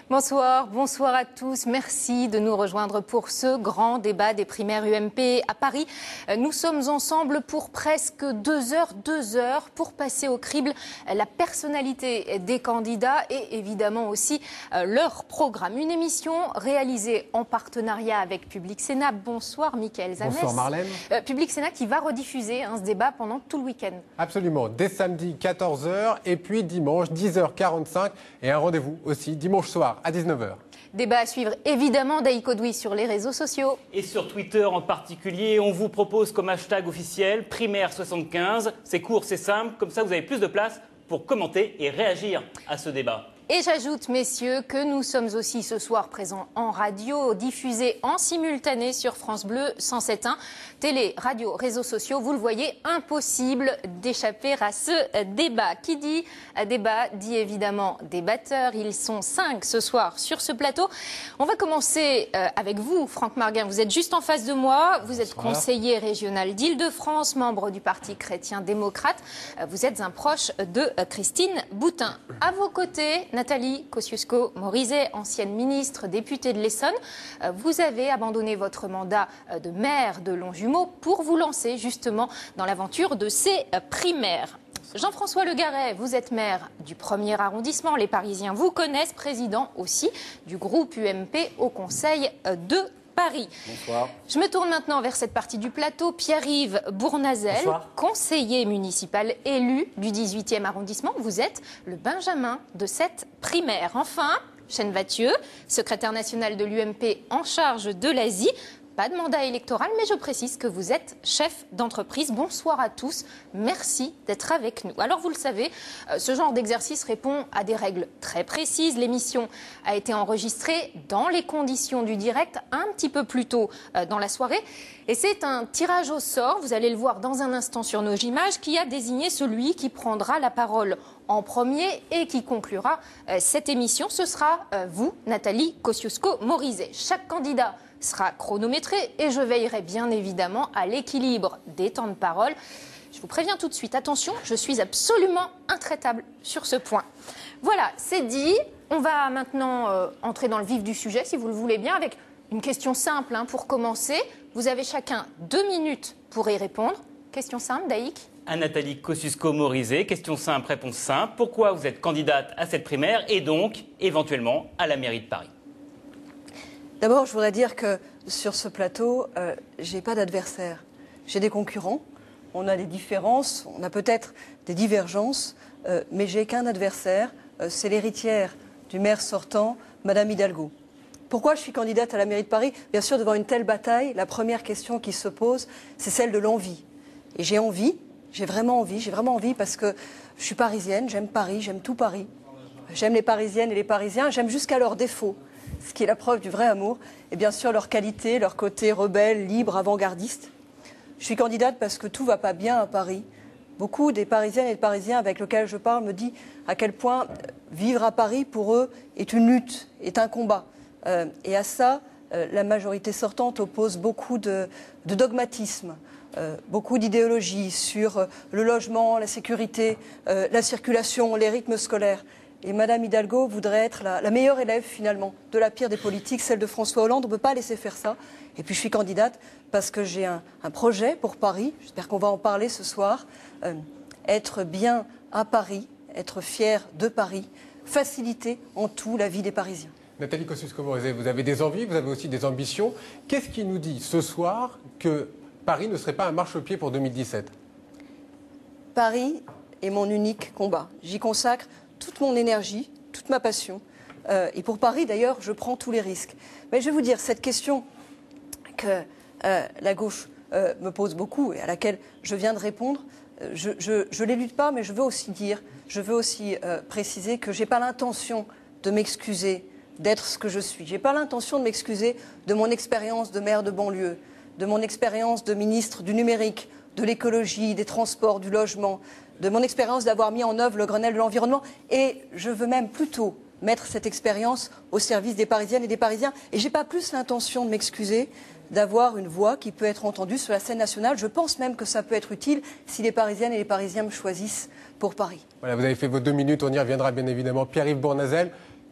Bonsoir, bonsoir à tous. Merci de nous rejoindre pour ce grand débat des primaires UMP à Paris. Nous sommes ensemble pour presque 2 heures pour passer au crible la personnalité des candidats et évidemment aussi leur programme. Une émission réalisée en partenariat avec Public Sénat. Bonsoir Mickaël Zamès. Bonsoir Marlène. Public Sénat qui va rediffuser ce débat pendant tout le week-end. Absolument, dès samedi 14h et puis dimanche 10h45 et un rendez-vous aussi dimanche soir à 19h. Débat à suivre évidemment Daïk Odoui sur les réseaux sociaux. Et sur Twitter en particulier, on vous propose comme hashtag officiel primaire75. C'est court, c'est simple, comme ça vous avez plus de place pour commenter et réagir à ce débat. Et j'ajoute, messieurs, que nous sommes aussi ce soir présents en radio, diffusés en simultané sur France Bleu 107.1. Télé, radio, réseaux sociaux, vous le voyez, impossible d'échapper à ce débat. Qui dit débat dit évidemment débatteurs. Ils sont 5 ce soir sur ce plateau. On va commencer avec vous, Franck Marguin. Vous êtes juste en face de moi. Vous êtes conseiller régional d'Île-de-France, membre du Parti chrétien-démocrate. Vous êtes un proche de Christine Boutin. À vos côtés, Nathalie Kosciusko-Morizet, ancienne ministre, députée de l'Essonne. Vous avez abandonné votre mandat de maire de Longjumeau pour vous lancer justement dans l'aventure de ces primaires. Jean-François Le Garret, vous êtes maire du 1er arrondissement. Les Parisiens vous connaissent, président aussi du groupe UMP au Conseil de Paris. Bonsoir. Je me tourne maintenant vers cette partie du plateau. Pierre-Yves Bournazel, conseiller municipal élu du 18e arrondissement. Vous êtes le Benjamin de cette primaire. Enfin, Chêne Vathieu, secrétaire national de l'UMP en charge de l'Asie. Pas de mandat électoral, mais je précise que vous êtes chef d'entreprise. Bonsoir à tous. Merci d'être avec nous. Alors, vous le savez, ce genre d'exercice répond à des règles très précises. L'émission a été enregistrée dans les conditions du direct un petit peu plus tôt dans la soirée. Et c'est un tirage au sort, vous allez le voir dans un instant sur nos images, qui a désigné celui qui prendra la parole en premier et qui conclura cette émission. Ce sera vous, Nathalie Kosciusko-Morizet. Chaque candidat sera chronométré et je veillerai bien évidemment à l'équilibre des temps de parole. Je vous préviens tout de suite, attention, je suis absolument intraitable sur ce point. Voilà, c'est dit. On va maintenant entrer dans le vif du sujet, si vous le voulez bien, avec une question simple pour commencer. Vous avez chacun 2 minutes pour y répondre. Question simple, Daïk. À Nathalie Kosciusko-Morizet, question simple, réponse simple. Pourquoi vous êtes candidate à cette primaire et donc éventuellement à la mairie de Paris ? D'abord, je voudrais dire que sur ce plateau, je n'ai pas d'adversaire. J'ai des concurrents, on a des différences, on a peut-être des divergences, mais j'ai qu'un adversaire, c'est l'héritière du maire sortant, Madame Hidalgo. Pourquoi je suis candidate à la mairie de Paris ? Bien sûr, devant une telle bataille, la première question qui se pose, c'est celle de l'envie. Et j'ai envie, j'ai vraiment envie parce que je suis parisienne, j'aime Paris, j'aime tout Paris. J'aime les Parisiennes et les Parisiens, j'aime jusqu'à leurs défauts. Ce qui est la preuve du vrai amour, et bien sûr leur qualité, leur côté rebelle, libre, avant-gardiste. Je suis candidate parce que tout ne va pas bien à Paris. Beaucoup des Parisiennes et des Parisiens avec lesquels je parle me disent à quel point vivre à Paris pour eux est une lutte, est un combat. Et à ça, la majorité sortante oppose beaucoup de dogmatisme, beaucoup d'idéologie sur le logement, la sécurité, la circulation, les rythmes scolaires. Et Madame Hidalgo voudrait être la meilleure élève, finalement, de la pire des politiques, celle de François Hollande. On ne peut pas laisser faire ça. Et puis je suis candidate parce que j'ai un projet pour Paris. J'espère qu'on va en parler ce soir. Être bien à Paris, être fier de Paris, faciliter en tout la vie des Parisiens. Nathalie Kosciusko-Morizet, vous avez des envies, vous avez aussi des ambitions. Qu'est-ce qui nous dit ce soir que Paris ne serait pas un marchepied pour 2017 ? Paris est mon unique combat. J'y consacre toute mon énergie, toute ma passion. Et pour Paris, d'ailleurs, je prends tous les risques. Mais je vais vous dire, cette question que la gauche me pose beaucoup et à laquelle je viens de répondre, je l'élude pas, mais je veux aussi dire, je veux aussi préciser que je n'ai pas l'intention de m'excuser d'être ce que je suis. Je n'ai pas l'intention de m'excuser de mon expérience de maire de banlieue, de mon expérience de ministre du numérique, de l'écologie, des transports, du logement, de mon expérience d'avoir mis en œuvre le Grenelle de l'environnement. Et je veux même plutôt mettre cette expérience au service des Parisiennes et des Parisiens. Et je n'ai pas plus l'intention de m'excuser d'avoir une voix qui peut être entendue sur la scène nationale. Je pense même que ça peut être utile si les Parisiennes et les Parisiens me choisissent pour Paris. Voilà, vous avez fait vos 2 minutes, on y reviendra bien évidemment. Pierre-Yves Bournazel,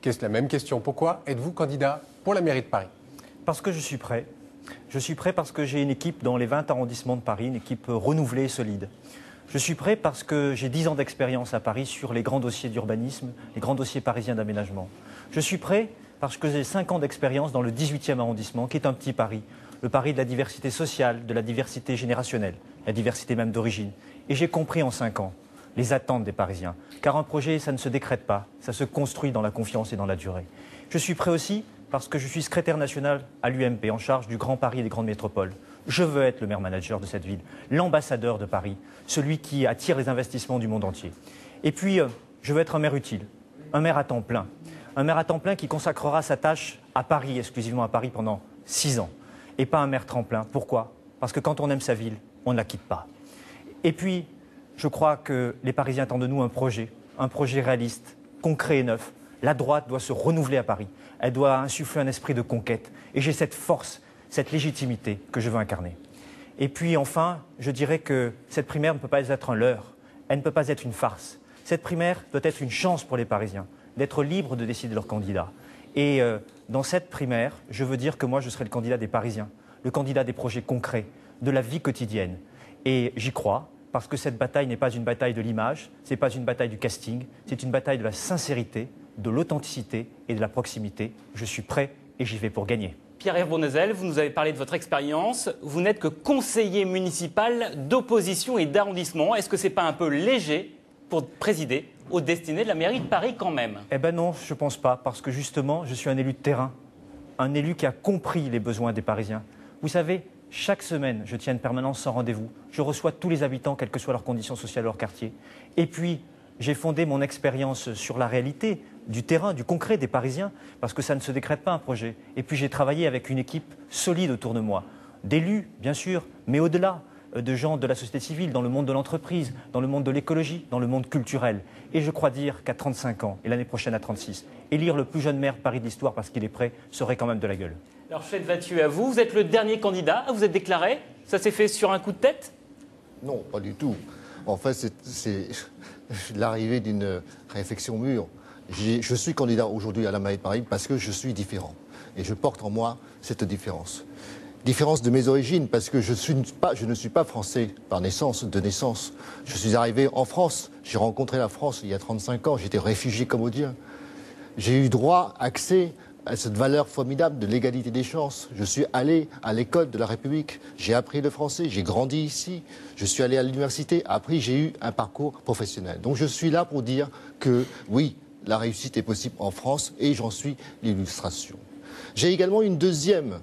la même question. Pourquoi êtes-vous candidat pour la mairie de Paris? Parce que je suis prêt. Je suis prêt parce que j'ai une équipe dans les 20 arrondissements de Paris, une équipe renouvelée et solide. Je suis prêt parce que j'ai 10 ans d'expérience à Paris sur les grands dossiers d'urbanisme, les grands dossiers parisiens d'aménagement. Je suis prêt parce que j'ai 5 ans d'expérience dans le 18e arrondissement, qui est un petit Paris, le Paris de la diversité sociale, de la diversité générationnelle, la diversité même d'origine. Et j'ai compris en 5 ans les attentes des Parisiens. Car un projet, ça ne se décrète pas, ça se construit dans la confiance et dans la durée. Je suis prêt aussi parce que je suis secrétaire national à l'UMP, en charge du Grand Paris et des grandes métropoles. Je veux être le maire manager de cette ville, l'ambassadeur de Paris, celui qui attire les investissements du monde entier. Et puis, je veux être un maire utile, un maire à temps plein. Un maire à temps plein qui consacrera sa tâche à Paris, exclusivement à Paris, pendant 6 ans. Et pas un maire tremplin. Pourquoi? Parce que quand on aime sa ville, on ne la quitte pas. Et puis, je crois que les Parisiens attendent de nous un projet réaliste, concret et neuf. La droite doit se renouveler à Paris. Elle doit insuffler un esprit de conquête. Et j'ai cette force, cette légitimité que je veux incarner. Et puis enfin, je dirais que cette primaire ne peut pas être un leurre. Elle ne peut pas être une farce. Cette primaire doit être une chance pour les Parisiens d'être libres de décider de leur candidat. Et dans cette primaire, je veux dire que moi, je serai le candidat des Parisiens, le candidat des projets concrets, de la vie quotidienne. Et j'y crois, parce que cette bataille n'est pas une bataille de l'image, ce n'est pas une bataille du casting, c'est une bataille de la sincérité, de l'authenticité et de la proximité. Je suis prêt et j'y vais pour gagner. Pierre-Yves Bournazel, vous nous avez parlé de votre expérience. Vous n'êtes que conseiller municipal d'opposition et d'arrondissement. Est-ce que ce n'est pas un peu léger pour présider aux destinées de la mairie de Paris quand même? Eh bien non, je ne pense pas, parce que justement, je suis un élu de terrain, un élu qui a compris les besoins des Parisiens. Vous savez, chaque semaine, je tiens une permanence sans rendez-vous. Je reçois tous les habitants, quelles que soient leurs conditions sociales, leur quartier. Et puis, j'ai fondé mon expérience sur la réalité du terrain, du concret des Parisiens, parce que ça ne se décrète pas un projet. Et puis, j'ai travaillé avec une équipe solide autour de moi, d'élus, bien sûr, mais au-delà, de gens de la société civile, dans le monde de l'entreprise, dans le monde de l'écologie, dans le monde culturel. Et je crois dire qu'à 35 ans, et l'année prochaine à 36, élire le plus jeune maire de Paris de l'histoire parce qu'il est prêt, serait quand même de la gueule. Alors, Chennes Wathieu, à vous, vous êtes le dernier candidat, vous êtes déclaré. Ça s'est fait sur un coup de tête? Non, pas du tout. En fait, c'est l'arrivée d'une réflexion mûre. Je suis candidat aujourd'hui à la mairie de Paris parce que je suis différent. Et je porte en moi cette différence. Différence de mes origines, parce que je ne suis pas français par naissance, de naissance. Je suis arrivé en France, j'ai rencontré la France il y a 35 ans, j'étais réfugié cambodgien. J'ai eu droit, accès à cette valeur formidable de l'égalité des chances. Je suis allé à l'école de la République, j'ai appris le français, j'ai grandi ici, je suis allé à l'université, après j'ai eu un parcours professionnel. Donc je suis là pour dire que oui, la réussite est possible en France et j'en suis l'illustration. J'ai également une deuxième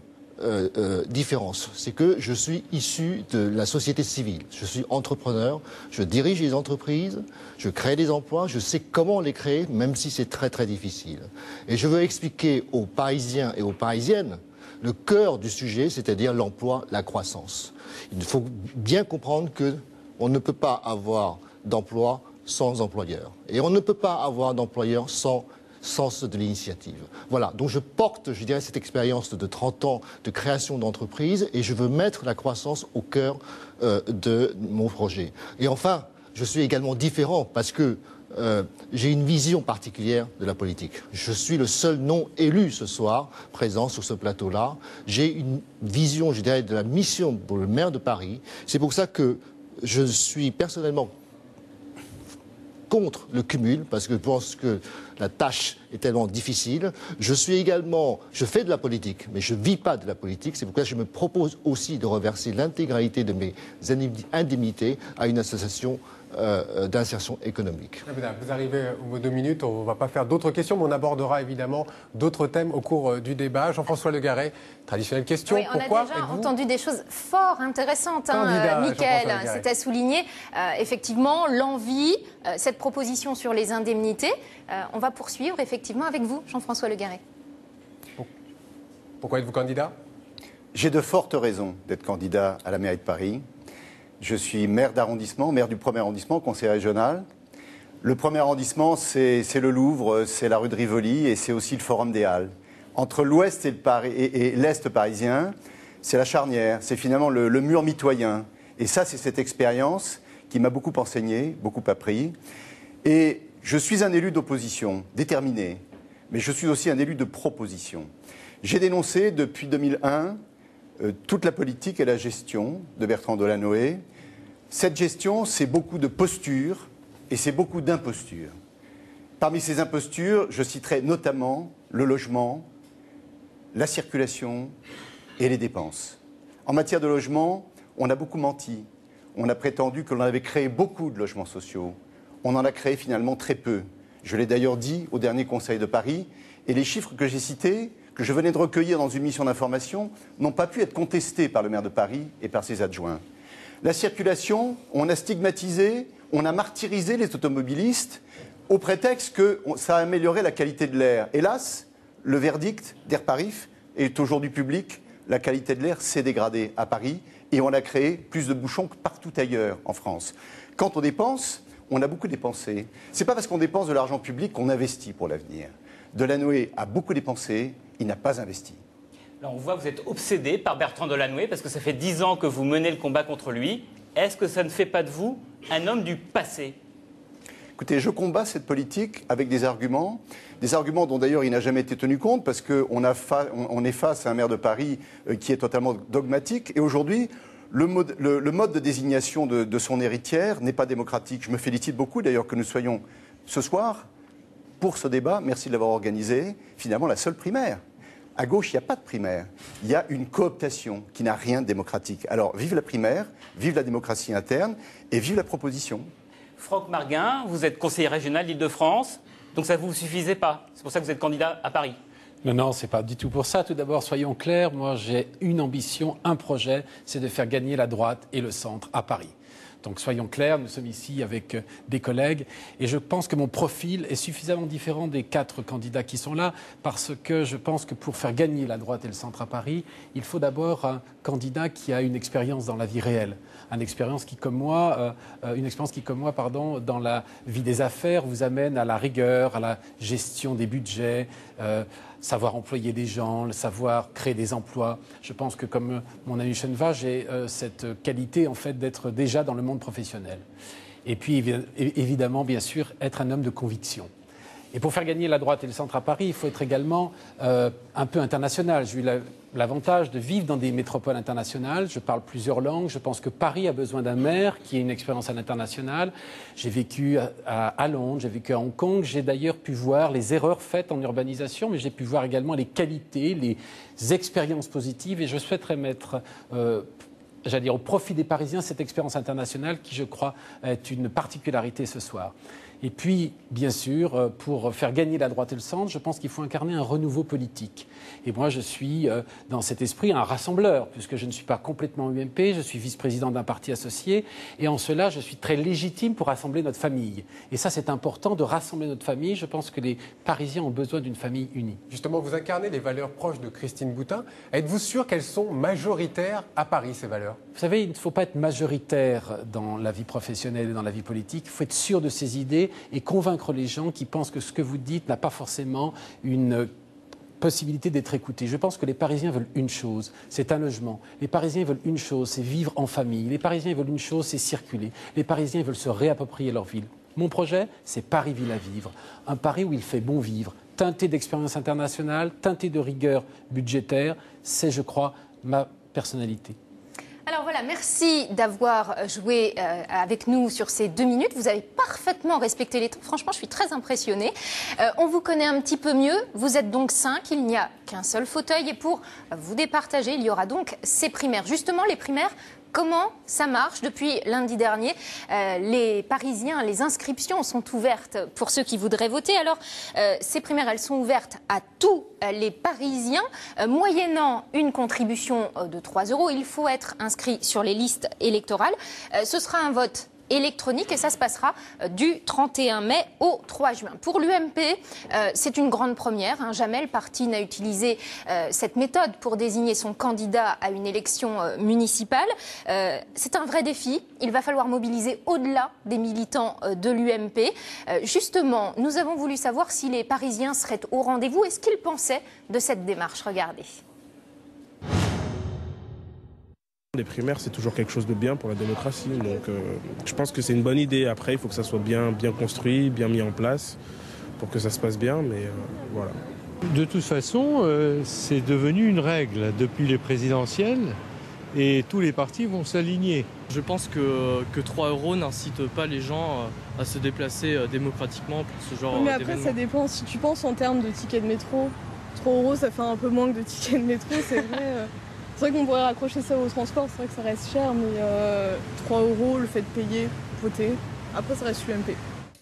différence, c'est que je suis issu de la société civile. Je suis entrepreneur, je dirige les entreprises, je crée des emplois, je sais comment les créer, même si c'est très très difficile. Et je veux expliquer aux Parisiens et aux Parisiennes le cœur du sujet, c'est-à-dire l'emploi, la croissance. Il faut bien comprendre qu'on ne peut pas avoir d'emploi sans employeur. Et on ne peut pas avoir d'employeur sans sens de l'initiative. Voilà, donc je porte, je dirais, cette expérience de 30 ans de création d'entreprise et je veux mettre la croissance au cœur de mon projet. Et enfin, je suis également différent parce que j'ai une vision particulière de la politique. Je suis le seul non élu ce soir, présent sur ce plateau-là. J'ai une vision, je dirais, de la mission pour le maire de Paris. C'est pour ça que je suis personnellement contre le cumul, parce que je pense que la tâche est tellement difficile. Je fais de la politique, mais je ne vis pas de la politique. C'est pourquoi je me propose aussi de reverser l'intégralité de mes indemnités à une association d'insertion économique. Vous arrivez au bout de 2 minutes, on ne va pas faire d'autres questions, mais on abordera évidemment d'autres thèmes au cours du débat. Jean-François Le Garret, traditionnelle question. Oui, on a déjà entendu des choses fort intéressantes, Mickaël, c'est à souligner. Effectivement, l'envie, cette proposition sur les indemnités, on va poursuivre effectivement avec vous, Jean-François Le Garret. Pourquoi êtes-vous candidat? J'ai de fortes raisons d'être candidat à la mairie de Paris. Je suis maire d'arrondissement, maire du 1er arrondissement, conseiller régional. Le 1er arrondissement, c'est le Louvre, c'est la rue de Rivoli et c'est aussi le Forum des Halles. Entre l'ouest et l'est parisien, c'est la charnière, c'est finalement le mur mitoyen. Et ça, c'est cette expérience qui m'a beaucoup enseigné, beaucoup appris. Et je suis un élu d'opposition, déterminé. mais je suis aussi un élu de proposition. J'ai dénoncé depuis 2001 toute la politique et la gestion de Bertrand Delanoë. Cette gestion, c'est beaucoup de postures et c'est beaucoup d'impostures. Parmi ces impostures, je citerai notamment le logement, la circulation et les dépenses. En matière de logement, on a beaucoup menti. On a prétendu que l'on avait créé beaucoup de logements sociaux. On en a créé finalement très peu. Je l'ai d'ailleurs dit au dernier Conseil de Paris, et les chiffres que j'ai cités, que je venais de recueillir dans une mission d'information, n'ont pas pu être contestés par le maire de Paris et par ses adjoints. La circulation, on a stigmatisé, on a martyrisé les automobilistes au prétexte que ça a amélioré la qualité de l'air. Hélas, le verdict d'Air Paris est aujourd'hui public. La qualité de l'air s'est dégradée à Paris et on a créé plus de bouchons que partout ailleurs en France. Quand on dépense, on a beaucoup dépensé. Ce n'est pas parce qu'on dépense de l'argent public qu'on investit pour l'avenir. Delanoë a beaucoup dépensé, il n'a pas investi. Alors on voit que vous êtes obsédé par Bertrand Delanoë parce que ça fait 10 ans que vous menez le combat contre lui. Est-ce que ça ne fait pas de vous un homme du passé ? Écoutez, je combats cette politique avec des arguments dont d'ailleurs il n'a jamais été tenu compte parce qu'on est face à un maire de Paris qui est totalement dogmatique. Et aujourd'hui, le mode de désignation de son héritière n'est pas démocratique. Je me félicite beaucoup d'ailleurs que nous soyons ce soir, pour ce débat, merci de l'avoir organisé, finalement la seule primaire. À gauche, il n'y a pas de primaire. Il y a une cooptation qui n'a rien de démocratique. Alors, vive la primaire, vive la démocratie interne et vive la proposition. Franck Marguin, vous êtes conseiller régional d'Île-de-France, donc ça ne vous suffisait pas. C'est pour ça que vous êtes candidat à Paris. Non, c'est pas du tout pour ça. Tout d'abord, soyons clairs, moi j'ai une ambition, un projet, c'est de faire gagner la droite et le centre à Paris. Donc soyons clairs, nous sommes ici avec des collègues et je pense que mon profil est suffisamment différent des 4 candidats qui sont là parce que je pense que pour faire gagner la droite et le centre à Paris, il faut d'abord un candidat qui a une expérience dans la vie réelle. Une expérience qui, comme moi, dans la vie des affaires, vous amène à la rigueur, à la gestion des budgets, savoir employer des gens, savoir créer des emplois. Je pense que, comme mon ami Chenva, j'ai cette qualité, en fait, d'être déjà dans le monde professionnel. Et puis, évidemment, bien sûr, être un homme de conviction. Et pour faire gagner la droite et le centre à Paris, il faut être également un peu international. J'ai eu l'avantage de vivre dans des métropoles internationales. Je parle plusieurs langues. Je pense que Paris a besoin d'un maire qui ait une expérience à l'international. J'ai vécu à Londres, j'ai vécu à Hong Kong. J'ai d'ailleurs pu voir les erreurs faites en urbanisation, mais j'ai pu voir également les qualités, les expériences positives. Et je souhaiterais mettre au profit des Parisiens cette expérience internationale qui, je crois, est une particularité ce soir. Et puis, bien sûr, pour faire gagner la droite et le centre, je pense qu'il faut incarner un renouveau politique. Et moi, je suis, dans cet esprit, un rassembleur, puisque je ne suis pas complètement UMP, je suis vice-président d'un parti associé, et en cela, je suis très légitime pour rassembler notre famille. Et ça, c'est important de rassembler notre famille. Je pense que les Parisiens ont besoin d'une famille unie. Justement, vous incarnez les valeurs proches de Christine Boutin. Êtes-vous sûr qu'elles sont majoritaires à Paris, ces valeurs ? Vous savez, il ne faut pas être majoritaire dans la vie professionnelle et dans la vie politique. Il faut être sûr de ses idées et convaincre les gens qui pensent que ce que vous dites n'a pas forcément une possibilité d'être écouté. Je pense que les Parisiens veulent une chose, c'est un logement. Les Parisiens veulent une chose, c'est vivre en famille. Les Parisiens veulent une chose, c'est circuler. Les Parisiens veulent se réapproprier leur ville. Mon projet, c'est Paris Ville à vivre. Un Paris où il fait bon vivre, teinté d'expérience internationale, teinté de rigueur budgétaire. C'est, je crois, ma personnalité. Alors voilà, merci d'avoir joué avec nous sur ces 2 minutes. Vous avez parfaitement respecté les temps. Franchement, je suis très impressionnée. On vous connaît un petit peu mieux. Vous êtes donc 5. Il n'y a qu'un seul fauteuil. Et pour vous départager, il y aura donc ces primaires. Justement, les primaires, comment ça marche? Depuis lundi dernier, les Parisiens, les inscriptions sont ouvertes pour ceux qui voudraient voter. Alors, ces primaires, elles sont ouvertes à tous les Parisiens, moyennant une contribution de 3 €. Il faut être inscrit sur les listes électorales. Ce sera un vote électronique et ça se passera du 31 mai au 3 juin. Pour l'UMP, c'est une grande première. Jamais le parti n'a utilisé cette méthode pour désigner son candidat à une élection municipale. C'est un vrai défi. Il va falloir mobiliser au-delà des militants de l'UMP. Justement, nous avons voulu savoir si les Parisiens seraient au rendez-vous et ce qu'ils pensaient de cette démarche. Regardez. Les primaires, c'est toujours quelque chose de bien pour la démocratie. Donc, je pense que c'est une bonne idée. Après, il faut que ça soit bien construit, bien mis en place. pour que ça se passe bien, mais voilà. De toute façon, c'est devenu une règle depuis les présidentielles et tous les partis vont s'aligner. Je pense que 3 € n'incitent pas les gens à se déplacer démocratiquement pour ce genre mais après, d'événement. ça dépend. Si tu penses en termes de tickets de métro, 3 €, ça fait un peu moins que de tickets de métro, c'est vrai. C'est vrai qu'on pourrait raccrocher ça au transport, c'est vrai que ça reste cher, mais 3 €, le fait de payer, voter, après ça reste l'UMP.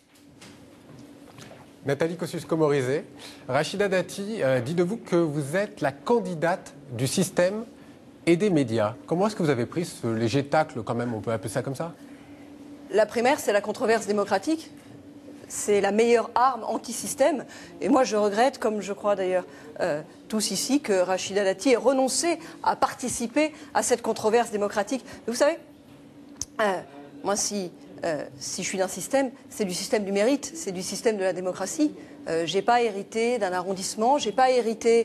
Nathalie Kosciusko-Morizet, Rachida Dati dit de vous que vous êtes la candidate du système et des médias. Comment est-ce que vous avez pris ce léger tacle, quand même, on peut appeler ça comme ça? La primaire, c'est la controverse démocratique. C'est la meilleure arme anti-système. Et moi, je regrette, comme je crois d'ailleurs tous ici, que Rachida Dati ait renoncé à participer à cette controverse démocratique. Mais vous savez, moi, si je suis d'un système, c'est du système du mérite, c'est du système de la démocratie. J'ai pas hérité d'un arrondissement, j'ai pas hérité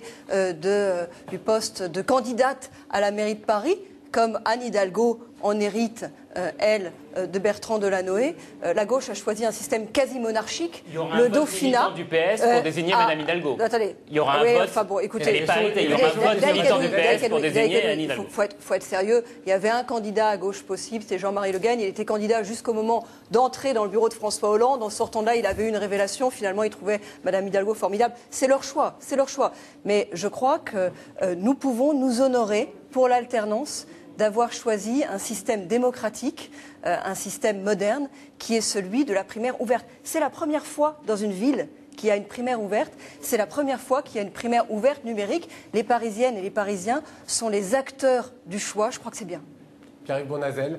du poste de candidate à la mairie de Paris, comme Anne Hidalgo en hérite, elle, de Bertrand Delanoë. La gauche a choisi un système quasi monarchique. Il y aura un vote militant du PS pour désigner Madame Hidalgo. Attendez. Il y aura un vote. Enfin bon, écoutez, il y aura un vote militant du PS pour désigner Anne Hidalgo. Il faut être sérieux. Il y avait un candidat à gauche possible, c'est Jean-Marie Le Guen. Il était candidat jusqu'au moment d'entrer dans le bureau de François Hollande. En sortant de là, il avait eu une révélation. Finalement, il trouvait Madame Hidalgo formidable. C'est leur choix, c'est leur choix. Mais je crois que nous pouvons nous honorer pour l'alternance d'avoir choisi un système démocratique, un système moderne, qui est celui de la primaire ouverte. C'est la première fois dans une ville qu'il y a une primaire ouverte. C'est la première fois qu'il y a une primaire ouverte numérique. Les Parisiennes et les Parisiens sont les acteurs du choix. Je crois que c'est bien. Pierre-Yves Bournazel,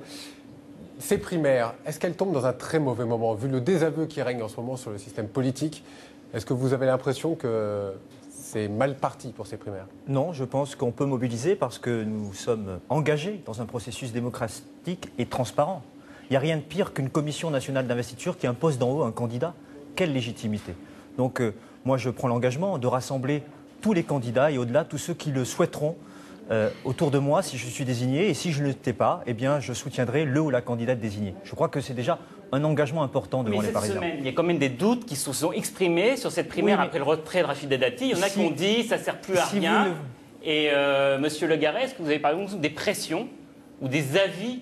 ces primaires, est-ce qu'elles tombent dans un très mauvais moment, vu le désaveu qui règne en ce moment sur le système politique? Est-ce que vous avez l'impression que c'est mal parti pour ces primaires? Non, je pense qu'on peut mobiliser parce que nous sommes engagés dans un processus démocratique et transparent. Il n'y a rien de pire qu'une commission nationale d'investiture qui impose d'en haut un candidat. Quelle légitimité? Donc moi je prends l'engagement de rassembler tous les candidats et au-delà tous ceux qui le souhaiteront autour de moi si je suis désigné, et si je ne l'étais pas, eh bien je soutiendrai le ou la candidate désignée. Je crois que c'est déjà un engagement important devant les Parisiens. Semaine, il y a quand même des doutes qui se sont exprimés sur cette primaire après le retrait de Rachida Dati. Il y en a qui ont dit ça ne sert plus à rien. Et Monsieur Le Garret, est-ce que vous avez par exemple des pressions ou des avis,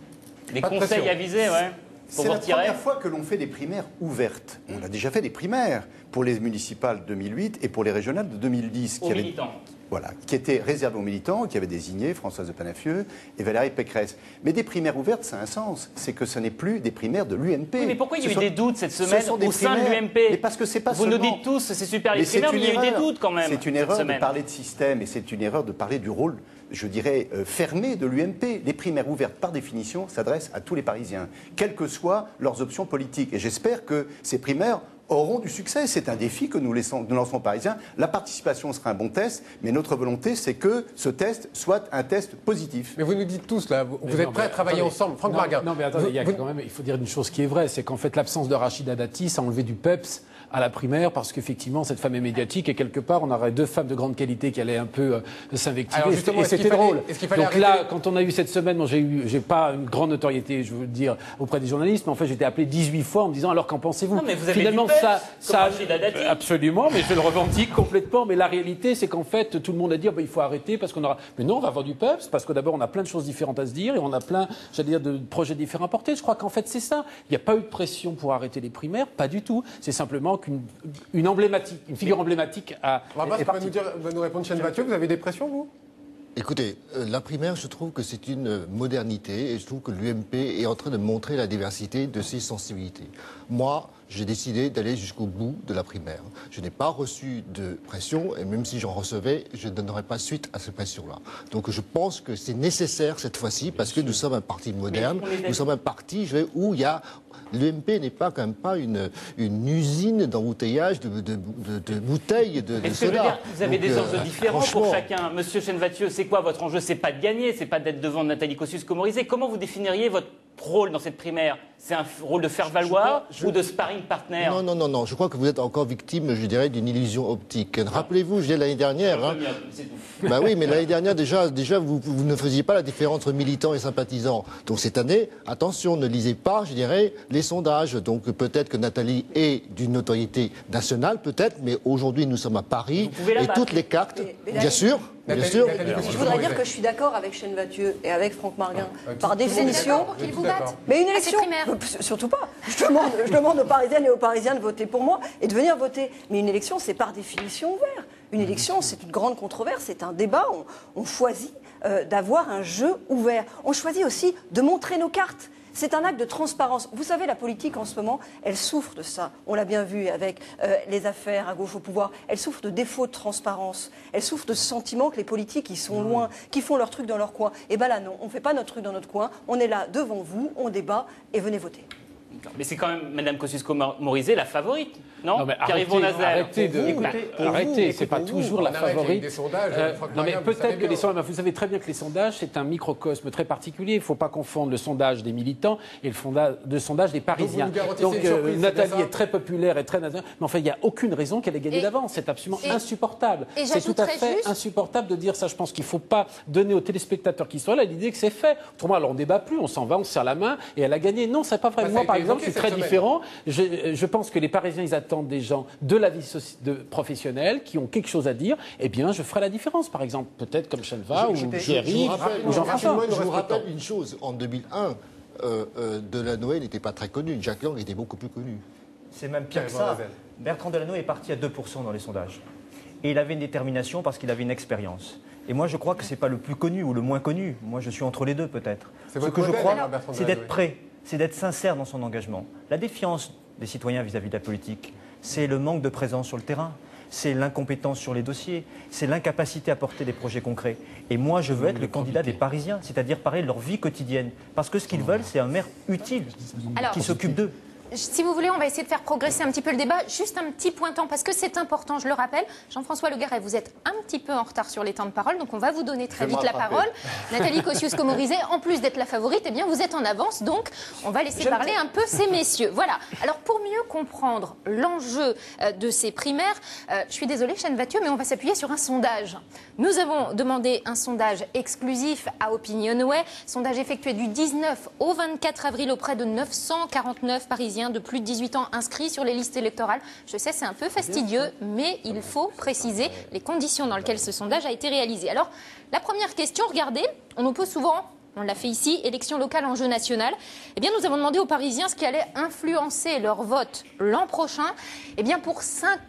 des conseils avisés C'est la première fois que l'on fait des primaires ouvertes. On a déjà fait des primaires pour les municipales de 2008 et pour les régionales de 2010. Aux militants. Voilà, qui étaient réservées aux militants, qui avaient désigné Françoise de Panafieux et Valérie Pécresse. Mais des primaires ouvertes, ça a un sens. C'est que ce n'est plus des primaires de l'UMP. Oui, mais pourquoi il y a eu des doutes cette semaine au sein de l'UMP? Mais parce que c'est pas Vous seulement... nous dites tous, c'est super les primaires, mais il y a eu des doutes quand même. C'est une erreur de parler de système et c'est une erreur de parler du rôle, je dirais, fermé de l'UMP. Les primaires ouvertes, par définition, s'adressent à tous les Parisiens, quelles que soient leurs options politiques. Et j'espère que ces primaires auront du succès. C'est un défi que nous lançons aux Parisiens. La participation sera un bon test, mais notre volonté, c'est que ce test soit un test positif. Mais vous nous dites tous, là, vous êtes prêts à travailler ensemble. Franck Marguin. Non, mais attendez, il faut dire une chose qui est vraie, c'est qu'en fait, l'absence de Rachida Dati, ça a enlevé du peps à la primaire, parce qu'effectivement, cette femme est médiatique, et quelque part, on aurait deux femmes de grande qualité qui allaient un peu s'invectiver, et c'était drôle. Donc là, quand on a eu cette semaine, moi, j'ai pas une grande notoriété, je veux dire, auprès des journalistes, mais en fait, j'étais appelé 18 fois en me disant, alors qu'en pensez-vous? Non, mais vous avez finalement, du peps, ça Dati. Absolument, mais je le revendique complètement, mais la réalité, c'est qu'en fait, tout le monde a dit, il faut arrêter, parce qu'on aura... Mais non, on va avoir du peps, parce que d'abord, on a plein de choses différentes à se dire, et on a plein, j'allais dire, de projets différents à porter. Je crois qu'en fait, c'est ça. Il n'y a pas eu de pression pour arrêter les primaires, pas du tout. C'est simplement une emblématique, une figure emblématique à... On va nous répondre, Chêne Vathieu, vous avez des pressions, vous? Écoutez, la primaire, je trouve que c'est une modernité et je trouve que l'UMP est en train de montrer la diversité de ses sensibilités. Moi, j'ai décidé d'aller jusqu'au bout de la primaire. Je n'ai pas reçu de pression et même si j'en recevais, je ne donnerais pas suite à ces pressions-là. Donc je pense que c'est nécessaire cette fois-ci parce que nous sommes un parti moderne, nous sommes un parti où il y a... L'UMP n'est pas quand même pas une usine d'embouteillage de bouteilles de soda. Vous avez des enjeux différents pour chacun. Monsieur Chêne Vathieu, c'est quoi votre enjeu? C'est pas de gagner, c'est pas d'être devant Nathalie Kosciusko-Morizet. Comment vous définiriez votre rôle dans cette primaire, c'est un rôle de faire valoir ou de sparring partner? Non. Je crois que vous êtes encore victime, je dirais, d'une illusion optique. Rappelez-vous, l'année dernière. Bah oui, mais l'année dernière, déjà vous ne faisiez pas la différence entre militants et sympathisants. Donc cette année, attention, ne lisez pas, je dirais, les sondages. Donc peut-être que Nathalie est d'une notoriété nationale, peut-être, mais aujourd'hui, nous sommes à Paris et toutes les cartes, bien sûr. Bien sûr. Je voudrais dire que je suis d'accord avec Chêne Vathieu et avec Franck Marguin. Par définition. Mais une élection. Surtout pas. Je demande aux Parisiennes et aux Parisiens de voter pour moi et de venir voter. Mais une élection, c'est par définition ouvert. Une élection, c'est une grande controverse, c'est un débat. On choisit d'avoir un jeu ouvert. On choisit aussi de montrer nos cartes. C'est un acte de transparence. Vous savez, la politique en ce moment, elle souffre de ça. On l'a bien vu avec les affaires à gauche au pouvoir. Elle souffre de défaut de transparence. Elle souffre de ce sentiment que les politiques, ils sont loin, qu'ils font leur truc dans leur coin. Et bien là, non, on ne fait pas notre truc dans notre coin. On est là devant vous, on débat et venez voter. Mais c'est quand même Mme Kosciusko-Morizet la favorite, non, Pierre-Yves Bournazel. Arrêtez, c'est pas toujours la favorite. Des sondages, non, mais peut-être que les sondages, vous savez très bien que les sondages, c'est un microcosme très particulier. Il ne faut pas confondre le sondage des militants et le sondage des Parisiens. Donc Nathalie est très populaire et très nationale, mais enfin, il n'y a aucune raison qu'elle ait gagné d'avance. C'est absolument insupportable. C'est tout à fait insupportable de dire ça. Je pense qu'il ne faut pas donner aux téléspectateurs qui sont là l'idée que c'est fait. Autrement, alors on ne débat plus, on s'en va, on se serre la main et elle a gagné. Non, c'est pas vrai. Moi, par exemple, je suis très différent. Je pense que les Parisiens, ils attendent des gens de la vie professionnelle qui ont quelque chose à dire. Eh bien, je ferai la différence, par exemple, peut-être comme Chenva ou Thierry ou Jean-François. Je vous rappelle une chose. En 2001, Delanoë n'était pas très connu. Jacques Lang était beaucoup plus connu. C'est même pire que ça. Bertrand Delanoë est parti à 2% dans les sondages. Et il avait une détermination parce qu'il avait une expérience. Et moi, je crois que ce n'est pas le plus connu ou le moins connu. Moi, je suis entre les deux, peut-être. Ce que je crois, c'est d'être prêt, c'est d'être sincère dans son engagement. La défiance des citoyens vis-à-vis de la politique, c'est le manque de présence sur le terrain, c'est l'incompétence sur les dossiers, c'est l'incapacité à porter des projets concrets. Et moi, je veux être le candidat des Parisiens, c'est-à-dire parler de leur vie quotidienne. Parce que ce qu'ils veulent, c'est un maire utile qui s'occupe d'eux. Si vous voulez, on va essayer de faire progresser un petit peu le débat. Juste un petit point de temps, parce que c'est important, je le rappelle. Jean-François Le Garret, vous êtes un petit peu en retard sur les temps de parole, donc on va vous donner très vite la parole. Nathalie Kosciusko-Morizet, en plus d'être la favorite, eh bien vous êtes en avance, donc on va laisser parler un peu ces messieurs. Voilà. Alors pour mieux comprendre l'enjeu de ces primaires, je suis désolée, Chêne Vathieu, mais on va s'appuyer sur un sondage. Nous avons demandé un sondage exclusif à Opinionway, sondage effectué du 19 au 24 avril auprès de 949 Parisiens de plus de 18 ans inscrits sur les listes électorales. Je sais, c'est un peu fastidieux, mais il faut préciser les conditions dans lesquelles ce sondage a été réalisé. Alors, la première question, regardez, on nous pose souvent, on l'a fait ici, élection locale, enjeu national. Eh bien, nous avons demandé aux Parisiens ce qui allait influencer leur vote l'an prochain. Eh bien, pour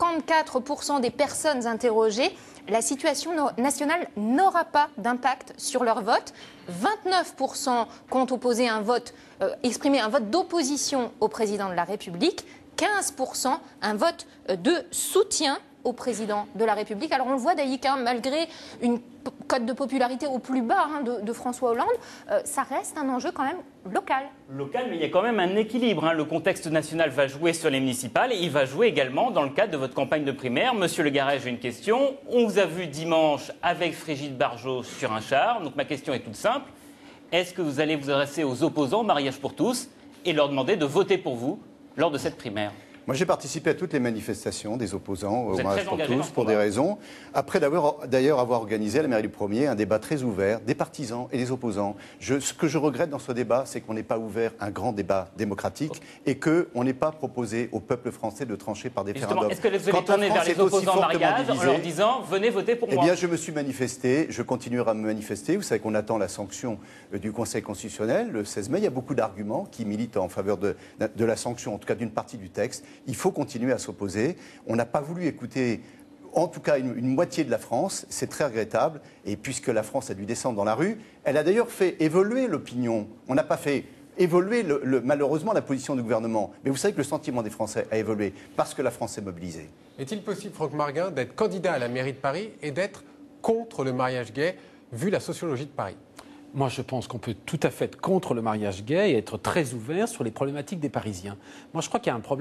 54% des personnes interrogées, la situation nationale n'aura pas d'impact sur leur vote. 29% comptent opposer exprimer un vote d'opposition au président de la République. 15% un vote de soutien au président de la République. Alors on le voit d'ailleurs, malgré une cote de popularité au plus bas de François Hollande, ça reste un enjeu quand même local. Local, mais il y a quand même un équilibre. Le contexte national va jouer sur les municipales et il va jouer également dans le cadre de votre campagne de primaire. Monsieur Le Garret, j'ai une question. On vous a vu dimanche avec Frigide Barjot sur un char. Donc ma question est toute simple. Est-ce que vous allez vous adresser aux opposants, Mariage pour tous, et leur demander de voter pour vous lors de cette primaire ? Moi, j'ai participé à toutes les manifestations des opposants au Mariage pour tous, pour des raisons. Après d'ailleurs avoir organisé à la mairie du 1er un débat très ouvert des partisans et des opposants. Ce que je regrette dans ce débat, c'est qu'on n'ait pas ouvert un grand débat démocratique et qu'on n'ait pas proposé au peuple français de trancher par des référendums. Est-ce que vous allez tourner vers les opposants Mariage en leur disant « venez voter pour moi » Eh bien, je me suis manifesté, je continuerai à me manifester. Vous savez qu'on attend la sanction du Conseil constitutionnel le 16 mai. Il y a beaucoup d'arguments qui militent en faveur de la sanction, en tout cas d'une partie du texte. Il faut continuer à s'opposer. On n'a pas voulu écouter, en tout cas, une moitié de la France. C'est très regrettable. Et puisque la France a dû descendre dans la rue, elle a d'ailleurs fait évoluer l'opinion. On n'a pas fait évoluer, malheureusement, la position du gouvernement. Mais vous savez que le sentiment des Français a évolué parce que la France est mobilisée. Est-il possible, Franck Marguin, d'être candidat à la mairie de Paris et d'être contre le mariage gay, vu la sociologie de Paris ? Moi, je pense qu'on peut tout à fait être contre le mariage gay et être très ouvert sur les problématiques des Parisiens. Moi, je crois qu'il y a un problème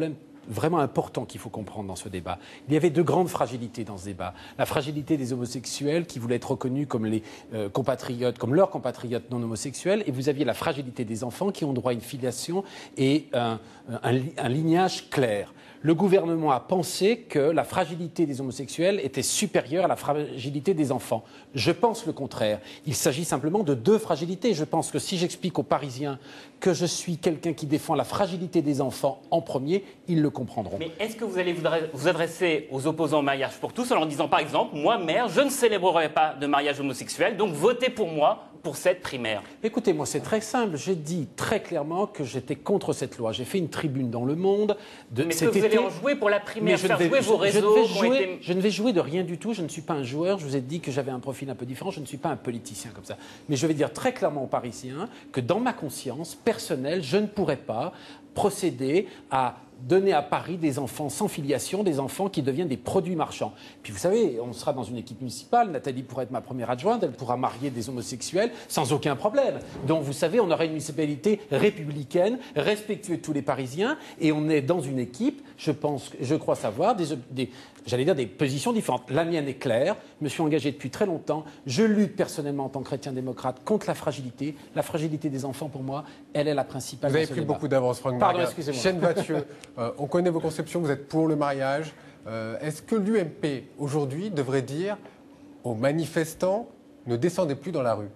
vraiment important qu'il faut comprendre dans ce débat. Il y avait deux grandes fragilités dans ce débat. La fragilité des homosexuels qui voulaient être reconnus comme leurs compatriotes non homosexuels, et vous aviez la fragilité des enfants qui ont droit à une filiation et un lignage clair. Le gouvernement a pensé que la fragilité des homosexuels était supérieure à la fragilité des enfants. Je pense le contraire. Il s'agit simplement de deux fragilités. Je pense que si j'explique aux Parisiens que je suis quelqu'un qui défend la fragilité des enfants en premier, ils le comprendront. Mais est-ce que vous allez vous adresser aux opposants au mariage pour tous en leur disant, par exemple, moi, maire, je ne célébrerai pas de mariage homosexuel, donc votez pour moi pour cette primaire? Écoutez, moi, c'est très simple. J'ai dit très clairement que j'étais contre cette loi. J'ai fait une tribune dans Le Monde. Mais est-ce que vous allez en jouer pour la primaire, faire jouer vos réseaux Je ne vais jouer de rien du tout. Je ne suis pas un joueur. Je vous ai dit que j'avais un profil un peu différent. Je ne suis pas un politicien comme ça. Mais je vais dire très clairement aux Parisiens que dans ma conscience personnelle, je ne pourrais pas procéder à donner à Paris des enfants sans filiation, des enfants qui deviennent des produits marchands. Puis vous savez, on sera dans une équipe municipale, Nathalie pourra être ma première adjointe, elle pourra marier des homosexuels sans aucun problème. Donc vous savez, on aura une municipalité républicaine, respectueuse de tous les Parisiens, et on est dans une équipe, je crois savoir, des positions différentes. La mienne est claire, je me suis engagé depuis très longtemps, je lutte personnellement en tant que chrétien-démocrate contre la fragilité. La fragilité des enfants, pour moi, elle est la principale. Vous avez pris beaucoup d'avance, Franck Pardon, Marga. excusez-moi. Chêne Vathieu, on connaît vos conceptions, vous êtes pour le mariage. Est-ce que l'UMP, aujourd'hui, devrait dire aux manifestants ne descendez plus dans la rue?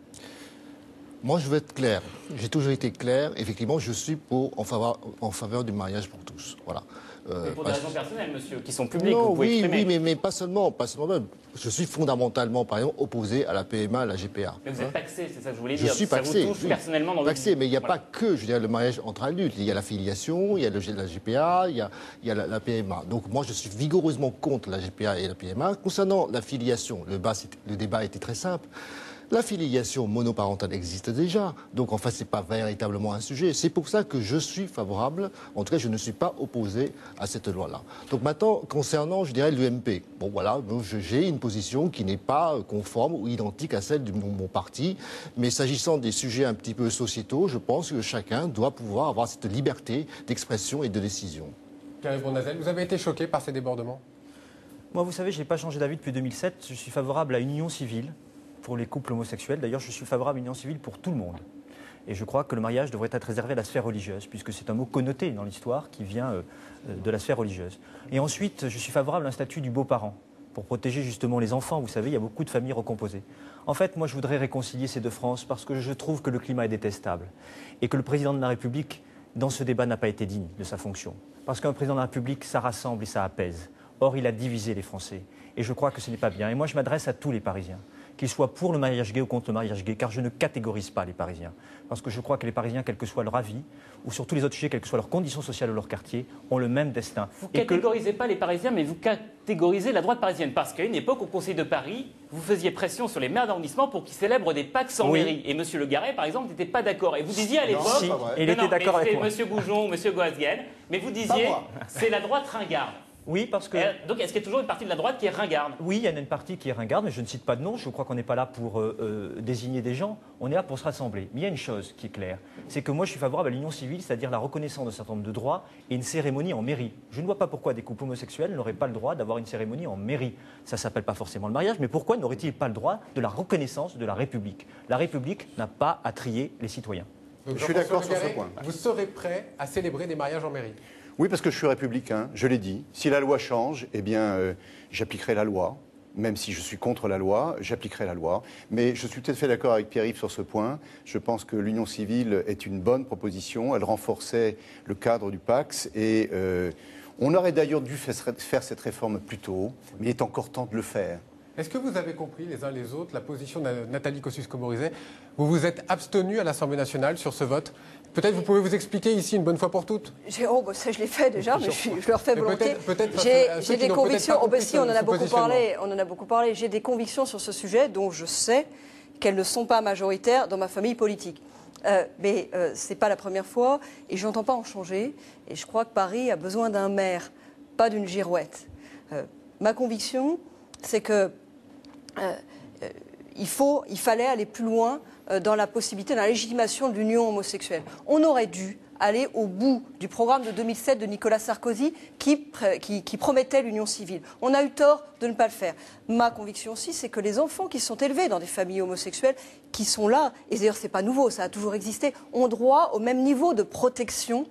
Moi, je veux être clair. J'ai toujours été clair. Effectivement, je suis en faveur du mariage pour tous. Voilà. Mais pour des raisons personnelles, monsieur, qui sont publiques, non, vous pouvez exprimer. Oui, mais pas seulement même. Je suis fondamentalement, par exemple, opposé à la PMA, à la GPA. Mais vous êtes paxé, c'est ça que je voulais dire. Je suis paxé. Ça vous touche personnellement dans paxé, mais il n'y a pas que, je dirais, le mariage entre adultes. Il y a la filiation, il y a la GPA, il y a la PMA. Donc moi, je suis vigoureusement contre la GPA et la PMA. Concernant la filiation, le débat était très simple. La filiation monoparentale existe déjà, donc en fait, ce n'est pas véritablement un sujet. C'est pour ça que je suis favorable, en tout cas, je ne suis pas opposé à cette loi-là. Donc maintenant, concernant, je dirais, l'UMP, bon voilà, j'ai une position qui n'est pas conforme ou identique à celle de mon parti, mais s'agissant des sujets un petit peu sociétaux, je pense que chacun doit pouvoir avoir cette liberté d'expression et de décision. Pierre-Yves Bournazel, vous avez été choqué par ces débordements? Moi, vous savez, je n'ai pas changé d'avis depuis 2007. Je suis favorable à une union civile pour les couples homosexuels. D'ailleurs, je suis favorable à une union civile pour tout le monde. Et je crois que le mariage devrait être réservé à la sphère religieuse, puisque c'est un mot connoté dans l'histoire qui vient de la sphère religieuse. Et ensuite, je suis favorable à un statut du beau-parent, pour protéger justement les enfants. Vous savez, il y a beaucoup de familles recomposées. En fait, moi, je voudrais réconcilier ces deux Frances, parce que je trouve que le climat est détestable. Et que le président de la République, dans ce débat, n'a pas été digne de sa fonction. Parce qu'un président de la République, ça rassemble et ça apaise. Or, il a divisé les Français. Et je crois que ce n'est pas bien. Et moi, je m'adresse à tous les Parisiens, qu'ils soient pour le mariage gay ou contre le mariage gay, car je ne catégorise pas les Parisiens. Parce que je crois que les Parisiens, quel que soit leur avis, ou sur tous les autres sujets, quelles que soient leurs conditions sociales ou leur quartier, ont le même destin. Vous ne catégorisez pas les Parisiens, mais vous catégorisez la droite parisienne. Parce qu'à une époque, au Conseil de Paris, vous faisiez pression sur les maires d'arrondissement pour qu'ils célèbrent des Pâques sans mairie. Et M. Le Garret, par exemple, n'était pas d'accord. Et vous disiez à l'époque... il était d'accord avec moi. M. Goujon ou M. Goasguen, mais vous disiez, c'est la droite ringarde. Oui, parce que... Donc, est-ce qu'il y a toujours une partie de la droite qui est ringarde? Oui, il y en a une partie qui est ringarde, mais je ne cite pas de nom. Je crois qu'on n'est pas là pour désigner des gens. On est là pour se rassembler. Mais il y a une chose qui est claire, c'est que moi, je suis favorable à l'union civile, c'est-à-dire la reconnaissance d'un certain nombre de droits et une cérémonie en mairie. Je ne vois pas pourquoi des couples homosexuels n'auraient pas le droit d'avoir une cérémonie en mairie. Ça ne s'appelle pas forcément le mariage, mais pourquoi n'aurait-il pas le droit de la reconnaissance de la République? La République n'a pas à trier les citoyens. Donc, je suis d'accord sur ce point. Vous serez prêt à célébrer des mariages en mairie? Oui, parce que je suis républicain, je l'ai dit. Si la loi change, eh bien, j'appliquerai la loi. Même si je suis contre la loi, j'appliquerai la loi. Mais je suis tout à fait d'accord avec Pierre-Yves sur ce point. Je pense que l'union civile est une bonne proposition. Elle renforçait le cadre du Pacs. Et on aurait d'ailleurs dû faire cette réforme plus tôt. Mais il est encore temps de le faire. Est-ce que vous avez compris les uns les autres la position de Nathalie Kosciusko-Morizet? Vous vous êtes abstenu à l'Assemblée nationale sur ce vote. Peut-être vous pouvez vous expliquer ici une bonne fois pour toutes. Ça, je l'ai fait déjà, mais je le refais volontiers. Peut-être j'ai des convictions. Si, on en a beaucoup parlé. On en a beaucoup parlé. J'ai des convictions sur ce sujet dont je sais qu'elles ne sont pas majoritaires dans ma famille politique. Mais ce n'est pas la première fois et je n'entends pas en changer. Et je crois que Paris a besoin d'un maire, pas d'une girouette. Ma conviction, c'est que il fallait aller plus loin dans la possibilité, dans la légitimation de l'union homosexuelle. On aurait dû aller au bout du programme de 2007 de Nicolas Sarkozy qui promettait l'union civile. On a eu tort de ne pas le faire. Ma conviction aussi, c'est que les enfants qui sont élevés dans des familles homosexuelles, qui sont là, et d'ailleurs c'est pas nouveau, ça a toujours existé, ont droit au même niveau de protection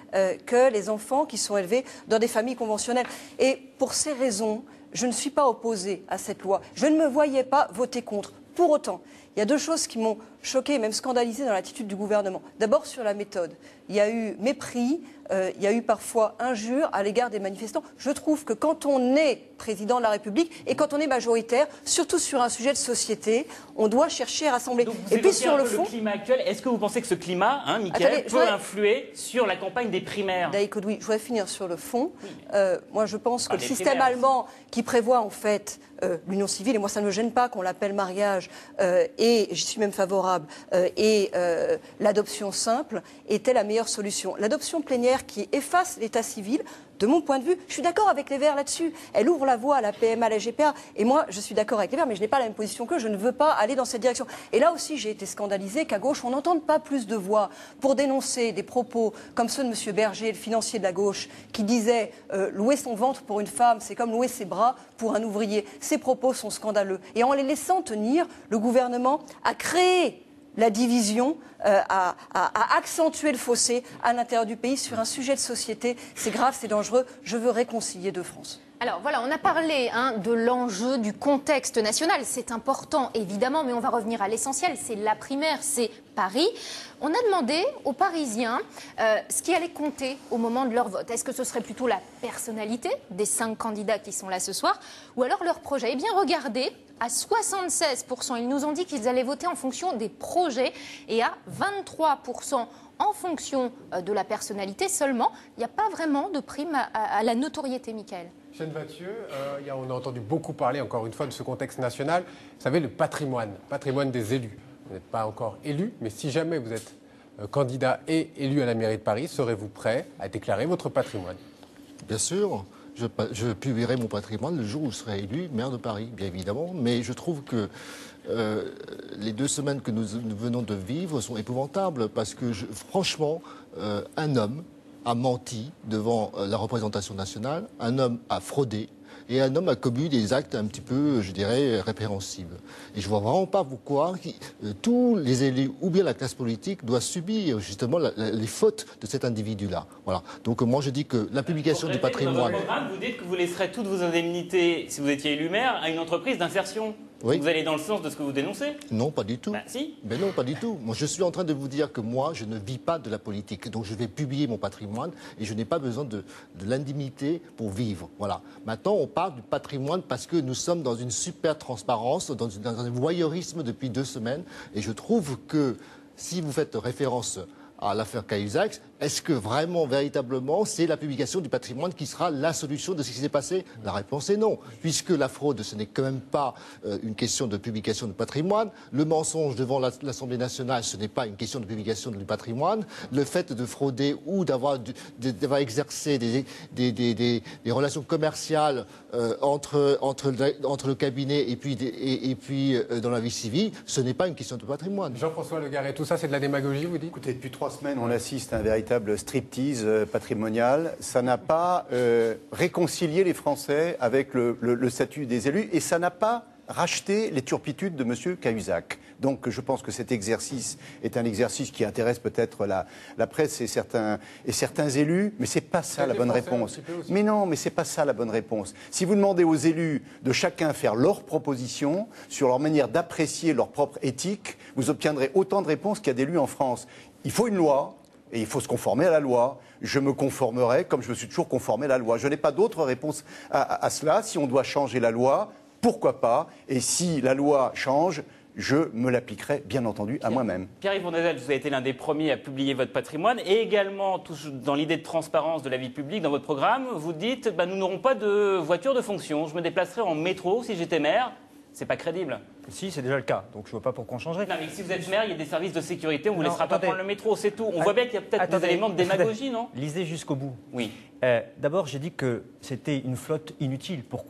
que les enfants qui sont élevés dans des familles conventionnelles. Et pour ces raisons, je ne suis pas opposée à cette loi. Je ne me voyais pas voter contre. Pour autant, il y a deux choses qui m'ont choquée et même scandalisée dans l'attitude du gouvernement. D'abord sur la méthode. Il y a eu mépris, il y a eu parfois injures à l'égard des manifestants. Je trouve que quand on est président de la République et quand on est majoritaire, surtout sur un sujet de société, on doit chercher à rassembler. Donc vous et puis sur le fond, climat actuel, est-ce que vous pensez que ce climat, Mickaël, peut influer sur la campagne des primaires? Daïk Odoui, je voudrais finir sur le fond. Moi, je pense que le système allemand qui prévoit en fait l'union civile, et moi ça ne me gêne pas qu'on l'appelle mariage, et j'y suis même favorable, et l'adoption simple, était la meilleure solution. L'adoption plénière qui efface l'état civil, de mon point de vue, je suis d'accord avec les Verts là-dessus. Elle ouvre la voie à la PMA, à la GPA. Et moi, je suis d'accord avec les Verts, mais je n'ai pas la même position qu'eux. Je ne veux pas aller dans cette direction. Et là aussi, j'ai été scandalisée qu'à gauche, on n'entende pas plus de voix pour dénoncer des propos comme ceux de M. Berger, le financier de la gauche, qui disait louer son ventre pour une femme, c'est comme louer ses bras pour un ouvrier. Ces propos sont scandaleux. Et en les laissant tenir, le gouvernement a créé la division, à accentuer le fossé à l'intérieur du pays sur un sujet de société. C'est grave, c'est dangereux. Je veux réconcilier deux France. Alors voilà, on a parlé de l'enjeu, du contexte national. C'est important, évidemment, mais on va revenir à l'essentiel. C'est la primaire, c'est Paris. On a demandé aux Parisiens ce qui allait compter au moment de leur vote. Est-ce que ce serait plutôt la personnalité des 5 candidats qui sont là ce soir ou alors leur projet? Eh bien, regardez, à 76%, ils nous ont dit qu'ils allaient voter en fonction des projets et à 23% en fonction de la personnalité seulement. Il n'y a pas vraiment de prime à la notoriété, Mickaël. Chêne Vathieu, on a entendu beaucoup parler, encore une fois, de ce contexte national. Vous savez, le patrimoine des élus. Vous n'êtes pas encore élu, mais si jamais vous êtes candidat et élu à la mairie de Paris, serez-vous prêt à déclarer votre patrimoine? Bien sûr. Je publierai mon patrimoine le jour où je serai élu maire de Paris, bien évidemment. Mais je trouve que les 2 semaines que nous venons de vivre sont épouvantables parce que, franchement, un homme a menti devant la représentation nationale, un homme a fraudé et un homme a commis des actes un petit peu, je dirais, répréhensibles. Et je ne vois vraiment pas pourquoi tous les élus ou bien la classe politique doivent subir justement les fautes de cet individu-là. Voilà. Donc moi je dis que la publication du patrimoine... Dans votre programme, vous dites que vous laisserez toutes vos indemnités, si vous étiez élu maire, à une entreprise d'insertion. Oui. Vous allez dans le sens de ce que vous dénoncez? Non, pas du tout. Si. Mais non, pas du tout. Moi, je suis en train de vous dire que moi, je ne vis pas de la politique. Donc, je vais publier mon patrimoine et je n'ai pas besoin de l'indemnité pour vivre. Voilà. Maintenant, on parle du patrimoine parce que nous sommes dans une super transparence, dans un voyeurisme depuis 2 semaines. Et je trouve que si vous faites référence à l'affaire Cahuzac, est-ce que vraiment, véritablement, c'est la publication du patrimoine qui sera la solution de ce qui s'est passé? La réponse est non, puisque la fraude, ce n'est quand même pas une question de publication de patrimoine. Le mensonge devant l'Assemblée nationale, ce n'est pas une question de publication du patrimoine. Le fait de frauder ou d'avoir exercé des relations commerciales entre le cabinet et puis dans la vie civile, ce n'est pas une question de patrimoine. Jean-François Legarret, tout ça, c'est de la démagogie, vous dites? Écoutez, depuis 3 semaines, on assiste à un véritable striptease patrimonial. Ça n'a pas réconcilié les Français avec le statut des élus et ça n'a pas racheté les turpitudes de M. Cahuzac. Donc je pense que cet exercice est un exercice qui intéresse peut-être la presse et certains élus, mais c'est pas ça la bonne réponse. Mais non, mais c'est pas ça la bonne réponse. Si vous demandez aux élus de chacun faire leurs propositions sur leur manière d'apprécier leur propre éthique, vous obtiendrez autant de réponses qu'il y a d'élus en France. Il faut une loi. Et il faut se conformer à la loi. Je me conformerai comme je me suis toujours conformé à la loi. Je n'ai pas d'autre réponse à cela. Si on doit changer la loi, pourquoi pas? Et si la loi change, je me l'appliquerai, bien entendu, à moi-même. Pierre-Yves Bournazel, vous avez été l'un des premiers à publier votre patrimoine et également, dans l'idée de transparence de la vie publique, dans votre programme, vous dites nous n'aurons pas de voiture de fonction. Je me déplacerai en métro si j'étais maire. C'est pas crédible. Si, c'est déjà le cas, donc je vois pas pourquoi on changerait. Non, mais si vous êtes maire, il y a des services de sécurité, on ne vous laissera pas prendre le métro, c'est tout. On voit bien qu'il y a peut-être des éléments de démagogie, non? Lisez jusqu'au bout. Oui. D'abord, j'ai dit que c'était une flotte inutile. Pourquoi?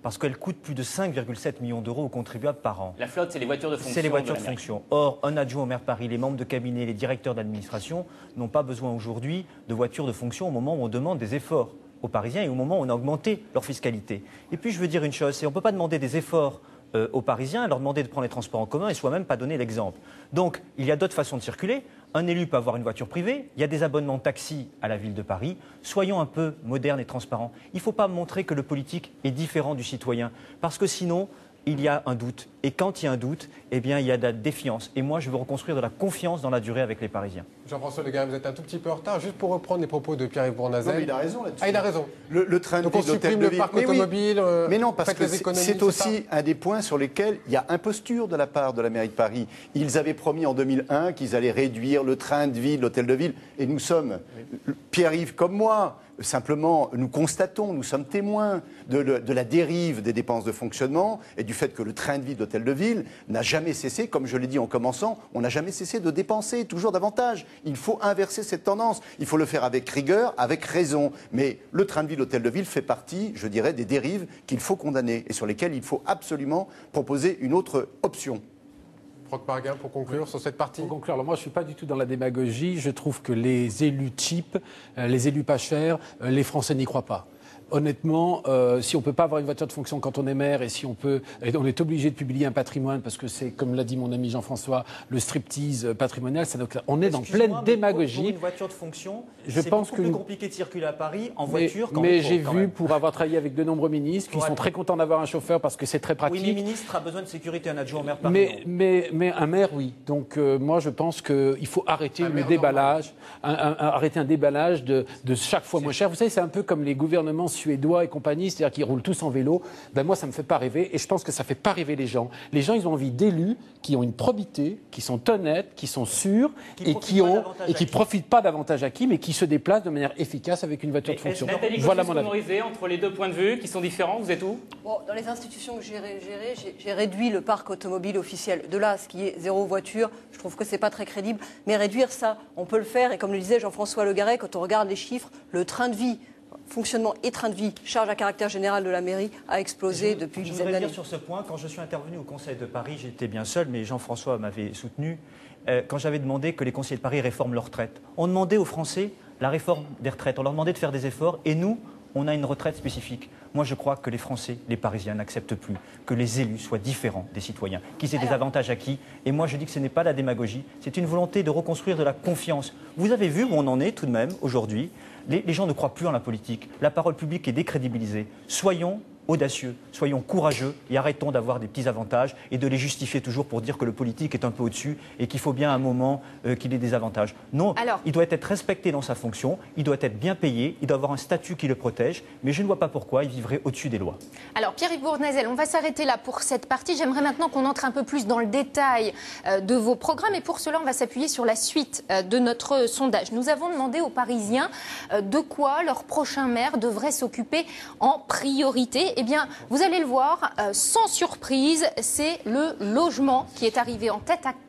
parce qu'elle coûte plus de 5,7 millions d'euros aux contribuables par an. La flotte, c'est les voitures de fonction. C'est les voitures de fonction. Or, un adjoint au maire de Paris, les membres de cabinet, les directeurs d'administration n'ont pas besoin aujourd'hui de voitures de fonction au moment où on demande des efforts aux Parisiens et au moment où on a augmenté leur fiscalité. Et puis, je veux dire une chose, c'est qu'on ne peut pas demander des efforts aux Parisiens, leur demander de prendre les transports en commun et soi-même pas donner l'exemple. Donc, il y a d'autres façons de circuler. Un élu peut avoir une voiture privée, il y a des abonnements taxi à la ville de Paris. Soyons un peu modernes et transparents. Il ne faut pas montrer que le politique est différent du citoyen, parce que sinon, il y a un doute. Et quand il y a un doute, eh bien, il y a de la défiance. Et moi, je veux reconstruire de la confiance dans la durée avec les Parisiens. Jean-François Legarrey, vous êtes un tout petit peu en retard. Juste pour reprendre les propos de Pierre-Yves Bournazel. Non, mais il a raison là-dessus. Ah, il a raison. Le train de Donc on vie, l'hôtel supprime de le ville. parc automobile. Mais non, parce que c'est aussi ça un des points sur lesquels il y a imposture de la part de la mairie de Paris. Ils avaient promis en 2001 qu'ils allaient réduire le train de vie, l'hôtel de ville. Et nous sommes, Pierre-Yves comme moi, simplement, nous constatons, nous sommes témoins de la dérive des dépenses de fonctionnement et du fait que le train de vie d'hôtel de ville n'a jamais cessé, comme je l'ai dit en commençant, on n'a jamais cessé de dépenser, toujours davantage. Il faut inverser cette tendance. Il faut le faire avec rigueur, avec raison. Mais le train de vie d'hôtel de ville fait partie, je dirais, des dérives qu'il faut condamner et sur lesquelles il faut absolument proposer une autre option. Franck Marguin, pour conclure sur cette partie. Pour conclure, alors moi je ne suis pas du tout dans la démagogie. Je trouve que les élus cheap, les élus pas chers, les Français n'y croient pas. Honnêtement, si on ne peut pas avoir une voiture de fonction quand on est maire et si on est obligé de publier un patrimoine parce que c'est, comme l'a dit mon ami Jean-François, le striptease patrimonial, on est dans pleine démagogie. Pour une voiture de fonction, c'est beaucoup plus compliqué de circuler à Paris en voiture qu'en métro. Mais j'ai vu, pour avoir travaillé avec de nombreux ministres, qui sont très contents d'avoir un chauffeur parce que c'est très pratique. Oui, mais le ministre a besoin de sécurité, un adjoint au maire de Paris. Mais un maire, oui. Donc moi, je pense qu'il faut arrêter le déballage, arrêter un déballage de chaque fois moins cher. Vous savez, c'est un peu comme les gouvernements suédois et compagnie, c'est-à-dire qu'ils roulent tous en vélo. Ben moi, ça ne me fait pas rêver et je pense que ça ne fait pas rêver les gens. Les gens, ils ont envie d'élus qui ont une probité, qui sont honnêtes, qui sont sûrs et qui ne profitent pas d'avantages acquis, mais qui se déplacent de manière efficace avec une voiture de fonction. Nathalie, voilà mon avis. Entre les deux points de vue qui sont différents, vous êtes où? Bon, dans les institutions que j'ai gérées, j'ai réduit le parc automobile officiel. De là, ce qui est zéro voiture, je trouve que ce n'est pas très crédible. Mais réduire ça, on peut le faire. Et comme le disait Jean-François Legarrey, quand on regarde les chiffres, le train de vie, fonctionnement et train de vie, charge à caractère général de la mairie, a explosé depuis une dizaine d'années. Je voudrais dire sur ce point, quand je suis intervenu au Conseil de Paris, j'étais bien seul, mais Jean-François m'avait soutenu, quand j'avais demandé que les conseillers de Paris réforment leurs retraites. On demandait aux Français la réforme des retraites, on leur demandait de faire des efforts, et nous, on a une retraite spécifique. Moi, je crois que les Français, les Parisiens n'acceptent plus que les élus soient différents des citoyens, qu'ils aient des avantages acquis. Et moi, je dis que ce n'est pas la démagogie, c'est une volonté de reconstruire de la confiance. Vous avez vu où on en est tout de même aujourd'hui. Les gens ne croient plus en la politique. La parole publique est décrédibilisée. Soyons audacieux, soyons courageux et arrêtons d'avoir des petits avantages et de les justifier toujours pour dire que le politique est un peu au-dessus et qu'il faut bien à un moment qu'il ait des avantages. Non, il doit être respecté dans sa fonction, il doit être bien payé, il doit avoir un statut qui le protège, mais je ne vois pas pourquoi il vivrait au-dessus des lois. Alors Pierre-Yves Bournazel, on va s'arrêter là pour cette partie. J'aimerais maintenant qu'on entre un peu plus dans le détail de vos programmes et pour cela on va s'appuyer sur la suite de notre sondage. Nous avons demandé aux Parisiens de quoi leur prochain maire devrait s'occuper en priorité. Eh bien, vous allez le voir, sans surprise, c'est le logement qui est arrivé en tête à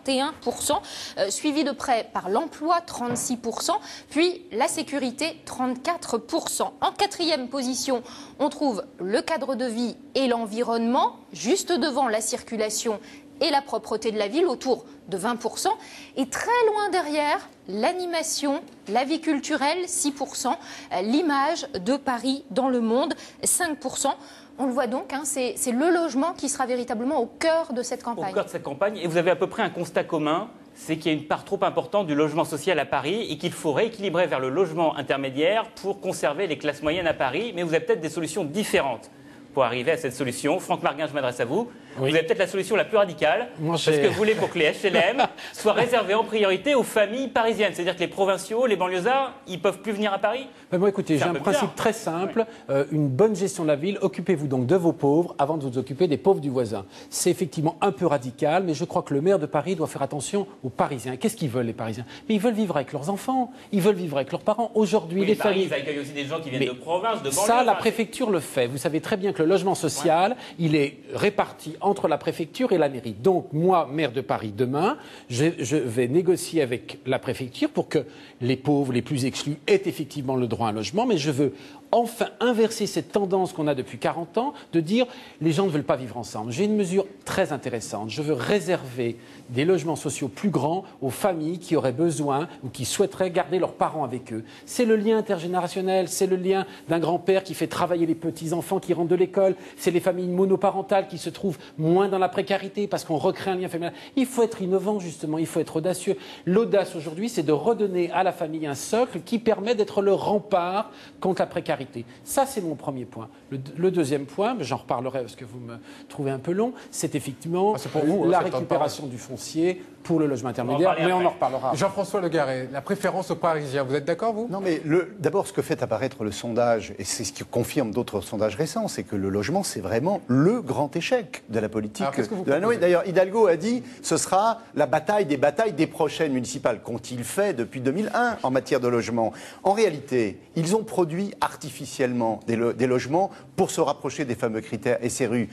41%, suivi de près par l'emploi, 36%, puis la sécurité, 34%. En quatrième position, on trouve le cadre de vie et l'environnement, juste devant la circulation et la propreté de la ville, autour de 20%. Et très loin derrière, l'animation, la vie culturelle, 6%, l'image de Paris dans le monde, 5%. On le voit donc, hein, c'est le logement qui sera véritablement au cœur de cette campagne. Au cœur de cette campagne. Et vous avez à peu près un constat commun, c'est qu'il y a une part trop importante du logement social à Paris et qu'il faut rééquilibrer vers le logement intermédiaire pour conserver les classes moyennes à Paris. Mais vous avez peut-être des solutions différentes pour arriver à cette solution. Franck Marguin, je m'adresse à vous. Oui. Vous avez peut-être la solution la plus radicale, parce que vous voulez pour que les HLM soient réservés en priorité aux familles parisiennes. C'est-à-dire que les provinciaux, les banlieusards, ils ne peuvent plus venir à Paris. Moi, écoutez, j'ai un principe très simple, une bonne gestion de la ville. Occupez-vous donc de vos pauvres avant de vous occuper des pauvres du voisin. C'est effectivement un peu radical, mais je crois que le maire de Paris doit faire attention aux Parisiens. Qu'est-ce qu'ils veulent, les Parisiens? Mais ils veulent vivre avec leurs enfants, ils veulent vivre avec leurs parents. Aujourd'hui, oui, les familles... familles... Ils accueillent aussi des gens qui viennent de province, de banlieue. Ça, la préfecture le fait. Vous savez très bien que le logement social, il est réparti entre la préfecture et la mairie. Donc, moi, maire de Paris, demain, je vais négocier avec la préfecture pour que les pauvres, les plus exclus, aient effectivement le droit à un logement, mais je veux enfin inverser cette tendance qu'on a depuis 40 ans de dire les gens ne veulent pas vivre ensemble. J'ai une mesure très intéressante. Je veux réserver des logements sociaux plus grands aux familles qui auraient besoin ou qui souhaiteraient garder leurs parents avec eux. C'est le lien intergénérationnel, c'est le lien d'un grand-père qui fait travailler les petits-enfants qui rentrent de l'école, c'est les familles monoparentales qui se trouvent moins dans la précarité parce qu'on recrée un lien familial. Il faut être innovant justement, il faut être audacieux. L'audace aujourd'hui, c'est de redonner à la famille un socle qui permet d'être le rempart contre la précarité. Ça, c'est mon premier point. Le deuxième point, mais j'en reparlerai parce que vous me trouvez un peu long, c'est effectivement la récupération du foncier pour le logement intermédiaire, mais on en reparlera. Jean-François Le Garret, la préférence aux Parisiens, vous êtes d'accord, vous? Non, mais d'abord, ce que fait apparaître le sondage, et c'est ce qui confirme d'autres sondages récents, c'est que le logement, c'est vraiment le grand échec de la politique de Hanoï. D'ailleurs, Hidalgo a dit ce sera la bataille des prochaines municipales. Qu'ont-ils fait depuis 2001 en matière de logement? En réalité, ils ont produit artificiellement des logements pour se rapprocher des fameux critères SRU,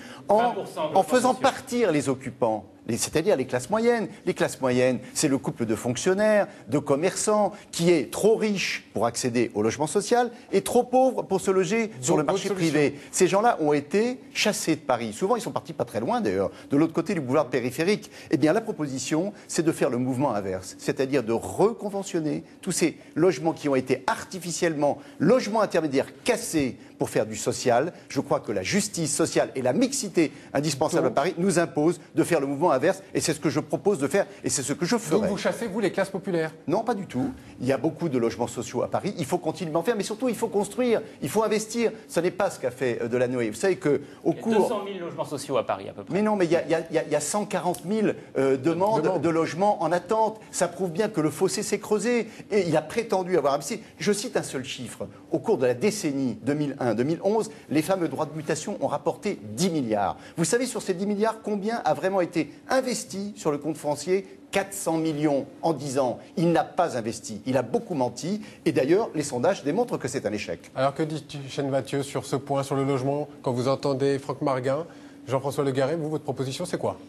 en faisant partir les occupants. C'est-à-dire les classes moyennes. Les classes moyennes, c'est le couple de fonctionnaires, de commerçants, qui est trop riche pour accéder au logement social et trop pauvre pour se loger sur le marché privé. Ces gens-là ont été chassés de Paris. Souvent, ils sont partis pas très loin d'ailleurs, de l'autre côté du boulevard périphérique. Eh bien, la proposition, c'est de faire le mouvement inverse, c'est-à-dire de reconventionner tous ces logements qui ont été artificiellement, logements intermédiaires cassés pour faire du social. Je crois que la justice sociale et la mixité indispensable à Paris nous imposent de faire le mouvement inverse, et c'est ce que je propose de faire, et c'est ce que je ferai. Donc vous chassez, vous, les classes populaires? Non, pas du tout. Il y a beaucoup de logements sociaux à Paris, il faut continuer à en faire, mais surtout il faut construire, il faut investir. Ce n'est pas ce qu'a fait Delanoë. Vous savez qu'au cours... Il y a 200 000 logements sociaux à Paris à peu près. Mais non, mais il y a 140 000 demandes de logements en attente. Ça prouve bien que le fossé s'est creusé, et il a prétendu avoir investi. Je cite un seul chiffre. Au cours de la décennie 2001-2011, les fameux droits de mutation ont rapporté 10 milliards. Vous savez, sur ces 10 milliards, combien a vraiment été investi sur le compte foncier? 400 millions en 10 ans. Il n'a pas investi. Il a beaucoup menti. Et d'ailleurs, les sondages démontrent que c'est un échec. Alors que dit Chêne Mathieu sur ce point, sur le logement, quand vous entendez Franck Marguin, Jean-François Le Garret, vous, votre proposition, c'est quoi?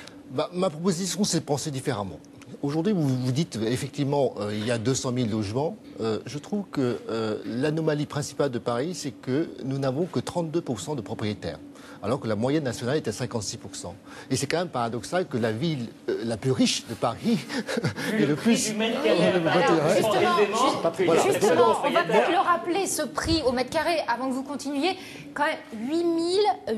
Ma proposition, c'est de penser différemment. Aujourd'hui, vous dites effectivement il y a 200 000 logements. Je trouve que l'anomalie principale de Paris, c'est que nous n'avons que 32% de propriétaires, alors que la moyenne nationale est à 56%. Et c'est quand même paradoxal que la ville la plus riche de Paris est le plus... Justement, on va peut-être le rappeler, ce prix au mètre carré, avant que vous continuiez, quand même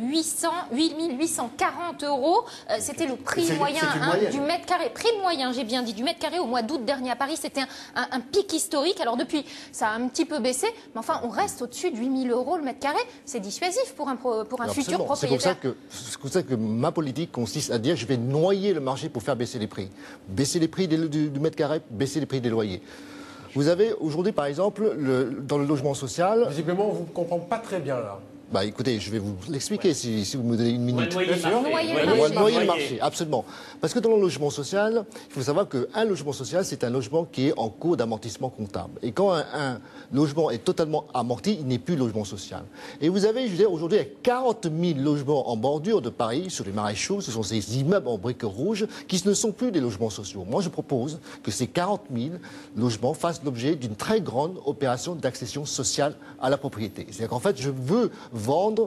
8 840 €, c'était le prix moyen du mètre carré. Prix moyen, j'ai bien dit, du mètre carré au mois d'août dernier à Paris, c'était un pic historique. Alors depuis, ça a un petit peu baissé, mais enfin, on reste au-dessus de 8 000 € le mètre carré. C'est dissuasif pour un futur propriétaire. C'est pour ça que ma politique consiste à dire je vais noyer le marché pour faire baisser les prix. Baisser les prix du mètre carré, baisser les prix des loyers. Vous avez aujourd'hui, par exemple, dans le logement social... Visiblement, on ne vous comprend pas très bien là. Bah écoutez, je vais vous l'expliquer si vous me donnez une minute. Noyer le marché, absolument. Parce que dans le logement social, il faut savoir qu'un logement social, c'est un logement qui est en cours d'amortissement comptable. Et quand un logement est totalement amorti, il n'est plus logement social. Et vous avez, je veux dire, aujourd'hui, 40 000 logements en bordure de Paris, sur les maréchaux, ce sont ces immeubles en briques rouges qui ne sont plus des logements sociaux. Moi, je propose que ces 40 000 logements fassent l'objet d'une très grande opération d'accession sociale à la propriété. C'est-à-dire qu'en fait, je veux vendre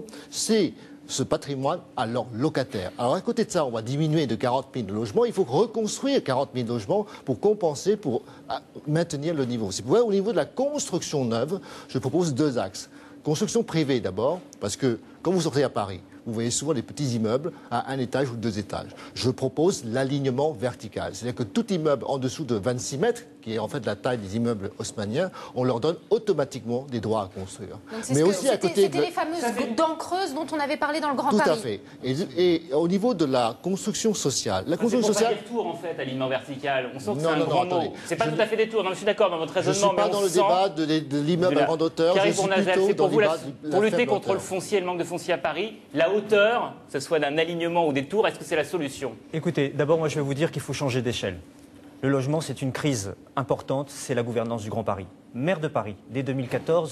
ce patrimoine à leurs locataires. Alors à côté de ça, on va diminuer de 40 000 logements. Il faut reconstruire 40 000 logements pour compenser, pour maintenir le niveau. C'est pourquoi au niveau de la construction neuve, je propose 2 axes. Construction privée d'abord, parce que quand vous sortez à Paris, vous voyez souvent des petits immeubles à 1 étage ou 2 étages. Je propose l'alignement vertical. C'est-à-dire que tout immeuble en dessous de 26 mètres, qui est en fait la taille des immeubles haussmanniens, on leur donne automatiquement des droits à construire. Mais aussi à côté c'était les fameuses dents creuses dont on avait parlé dans le Grand Paris. Tout à fait. Et au niveau de la construction sociale... C'est pour pas dire tour, en fait, alignement vertical. On sent que c'est un grand mot. C'est pas tout à fait des tours. Non, je suis d'accord dans votre raisonnement, mais on sent... Je ne suis pas dans le débat de l'immeuble à grande hauteur. Pierre Bournazel, c'est pour vous, pour lutter contre le foncier et le manque de foncier à Paris, la hauteur, que ce soit d'un alignement ou des tours, est-ce que c'est la solution? Écoutez, d'abord, moi, je vais vous dire qu'il faut changer d'échelle. Le logement, c'est une crise importante, c'est la gouvernance du Grand Paris. Maire de Paris, dès 2014,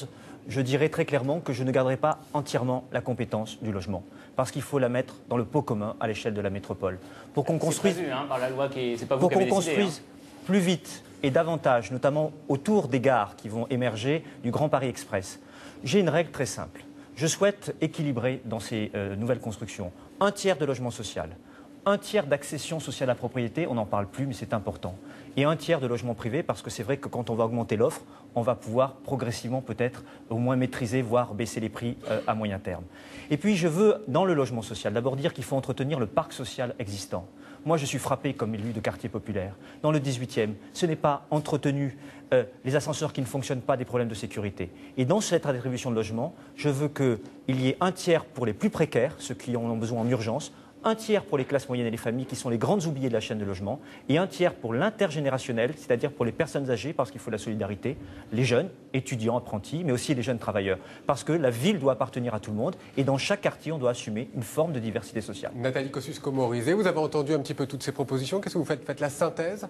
je dirais très clairement que je ne garderai pas entièrement la compétence du logement, parce qu'il faut la mettre dans le pot commun à l'échelle de la métropole. Pour qu'on construise, prévu, par la loi c'est pas vous qui avez décidé, construise plus vite et davantage, notamment autour des gares qui vont émerger du Grand Paris Express. J'ai une règle très simple. Je souhaite équilibrer dans ces nouvelles constructions un tiers de logement social, un tiers d'accession sociale à la propriété, on n'en parle plus mais c'est important, et un tiers de logement privé parce que c'est vrai que quand on va augmenter l'offre, on va pouvoir progressivement peut-être au moins maîtriser, voire baisser les prix à moyen terme. Et puis je veux, dans le logement social, d'abord dire qu'il faut entretenir le parc social existant. Moi, je suis frappé comme élu de quartier populaire. Dans le 18e, ce n'est pas entretenu les ascenseurs qui ne fonctionnent pas, des problèmes de sécurité. Et dans cette attribution de logement, je veux qu'il y ait un tiers pour les plus précaires, ceux qui en ont besoin en urgence, un tiers pour les classes moyennes et les familles qui sont les grandes oubliées de la chaîne de logement, et un tiers pour l'intergénérationnel, c'est-à-dire pour les personnes âgées, parce qu'il faut de la solidarité, les jeunes, étudiants, apprentis, mais aussi les jeunes travailleurs. Parce que la ville doit appartenir à tout le monde, et dans chaque quartier, on doit assumer une forme de diversité sociale. Nathalie Kosciusko-Morizet, vous avez entendu un petit peu toutes ces propositions. Qu'est-ce que vous faites? Faites la synthèse.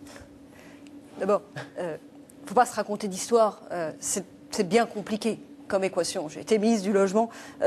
D'abord, il ne faut pas se raconter d'histoire. C'est bien compliqué comme équation. J'ai été ministre du Logement,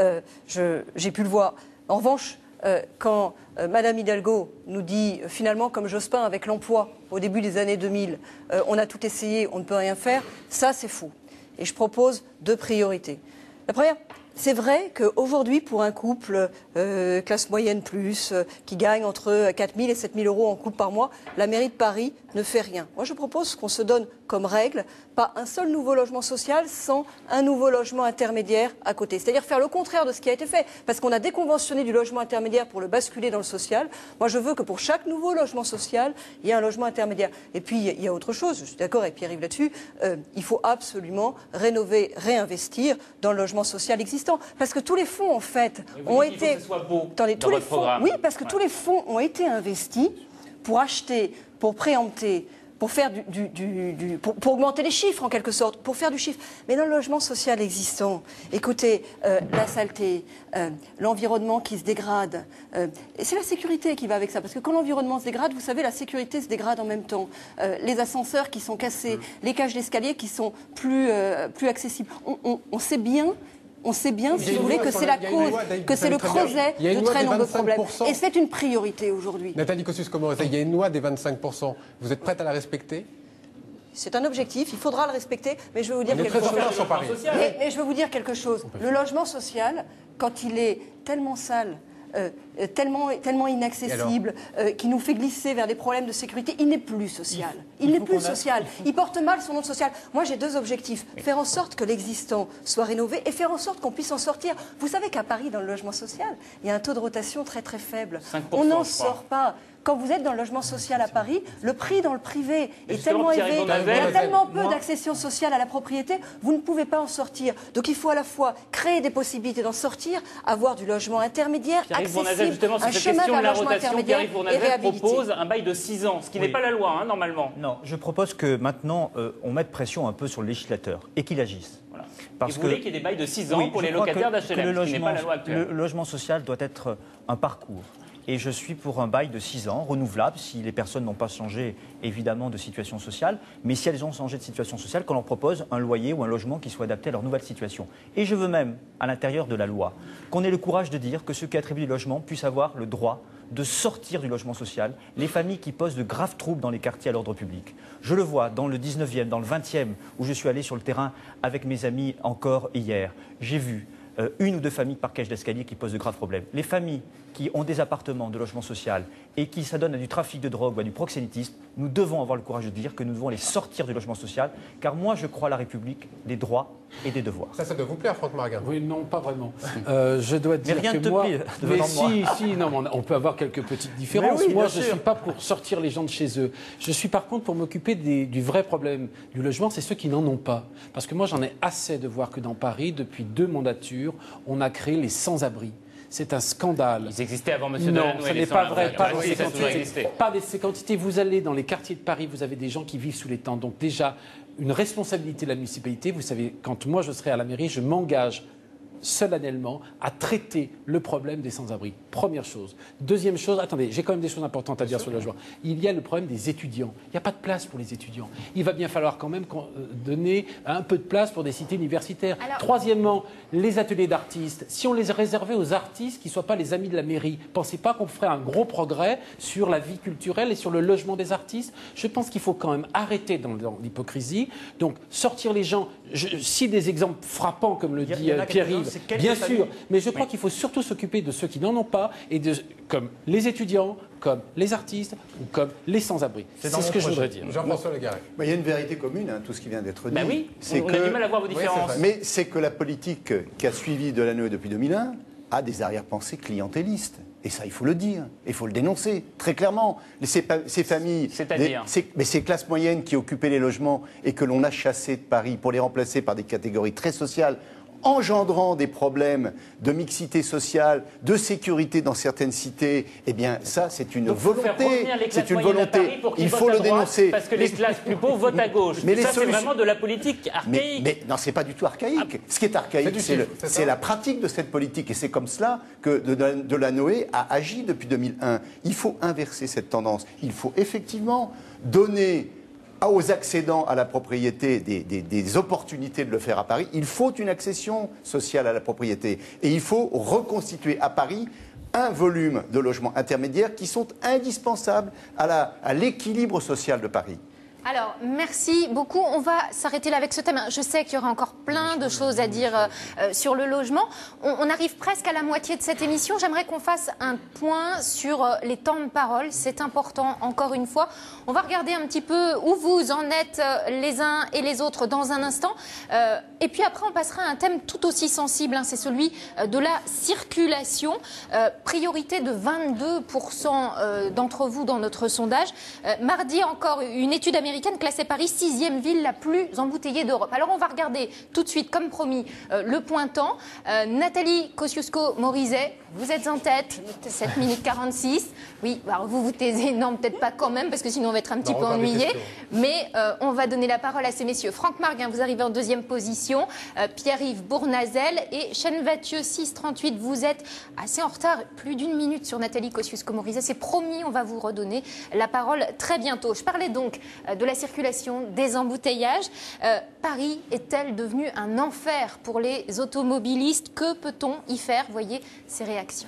j'ai pu le voir. En revanche, quand Madame Hidalgo nous dit finalement comme Jospin avec l'emploi au début des années 2000, on a tout essayé, on ne peut rien faire, ça c'est faux. Et je propose 2 priorités. La première, c'est vrai qu'aujourd'hui, pour un couple classe moyenne plus, qui gagne entre 4 000 et 7 000 euros en couple par mois, la mairie de Paris ne fait rien. Moi, je propose qu'on se donne comme règle pas un seul nouveau logement social sans un nouveau logement intermédiaire à côté. C'est-à-dire faire le contraire de ce qui a été fait. Parce qu'on a déconventionné du logement intermédiaire pour le basculer dans le social. Moi, je veux que pour chaque nouveau logement social, il y ait un logement intermédiaire. Et puis, il y a autre chose, je suis d'accord avec Pierre-Yves là-dessus, il faut absolument rénover, réinvestir dans le logement social existant. Parce que tous les fonds, en fait, ont été... Oui, parce que tous les fonds ont été investis pour acheter, pour préempter, pour faire pour augmenter les chiffres en quelque sorte, pour faire du chiffre. Mais dans le logement social existant, écoutez, la saleté, l'environnement qui se dégrade, et c'est la sécurité qui va avec ça, parce que quand l'environnement se dégrade, vous savez, la sécurité se dégrade en même temps. Les ascenseurs qui sont cassés, les cages d'escalier qui sont plus accessibles. On sait bien. On sait bien, si vous voulez, que c'est la cause, que c'est le creuset de très nombreux problèmes. Et c'est une priorité aujourd'hui. Nathalie Kosciusko-Morizet, il y a une loi des 25%. Vous êtes prête à la respecter? C'est un objectif, il faudra le respecter, mais je vais vous dire quelque chose. Mais je vais vous dire quelque chose. Le logement social, quand il est tellement sale, tellement inaccessible, qui nous fait glisser vers des problèmes de sécurité, il n'est plus social. Il n'est plus social. Il porte mal son nom de social. Moi, j'ai 2 objectifs. Faire en sorte que l'existant soit rénové et faire en sorte qu'on puisse en sortir. Vous savez qu'à Paris, dans le logement social, il y a un taux de rotation très très faible. On n'en sort pas. Quand vous êtes dans le logement social à Paris, le prix dans le privé est tellement élevé, il y a tellement peu d'accession sociale à la propriété, vous ne pouvez pas en sortir. Donc il faut à la fois créer des possibilités d'en sortir, avoir du logement intermédiaire, accessible, un chemin vers le logement intermédiaire et réhabilité. Propose un bail de 6 ans, ce qui n'est pas la loi, normalement. Non, je propose que maintenant, on mette pression un peu sur le législateur et qu'il agisse. Voilà. Parce que vous voulez qu'il y ait des bails de 6 ans pour les locataires d'HLM, ce qui n'est pas la loi actuelle. Le logement social doit être un parcours. Et je suis pour un bail de 6 ans, renouvelable, si les personnes n'ont pas changé, évidemment, de situation sociale. Mais si elles ont changé de situation sociale, qu'on leur propose un loyer ou un logement qui soit adapté à leur nouvelle situation. Et je veux même, à l'intérieur de la loi, qu'on ait le courage de dire que ceux qui attribuent des logements puissent avoir le droit de sortir du logement social les familles qui posent de graves troubles dans les quartiers à l'ordre public. Je le vois dans le 19e, dans le 20e, où je suis allé sur le terrain avec mes amis encore hier. J'ai vu 1 ou 2 familles par cage d'escalier qui posent de graves problèmes. Les familles qui ont des appartements de logement social et qui s'adonnent à du trafic de drogue ou à du proxénétisme, nous devons avoir le courage de dire que nous devons les sortir du logement social, car moi je crois à la République des droits et des devoirs. Ça doit vous plaire, Franck Marguin? Oui, non, pas vraiment. Je dois dire que moi... Mais si, non, on peut avoir quelques petites différences. Oui, moi, je ne suis pas pour sortir les gens de chez eux. Je suis par contre pour m'occuper du vrai problème du logement, c'est ceux qui n'en ont pas. Parce que moi, j'en ai assez de voir que dans Paris, depuis 2 mandatures, on a créé les sans-abri. C'est un scandale. Ils existaient avant M. Delannoy. Non, ce n'est pas vrai. Pas de ces quantités. Vous allez dans les quartiers de Paris, vous avez des gens qui vivent sous les tentes. Donc déjà, une responsabilité de la municipalité. Vous savez, quand moi je serai à la mairie, je m'engage solennellement à traiter le problème des sans-abri. Première chose. Deuxième chose, attendez, j'ai quand même des choses importantes à dire sur le logement. Il y a le problème des étudiants. Il n'y a pas de place pour les étudiants. Il va bien falloir quand même donner un peu de place pour des cités universitaires. Alors, troisièmement, les ateliers d'artistes. Si on les réservait aux artistes qui ne soient pas les amis de la mairie, pensez pas qu'on ferait un gros progrès sur la vie culturelle et sur le logement des artistes? Je pense qu'il faut quand même arrêter dans l'hypocrisie. Donc, sortir les gens, si des exemples frappants, comme le dit Pierre-Yves, bien sûr, mais je crois qu'il faut surtout s'occuper de ceux qui n'en ont pas, et comme les étudiants, comme les artistes, ou comme les sans-abri. C'est ce que je voudrais dire. Jean-François Le Garret. Il y a une vérité commune, tout ce qui vient d'être dit. Oui, on a du mal à voir vos différences. Mais c'est que la politique qui a suivi Delanoë depuis 2001 a des arrière-pensées clientélistes. Et ça, il faut le dire, il faut le dénoncer, très clairement. Ces familles, ces classes moyennes qui occupaient les logements et que l'on a chassées de Paris pour les remplacer par des catégories très sociales, engendrant des problèmes de mixité sociale, de sécurité dans certaines cités, eh bien ça c'est une volonté. C'est une volonté. Il faut le dénoncer. Parce que les classes plus pauvres votent à gauche. Mais ça c'est vraiment de la politique archaïque. Mais non, c'est pas du tout archaïque. Ce qui est archaïque, c'est la pratique de cette politique. Et c'est comme cela que Delanoë a agi depuis 2001. Il faut inverser cette tendance. Il faut effectivement donner aux accédants à la propriété des opportunités de le faire à Paris. Il faut une accession sociale à la propriété. Et il faut reconstituer à Paris un volume de logements intermédiaires qui sont indispensables à l'équilibre social de Paris. Alors, merci beaucoup. On va s'arrêter là avec ce thème. Je sais qu'il y aura encore plein de choses à dire sur le logement. On arrive presque à la moitié de cette émission. J'aimerais qu'on fasse un point sur les temps de parole. C'est important, encore une fois. On va regarder un petit peu où vous en êtes les uns et les autres dans un instant. Et puis après, on passera à un thème tout aussi sensible. C'est celui de la circulation. Priorité de 22% d'entre vous dans notre sondage. Mardi, encore une étude américaine classée Paris 6e ville la plus embouteillée d'Europe. Alors on va regarder tout de suite, comme promis, le pointant. Nathalie Kosciusko-Morizet, vous êtes en tête, 7 minutes 46. Oui, alors vous vous taisez, non, peut-être pas quand même, parce que sinon on va être un petit peu ennuyé. Mais on va donner la parole à ces messieurs. Franck Marguin, vous arrivez en deuxième position. Pierre-Yves Bournazel et Chêne Vathieu, 6,38. Vous êtes assez en retard, plus d'une minute sur Nathalie Kosciusko-Morizet. C'est promis, on va vous redonner la parole très bientôt. Je parlais donc de la circulation, des embouteillages. Paris est-elle devenue un enfer pour les automobilistes? Que peut-on y faire? Voyez ces réactions.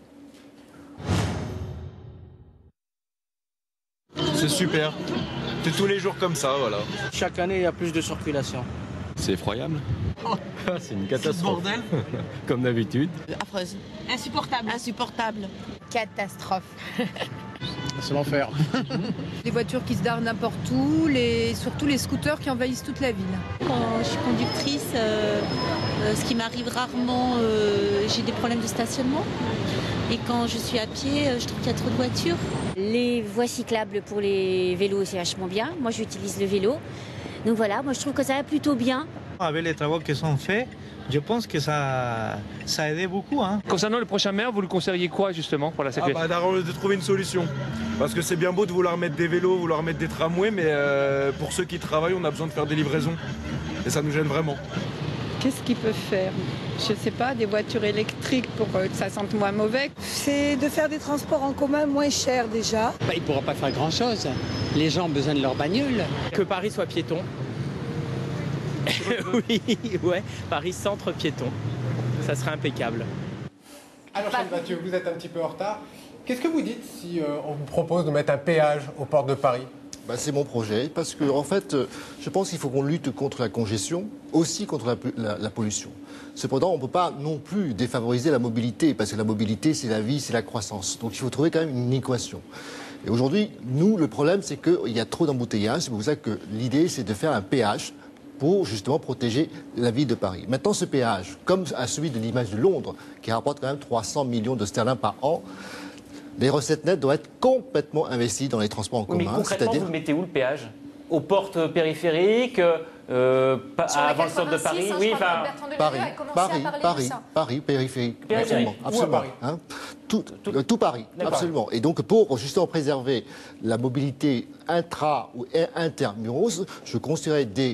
C'est super. C'est tous les jours comme ça, voilà. Chaque année, il y a plus de circulation. C'est effroyable. C'est une catastrophe. Bordel. Comme d'habitude. Affreuse. Insupportable. Insupportable. Catastrophe. C'est l'enfer. Les voitures qui se darent n'importe où, surtout les scooters qui envahissent toute la ville. Quand je suis conductrice, ce qui m'arrive rarement, j'ai des problèmes de stationnement. Et quand je suis à pied, je trouve qu'il y a trop de voitures. Les voies cyclables pour les vélos, c'est vachement bien. Moi, j'utilise le vélo. Donc voilà, moi je trouve que ça va plutôt bien. Avec les travaux qui sont faits, je pense que ça a aidé beaucoup. Concernant le prochain maire, vous lui conseilleriez quoi justement pour la circulation? De trouver une solution. Parce que c'est bien beau de vouloir mettre des vélos, vouloir mettre des tramways, mais pour ceux qui travaillent, on a besoin de faire des livraisons. Et ça nous gêne vraiment. Qu'est-ce qu'ils peuvent faire? Je ne sais pas, des voitures électriques pour que ça sente moins mauvais. C'est de faire des transports en commun moins chers déjà. Il ne pourra pas faire grand-chose. Les gens ont besoin de leur bagnole. Que Paris soit piéton. Oui, ouais, Paris centre piéton. Ça serait impeccable. Alors, Chêne Vathieu, vous êtes un petit peu en retard. Qu'est-ce que vous dites si on vous propose de mettre un péage aux portes de Paris? C'est mon projet, parce que en fait, je pense qu'il faut qu'on lutte contre la congestion, aussi contre la pollution. Cependant, on ne peut pas non plus défavoriser la mobilité, parce que la mobilité, c'est la vie, c'est la croissance. Donc il faut trouver quand même une équation. Et aujourd'hui, nous, le problème, c'est qu'il y a trop d'embouteillages. C'est pour ça que l'idée, c'est de faire un péage pour justement protéger la ville de Paris. Maintenant, ce péage, comme à celui de l'image de Londres, qui rapporte quand même 300 millions de sterling par an, les recettes nettes doivent être complètement investies dans les transports en commun. Mais concrètement, vous mettez où le péage? Aux portes périphériques, avant le centre de Paris? Oui, Paris, périphérique, absolument. Tout Paris, absolument. Et donc, pour justement préserver la mobilité intra ou intermuros, je construirai des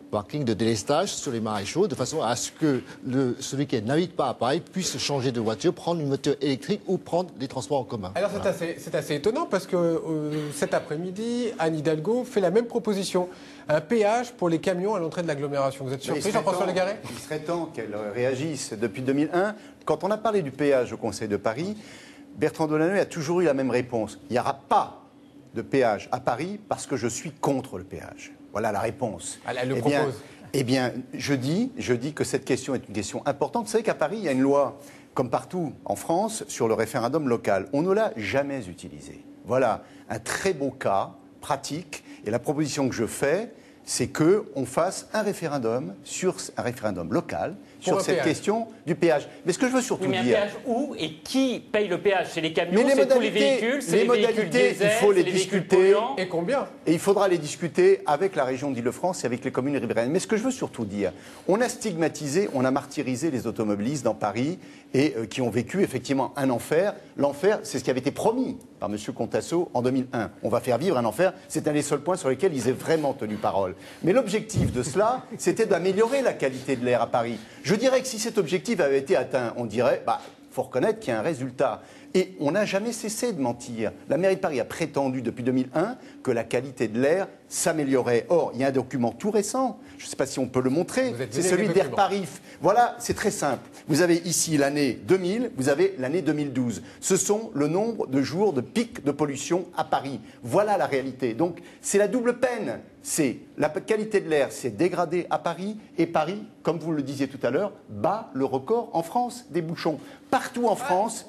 parking de délestage sur les maréchaux, de façon à ce que celui qui n'habite pas à Paris puisse changer de voiture, prendre une voiture électrique ou prendre les transports en commun. Alors c'est assez étonnant parce que cet après-midi, Anne Hidalgo fait la même proposition. Un péage pour les camions à l'entrée de l'agglomération. Vous êtes surpris, Jean-François Légaré ? Il serait temps qu'elle réagisse. Depuis 2001, quand on a parlé du péage au Conseil de Paris, Bertrand Delanoë a toujours eu la même réponse. Il n'y aura pas de péage à Paris parce que je suis contre le péage. Voilà la réponse. Elle le propose. Eh bien, je dis que cette question est une question importante. Vous savez qu'à Paris, il y a une loi, comme partout en France, sur le référendum local. On ne l'a jamais utilisé. Voilà un très beau cas pratique. Et la proposition que je fais, c'est qu'on fasse un référendum local sur cette question du péage. Mais ce que je veux surtout dire... un péage où et qui paye le péage? C'est les camions, c'est tous les véhicules, c'est les véhicules diesel, il faut les discuter. Et combien? Et il faudra les discuter avec la région d'Île-de-France et avec les communes riveraines. Mais ce que je veux surtout dire, on a stigmatisé, on a martyrisé les automobilistes dans Paris et qui ont vécu effectivement un enfer. L'enfer, c'est ce qui avait été promis par M. Contasso en 2001. On va faire vivre un enfer. C'est un des seuls points sur lesquels ils aient vraiment tenu parole. Mais l'objectif de cela, c'était d'améliorer la qualité de l'air à Paris. Je dirais que si cet objectif avait été atteint, on dirait, faut reconnaître qu'il y a un résultat. Et on n'a jamais cessé de mentir. La mairie de Paris a prétendu depuis 2001 que la qualité de l'air s'améliorait. Or, il y a un document tout récent, je ne sais pas si on peut le montrer, c'est celui d'Air Paris. Voilà, c'est très simple. Vous avez ici l'année 2000, vous avez l'année 2012. Ce sont le nombre de jours de pic de pollution à Paris. Voilà la réalité. Donc, c'est la double peine. C'est la qualité de l'air s'est dégradée à Paris et Paris, comme vous le disiez tout à l'heure, bat le record en France des bouchons. Partout en France,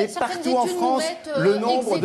le nombre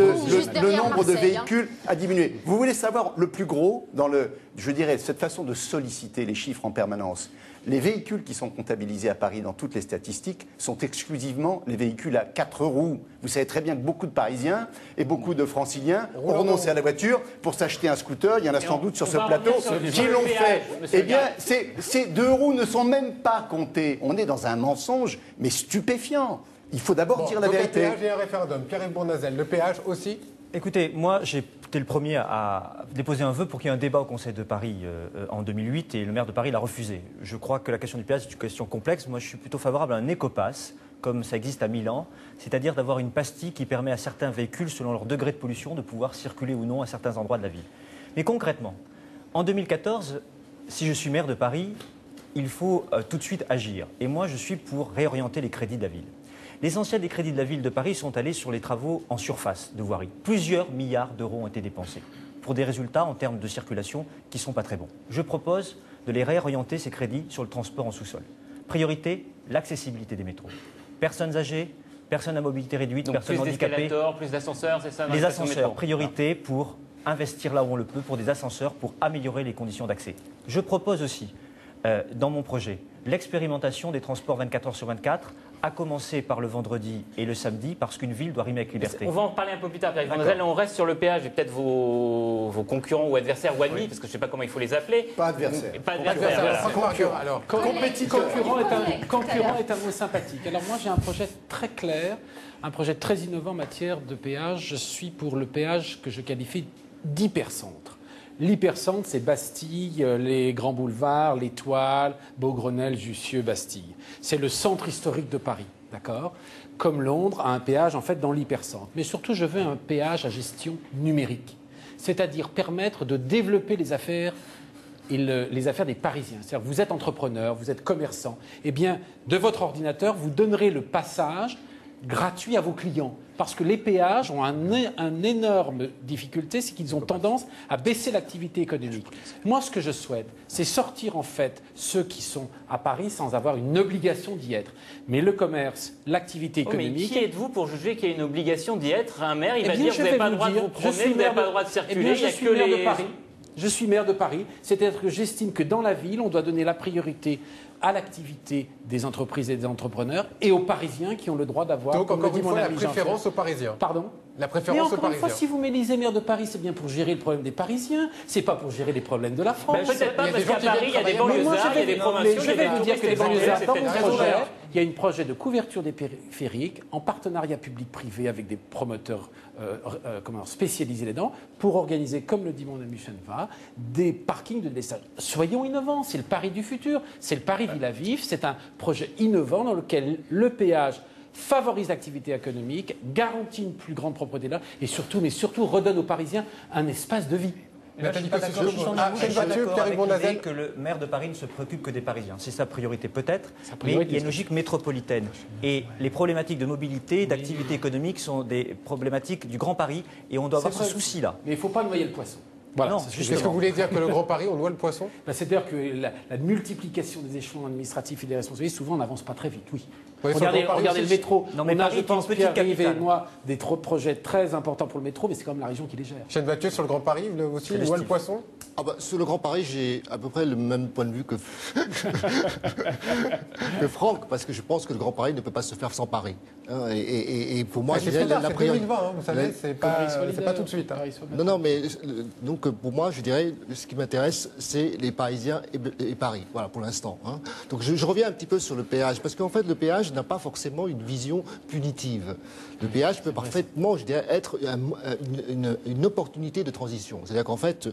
de véhicules a diminué. Vous voulez savoir le plus gros dans cette façon de solliciter les chiffres en permanence? Les véhicules qui sont comptabilisés à Paris dans toutes les statistiques sont exclusivement les véhicules à 4 roues. Vous savez très bien que beaucoup de Parisiens et beaucoup de Franciliens ont renoncé à la voiture pour s'acheter un scooter. Il y en a sans doute sur ce plateau qui l'ont fait. Eh bien, ces 2 roues ne sont même pas comptées. On est dans un mensonge, mais stupéfiant. Il faut d'abord dire la vérité. Le péage et un référendum. Pierre-Yves Bournazel, le péage aussi? Écoutez, moi, j'ai été le premier à déposer un vœu pour qu'il y ait un débat au Conseil de Paris en 2008 et le maire de Paris l'a refusé. Je crois que la question du péage est une question complexe. Moi, je suis plutôt favorable à un écopass, comme ça existe à Milan, c'est-à-dire d'avoir une pastille qui permet à certains véhicules, selon leur degré de pollution, de pouvoir circuler ou non à certains endroits de la ville. Mais concrètement, en 2014, si je suis maire de Paris, il faut tout de suite agir. Et moi, je suis pour réorienter les crédits de la ville. L'essentiel des crédits de la ville de Paris sont allés sur les travaux en surface de voirie. Plusieurs milliards d'euros ont été dépensés pour des résultats en termes de circulation qui ne sont pas très bons. Je propose de les réorienter, ces crédits, sur le transport en sous-sol. Priorité, l'accessibilité des métros. Personnes âgées, personnes à mobilité réduite, donc personnes handicapées. Plus d'ascenseurs, c'est ça? Les ascenseurs, priorité pour investir là où on le peut, pour des ascenseurs, pour améliorer les conditions d'accès. Je propose aussi, dans mon projet, l'expérimentation des transports 24 heures sur 24, à commencer par le vendredi et le samedi, parce qu'une ville doit rimer avec liberté. On va en parler un peu plus tard, Pierre-Yves. On reste sur le péage et peut-être vos concurrents ou adversaires ou ennemis, parce que je ne sais pas comment il faut les appeler. Pas adversaires. Pas adversaires. Concurrent est un mot sympathique. Alors moi, j'ai un projet très clair, un projet très innovant en matière de péage. Je suis pour le péage que je qualifie d'hypercentre. L'hypercentre, c'est Bastille, les grands boulevards, l'Étoile, Beaugrenelle, Jussieu, Bastille. C'est le centre historique de Paris, d'accord? Comme Londres a un péage, en fait, dans l'hypercentre. Mais surtout, je veux un péage à gestion numérique. C'est-à-dire permettre de développer les affaires les affaires des Parisiens. C'est-à-dire, vous êtes entrepreneur, vous êtes commerçant. Eh bien, de votre ordinateur, vous donnerez le passage gratuit à vos clients. Parce que les péages ont une énorme difficulté, c'est qu'ils ont tendance à baisser l'activité économique. Moi, ce que je souhaite, c'est sortir en fait ceux qui sont à Paris sans avoir une obligation d'y être. Mais le commerce, l'activité économique... Mais qui êtes-vous pour juger qu'il y a une obligation d'y être? Un maire, il va dire, vous n'avez pas le droit de vous promener, vous n'avez pas le droit de circuler, il n'y a que les... Je suis maire de Paris, c'est-à-dire que j'estime que dans la ville, on doit donner la priorité à l'activité des entreprises et des entrepreneurs et aux Parisiens qui ont le droit d'avoir... Donc, encore une fois, la préférence aux Parisiens. Pardon ? La préférence mais aux encore Parisiens. une fois, si vous m'élisez maire de Paris, c'est bien pour gérer le problème des Parisiens, c'est pas pour gérer les problèmes de la France. Peut-être pas, parce qu'à Paris, il y a des banlieusards, il y a des promotions. Je vais vous dire que les banlieusards, dans mon projet, il y a une un projet de couverture des périphériques en partenariat public-privé avec des promoteurs spécialisés là-dedans pour organiser, comme le dit mon ami Chenva, des parkings de délestage. Soyons innovants, c'est le Paris du futur, c'est le Paris Villa-Vif, c'est un projet innovant dans lequel le péage favorise l'activité économique, garantit une plus grande propreté là et surtout, mais surtout redonne aux Parisiens un espace de vie. Je suis pas d'accord avec l'idée que le maire de Paris ne se préoccupe que des Parisiens. C'est sa priorité peut-être, mais il y a une logique métropolitaine. Et les problématiques de mobilité, d'activité économique sont des problématiques du Grand Paris et on doit avoir ce souci-là. Mais il ne faut pas noyer le poisson. Voilà, qu'est-ce que vous voulez dire que le Grand Paris, on noie le poisson? C'est-à-dire que la multiplication des échelons administratifs et des responsabilités, souvent on n'avance pas très vite, oui. Regardez le métro. Non, mais Paris, je pense, Pierre-Yves et moi, des projets très importants pour le métro, mais c'est quand même la région qui les gère. Chenva, sur le Grand Paris, aussi, noie le poisson? Sur le Grand Paris, j'ai à peu près le même point de vue que Franck, parce que je pense que le Grand Paris ne peut pas se faire sans Paris. Et pour moi, c'est 2020, vous savez, c'est pas tout de suite. Non, mais donc pour moi, je dirais, ce qui m'intéresse, c'est les Parisiens et Paris. Voilà, pour l'instant. Donc je reviens un petit peu sur le péage, parce qu'en fait, le péage n'a pas forcément une vision punitive. Le péage peut parfaitement, je dirais, être une opportunité de transition. C'est-à-dire qu'en fait,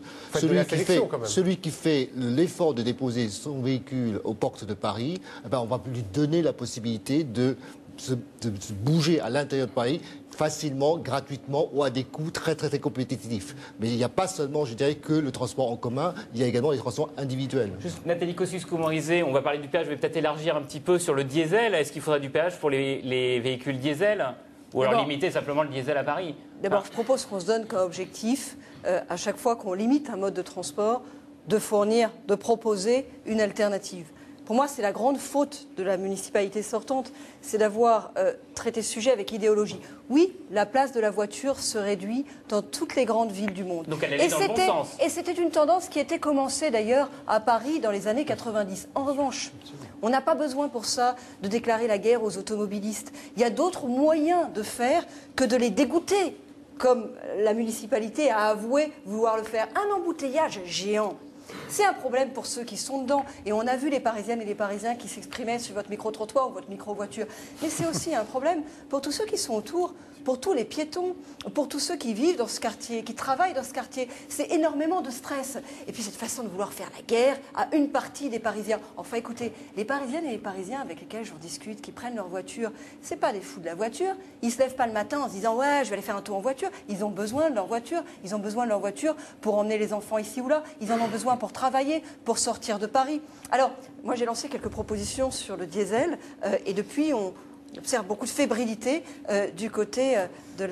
celui qui fait l'effort de déposer son véhicule aux portes de Paris, on va lui donner la possibilité de se bouger à l'intérieur de Paris facilement, gratuitement ou à des coûts très très très compétitifs. Mais il n'y a pas seulement, je dirais, que le transport en commun, il y a également les transports individuels. Juste, Nathalie Kosciusko-Morizet, on va parler du péage, je vais peut-être élargir un petit peu sur le diesel. Est-ce qu'il faudra du péage pour les véhicules diesel? Ou alors limiter simplement le diesel à Paris? D'abord, je propose qu'on se donne comme objectif, à chaque fois qu'on limite un mode de transport, de fournir, de proposer une alternative. Pour moi, c'est la grande faute de la municipalité sortante, c'est d'avoir traité ce sujet avec idéologie. Oui, la place de la voiture se réduit dans toutes les grandes villes du monde. Donc elle est dans le bon sens. Et c'était une tendance qui était commencée d'ailleurs à Paris dans les années 90. En revanche, on n'a pas besoin pour ça de déclarer la guerre aux automobilistes. Il y a d'autres moyens de faire que de les dégoûter, comme la municipalité a avoué vouloir le faire. Un embouteillage géant. C'est un problème pour ceux qui sont dedans. Et on a vu les Parisiennes et les Parisiens qui s'exprimaient sur votre micro-trottoir ou votre micro-voiture. Mais c'est aussi un problème pour tous ceux qui sont autour, pour tous les piétons, pour tous ceux qui vivent dans ce quartier, qui travaillent dans ce quartier. C'est énormément de stress. Et puis cette façon de vouloir faire la guerre à une partie des Parisiens. Enfin écoutez, les Parisiennes et les Parisiens avec lesquels j'en discute, qui prennent leur voiture, c'est pas des fous de la voiture. Ils se lèvent pas le matin en se disant ouais, je vais aller faire un tour en voiture. Ils ont besoin de leur voiture. Ils ont besoin de leur voiture pour emmener les enfants ici ou là. Ils en ont besoin pour travailler, pour sortir de Paris. Alors, moi j'ai lancé quelques propositions sur le diesel et depuis on observe beaucoup de fébrilité du côté de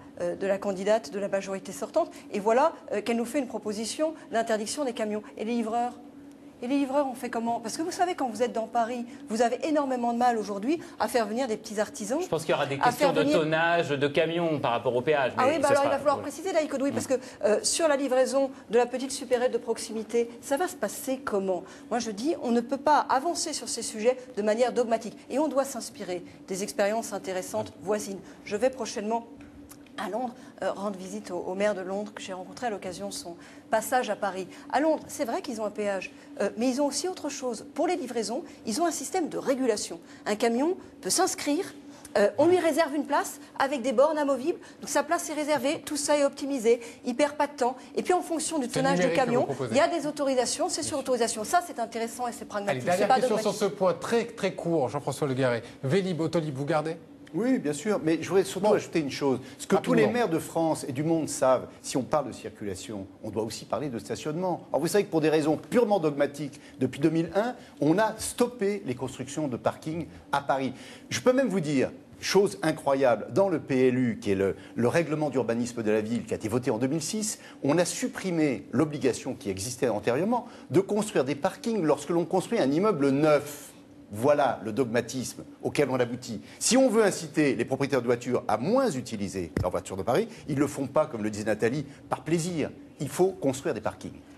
la candidate de la majorité sortante. Et voilà qu'elle nous fait une proposition d'interdiction des camions. Et les livreurs? Et les livreurs, on fait comment? Parce que vous savez, quand vous êtes dans Paris, vous avez énormément de mal aujourd'hui à faire venir des petits artisans. Je pense qu'il y aura des questions de tonnage de camions par rapport au péage. Ah oui, alors il va falloir préciser, Daïk Odoui, parce que sur la livraison de la petite supérette de proximité, ça va se passer comment? Moi, je dis, on ne peut pas avancer sur ces sujets de manière dogmatique. Et on doit s'inspirer des expériences intéressantes voisines. Je vais prochainement à Londres, rendre visite au maire de Londres que j'ai rencontré à l'occasion de son passage à Paris. À Londres, c'est vrai qu'ils ont un péage, mais ils ont aussi autre chose. Pour les livraisons, ils ont un système de régulation. Un camion peut s'inscrire, on lui réserve une place avec des bornes amovibles, donc sa place est réservée, tout ça est optimisé, il perd pas de temps. Et puis en fonction du tonnage du camion, il y a des autorisations, c'est sur autorisation. Ça, c'est intéressant et c'est pragmatique. Allez, dernière question sur ce point très, très court, Jean-François Le Garret. Vélib, Autolib, vous gardez? Oui, bien sûr, mais je voudrais surtout ajouter une chose. Ce que tous les maires de France et du monde savent, si on parle de circulation, on doit aussi parler de stationnement. Alors vous savez que pour des raisons purement dogmatiques, depuis 2001, on a stoppé les constructions de parkings à Paris. Je peux même vous dire, chose incroyable, dans le PLU, qui est le règlement d'urbanisme de la ville, qui a été voté en 2006, on a supprimé l'obligation qui existait antérieurement de construire des parkings lorsque l'on construit un immeuble neuf. Voilà le dogmatisme auquel on aboutit. Si on veut inciter les propriétaires de voitures à moins utiliser leur voiture de Paris, ils ne le font pas, comme le disait Nathalie, par plaisir. Il faut construire des parkings. Alors,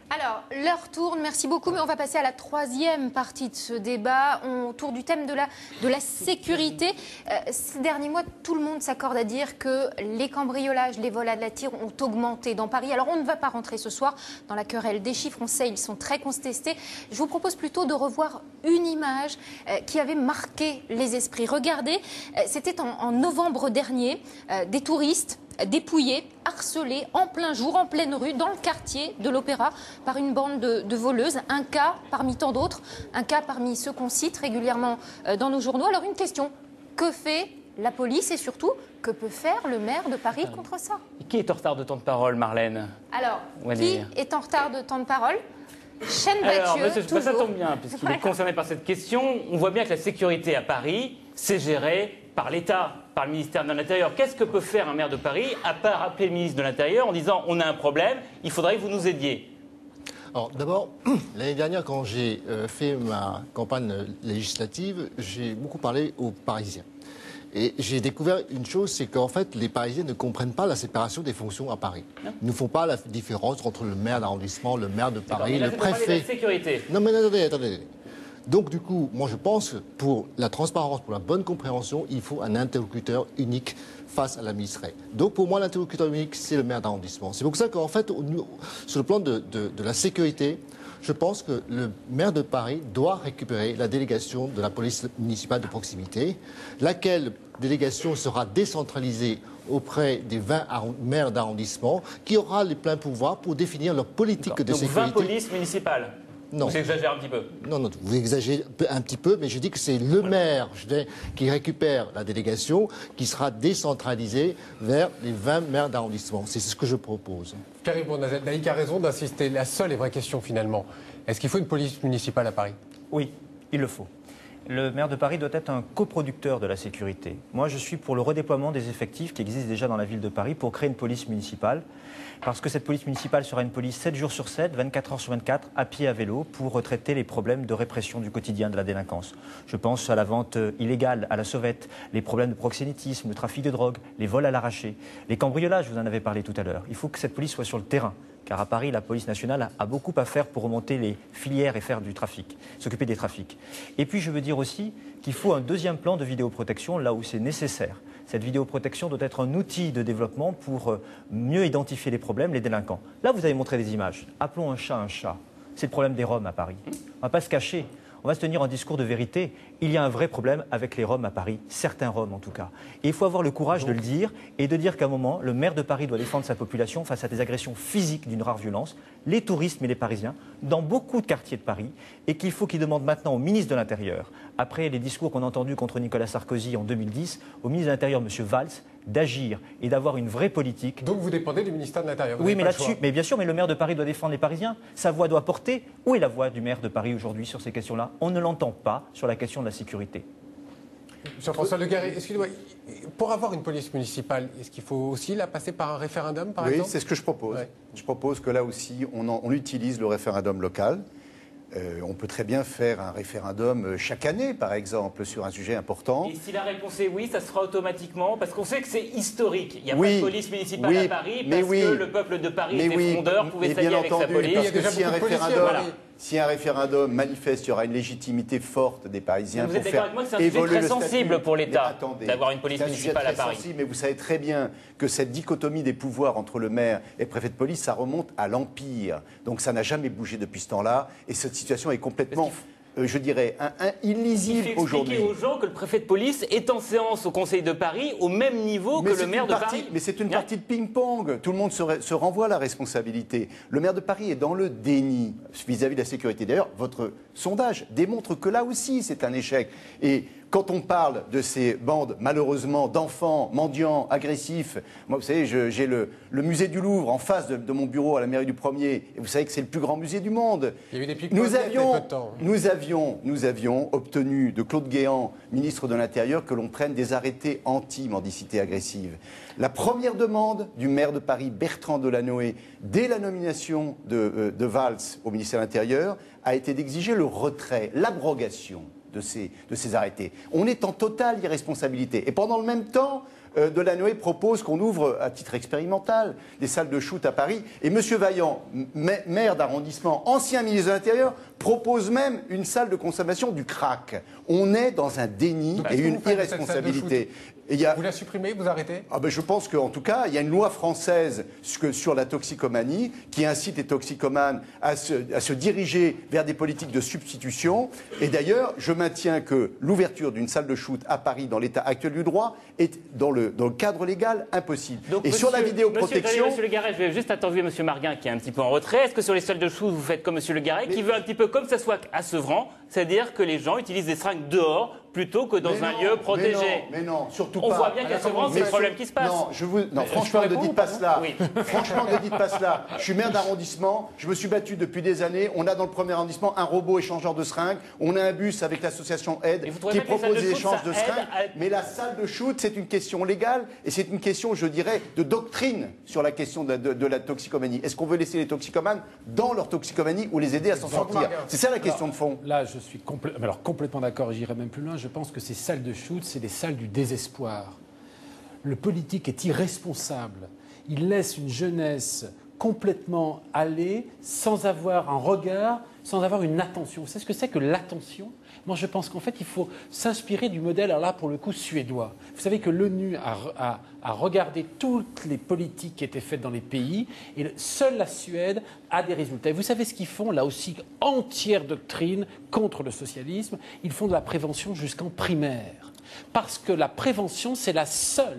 l'heure tourne, merci beaucoup, mais on va passer à la troisième partie de ce débat, autour du thème de la sécurité. Ces derniers mois, tout le monde s'accorde à dire que les cambriolages, les vols à la tire ont augmenté dans Paris. Alors on ne va pas rentrer ce soir dans la querelle des chiffres, on sait, ils sont très contestés. Je vous propose plutôt de revoir une image qui avait marqué les esprits. Regardez, c'était en novembre dernier, des touristes dépouillés, harcelés en plein jour, en pleine rue, dans le quartier de l'Opéra, par une bande de voleuses. Un cas parmi tant d'autres, un cas parmi ceux qu'on cite régulièrement dans nos journaux. Alors une question, que fait la police et surtout, que peut faire le maire de Paris contre ça? Et qui est en retard de temps de parole, Marlène? Alors, qui est en retard de temps de parole? Chêne-Vathieu, Alors, monsieur, toujours. ça tombe bien, puisqu'il est concerné par cette question. On voit bien que la sécurité à Paris, c'est géré par l'État, par le ministère de l'Intérieur. Qu'est-ce que peut faire un maire de Paris, à part appeler le ministre de l'Intérieur en disant « on a un problème, il faudrait que vous nous aidiez ». Alors d'abord, l'année dernière, quand j'ai fait ma campagne législative, j'ai beaucoup parlé aux Parisiens. Et j'ai découvert une chose, c'est qu'en fait, les Parisiens ne comprennent pas la séparation des fonctions à Paris. Ils ne font pas la différence entre le maire d'arrondissement, le maire de Paris, le préfet. La sécurité. Non mais attendez. Donc du coup, moi je pense que pour la transparence, pour la bonne compréhension, il faut un interlocuteur unique face à l'administré. Donc pour moi, l'interlocuteur unique, c'est le maire d'arrondissement. C'est pour ça qu'en fait, sur le plan de la sécurité, je pense que le maire de Paris doit récupérer la délégation de la police municipale de proximité, laquelle délégation sera décentralisée auprès des 20 maires d'arrondissement, qui aura les pleins pouvoirs pour définir leur politique de sécurité. Donc 20 polices municipales. Non. Vous exagérez un petit peu. Non, vous exagérez un petit peu, mais je dis que c'est le maire qui récupère la délégation, qui sera décentralisée vers les 20 maires d'arrondissement. C'est ce que je propose. Karim Bournazel, Naïk a raison d'insister. La seule et vraie question finalement, est-ce qu'il faut une police municipale à Paris? Oui, il le faut. Le maire de Paris doit être un coproducteur de la sécurité. Moi, je suis pour le redéploiement des effectifs qui existent déjà dans la ville de Paris pour créer une police municipale. Parce que cette police municipale sera une police 7 jours sur 7, 24 heures sur 24, à pied, à vélo, pour traiter les problèmes de répression du quotidien de la délinquance. Je pense à la vente illégale, à la sauvette, les problèmes de proxénétisme, le trafic de drogue, les vols à l'arraché, les cambriolages, vous en avez parlé tout à l'heure. Il faut que cette police soit sur le terrain. Car à Paris, la police nationale a beaucoup à faire pour remonter les filières et faire du trafic, s'occuper des trafics. Et puis je veux dire aussi qu'il faut un deuxième plan de vidéoprotection là où c'est nécessaire. Cette vidéoprotection doit être un outil de développement pour mieux identifier les problèmes, les délinquants. Là, vous avez montré des images. Appelons un chat un chat. C'est le problème des Roms à Paris. On ne va pas se cacher. On va se tenir un discours de vérité. Il y a un vrai problème avec les Roms à Paris, certains Roms en tout cas. Et il faut avoir le courage de le dire et de dire qu'à un moment, le maire de Paris doit défendre sa population face à des agressions physiques d'une rare violence, les touristes mais les Parisiens, dans beaucoup de quartiers de Paris, et qu'il faut qu'il demande maintenant au ministre de l'Intérieur, après les discours qu'on a entendus contre Nicolas Sarkozy en 2010, au ministre de l'Intérieur, M. Valls, d'agir et d'avoir une vraie politique. Donc vous dépendez du ministère de l'Intérieur. Oui, mais là-dessus, mais bien sûr, mais le maire de Paris doit défendre les Parisiens. Sa voix doit porter. Où est la voix du maire de Paris aujourd'hui sur ces questions-là? On ne l'entend pas sur la question de la sécurité. Jean-François Legaré, excusez-moi, pour avoir une police municipale, est-ce qu'il faut aussi la passer par un référendum, par exemple? Oui, c'est ce que je propose. Ouais. Je propose que là aussi, on utilise le référendum local. On peut très bien faire un référendum chaque année, par exemple, sur un sujet important. Et si la réponse est oui, ça sera automatiquement, parce qu'on sait que c'est historique. Il n'y a pas de police municipale à Paris, parce que le peuple de Paris était frondeur, pouvait s'allier avec sa police. Parce que si un référendum manifeste, il y aura une légitimité forte des Parisiens. Vous êtes d'accord avec moi que c'est un sujet très sensible pour l'État d'avoir une police municipale à Paris. Mais vous savez très bien que cette dichotomie des pouvoirs entre le maire et le préfet de police, ça remonte à l'Empire. Donc ça n'a jamais bougé depuis ce temps-là. Et cette situation est complètement, je dirais, illisible aujourd'hui. Il faut expliquer aux gens que le préfet de police est en séance au Conseil de Paris au même niveau que le maire de Paris. Mais c'est une partie de ping-pong. Tout le monde se renvoie la responsabilité. Le maire de Paris est dans le déni vis-à-vis de la sécurité. D'ailleurs, votre sondage démontre que là aussi, c'est un échec. Et quand on parle de ces bandes, malheureusement, d'enfants mendiants, agressifs, moi, vous savez, j'ai le musée du Louvre en face de mon bureau à la mairie du 1er, et vous savez que c'est le plus grand musée du monde. Il y a eu des nous avions obtenu de Claude Guéant, ministre de l'Intérieur, que l'on prenne des arrêtés anti-mendicité agressive. La première demande du maire de Paris, Bertrand Delanoë, dès la nomination de Valls au ministère de l'Intérieur, a été d'exiger le retrait, l'abrogation de ces arrêtés. On est en totale irresponsabilité. Et pendant le même temps, Delanoë propose qu'on ouvre à titre expérimental des salles de shoot à Paris. Et M. Vaillant, maire d'arrondissement, ancien ministre de l'Intérieur, propose même une salle de consommation du crack. On est dans un déni et une irresponsabilité. Vous la supprimez, vous arrêtez? Je pense qu'en tout cas, il y a une loi française sur la toxicomanie qui incite les toxicomanes à se diriger vers des politiques de substitution. Et d'ailleurs, je maintiens que l'ouverture d'une salle de shoot à Paris dans l'état actuel du droit est, dans le cadre légal, impossible. Donc, sur la vidéoprotection... Monsieur Le Garret, je vais juste interviewer M. Marguin qui est un petit peu en retrait. Est-ce que sur les salles de shoot, vous faites comme M. Le Garret qui veut un petit peu comme ça soit à Sevran, c'est-à-dire que les gens utilisent des seringues dehors plutôt que dans un lieu protégé? Mais non, surtout pas. On voit bien qu'à Sevran, c'est le problème qui se passe. Non, franchement, ne dites pas cela. Oui. Franchement, ne dites pas cela. Je suis maire d'arrondissement, je me suis battu depuis des années. On a dans le premier arrondissement un robot échangeur de seringues. On a un bus avec l'association Aide qui propose des échanges de seringues. Mais la salle de shoot, c'est une question légale et c'est une question, je dirais, de doctrine sur la question de la toxicomanie. Est-ce qu'on veut laisser les toxicomanes dans leur toxicomanie ou les aider à s'en sortir? C'est ça la question de fond. Là, je suis complètement d'accord, j'irai même plus loin. Je pense que ces salles de shoot, c'est des salles du désespoir. Le politique est irresponsable. Il laisse une jeunesse complètement aller sans avoir un regard, sans avoir une attention. Vous savez ce que c'est que l'attention? Moi, je pense qu'en fait, il faut s'inspirer du modèle, alors là, pour le coup, suédois. Vous savez que l'ONU a regardé toutes les politiques qui étaient faites dans les pays et seule la Suède a des résultats. Et vous savez ce qu'ils font, là aussi, entière doctrine contre le socialisme. Ils font de la prévention jusqu'en primaire. Parce que la prévention, c'est la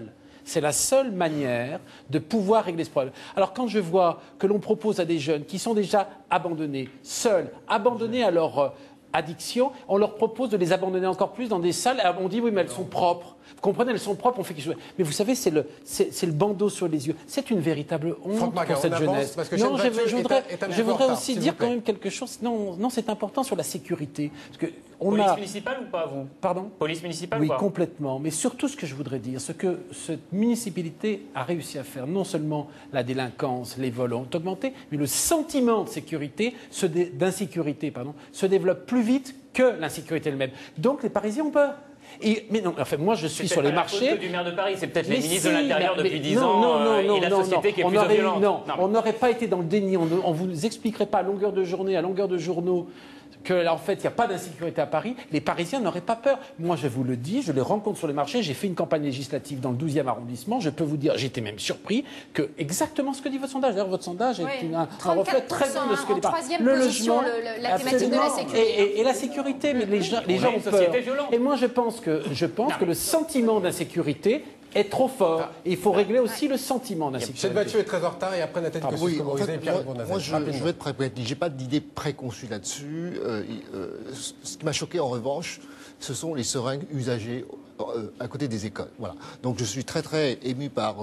seule manière de pouvoir régler ce problème. Alors quand je vois que l'on propose à des jeunes qui sont déjà abandonnés, seuls, abandonnés à leur addiction, on leur propose de les abandonner encore plus dans des salles, on dit oui mais elles sont propres. Vous comprenez, elles sont propres, on fait quelque chose. Mais vous savez, c'est le bandeau sur les yeux. C'est une véritable honte pour cette jeunesse. Non, je voudrais aussi dire quand même quelque chose. Non, c'est important sur la sécurité. Parce que police municipale ou pas, vous? Pardon? Police municipale ou pas? Oui, complètement. Mais surtout, ce que je voudrais dire, ce que cette municipalité a réussi à faire, non seulement la délinquance, les vols ont augmenté, mais le sentiment de sécurité, d'insécurité, se développe plus vite que l'insécurité elle-même. Donc les Parisiens ont peur. Mais non, enfin, moi je suis sur les marchés. C'est peut-être du maire de Paris, c'est peut-être les ministres de l'Intérieur depuis 10 ans et la société qui est plus violente. Non, on n'aurait pas été dans le déni, on ne vous expliquerait pas à longueur de journée, à longueur de journaux, qu'en fait, il n'y a pas d'insécurité à Paris, les Parisiens n'auraient pas peur. Moi, je vous le dis, je les rencontre sur les marchés, j'ai fait une campagne législative dans le 12e arrondissement, je peux vous dire, j'étais même surpris que exactement ce que dit votre sondage. D'ailleurs, votre sondage est un reflet très bien de ce que dit le logement, la thématique de la sécurité. Et la sécurité, mais les gens ont peur. Et moi, je pense que le sentiment d'insécurité est trop fort. Et il faut régler aussi le sentiment d'insécurité. Cette voiture est très en retard et après Nathalie Kosciusko-Morizet et Pierre Bournazel. Moi, je vais être pragmatique. Je n'ai pas d'idée préconçue là-dessus. Ce qui m'a choqué, en revanche, ce sont les seringues usagées à côté des écoles. Voilà. Donc, je suis très, très ému par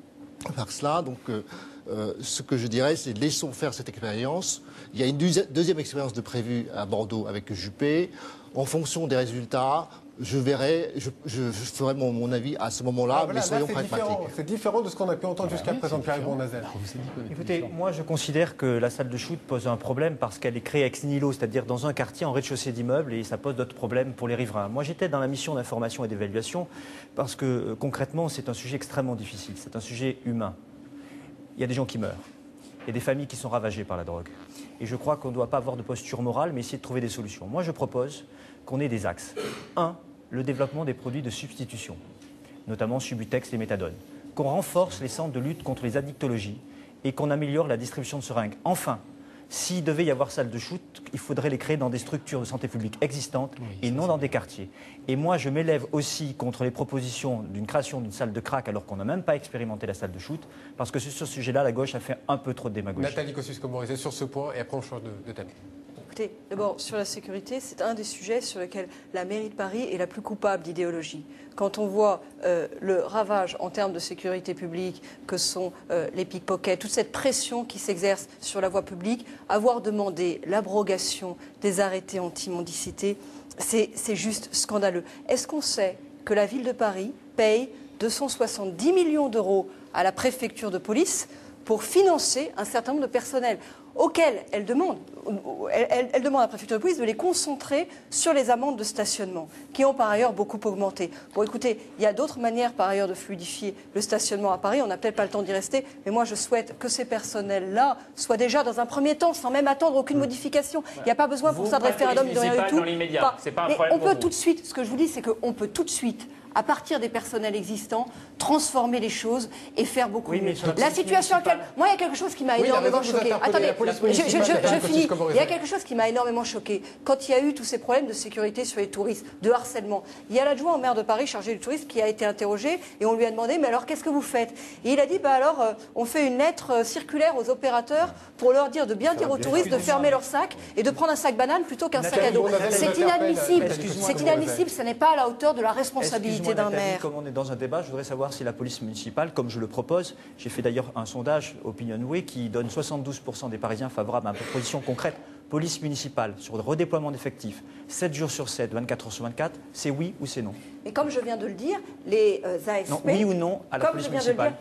cela. Donc, ce que je dirais, c'est laissons faire cette expérience. Il y a une deuxième expérience de prévue à Bordeaux avec Juppé. En fonction des résultats, je ferai mon avis à ce moment-là, mais soyons pragmatiques. C'est différent de ce qu'on a pu entendre jusqu'à présent, Pierre Bournazel. Écoutez, moi je considère que la salle de shoot pose un problème parce qu'elle est créée ex nihilo, c'est-à-dire dans un quartier en rez-de-chaussée d'immeubles, et ça pose d'autres problèmes pour les riverains. Moi j'étais dans la mission d'information et d'évaluation parce que concrètement c'est un sujet extrêmement difficile, c'est un sujet humain. Il y a des gens qui meurent, il y a des familles qui sont ravagées par la drogue. Et je crois qu'on ne doit pas avoir de posture morale, mais essayer de trouver des solutions. Moi je propose qu'on ait des axes. 1. Le développement des produits de substitution, notamment Subutex et Méthadone. Qu'on renforce les centres de lutte contre les addictologies et qu'on améliore la distribution de seringues. Enfin, s'il devait y avoir salle de shoot, il faudrait les créer dans des structures de santé publique existantes et non dans des quartiers. Et moi, je m'élève aussi contre les propositions d'une création d'une salle de crack alors qu'on n'a même pas expérimenté la salle de shoot, parce que sur ce sujet-là, la gauche a fait un peu trop de démagogie. Nathalie Kosciusko-Morizet sur ce point et après on change de thème. Écoutez, d'abord, sur la sécurité, c'est un des sujets sur lesquels la mairie de Paris est la plus coupable d'idéologie. Quand on voit le ravage en termes de sécurité publique que sont les pickpockets, toute cette pression qui s'exerce sur la voie publique, avoir demandé l'abrogation des arrêtés anti-mendicité, c'est juste scandaleux. Est-ce qu'on sait que la ville de Paris paye 270 millions d'euros à la préfecture de police pour financer un certain nombre de personnels? auxquelles elle demande à la préfecture de police de les concentrer sur les amendes de stationnement, qui ont par ailleurs beaucoup augmenté. Bon, écoutez, il y a d'autres manières par ailleurs de fluidifier le stationnement à Paris. On n'a peut-être pas le temps d'y rester, mais moi je souhaite que ces personnels-là soient déjà dans un premier temps, sans même attendre aucune modification. Il n'y a pas besoin pour ça de référendum de rien du tout. On peut tout de suite, ce que je vous dis, c'est qu'on peut tout de suite, à partir des personnels existants, transformer les choses et faire beaucoup mieux. La situation actuelle, moi, il y a quelque chose qui m'a énormément choqué. Attendez, je finis. Il y a quelque chose qui m'a énormément choqué. Quand il y a eu tous ces problèmes de sécurité sur les touristes, de harcèlement, il y a l'adjoint au maire de Paris chargé du tourisme qui a été interrogé et on lui a demandé, mais alors qu'est-ce que vous faites? Et il a dit, on fait une lettre circulaire aux opérateurs pour leur dire de bien dire aux touristes de fermer leur sac et de prendre un sac banane plutôt qu'un sac à dos. C'est inadmissible. C'est inadmissible. Ce n'est pas à la hauteur de la responsabilité d'un maire. Comme on est dans un débat, je voudrais savoir si la police municipale, comme je le propose, j'ai fait d'ailleurs un sondage Opinionway qui donne 72% des Parisiens favorables à ma proposition concrète. Police municipale, sur le redéploiement d'effectifs, 7 jours sur 7, 24 heures sur 24, c'est oui ou c'est non? Et comme je viens de le dire, les ASP... Non, oui ou non à la police municipale?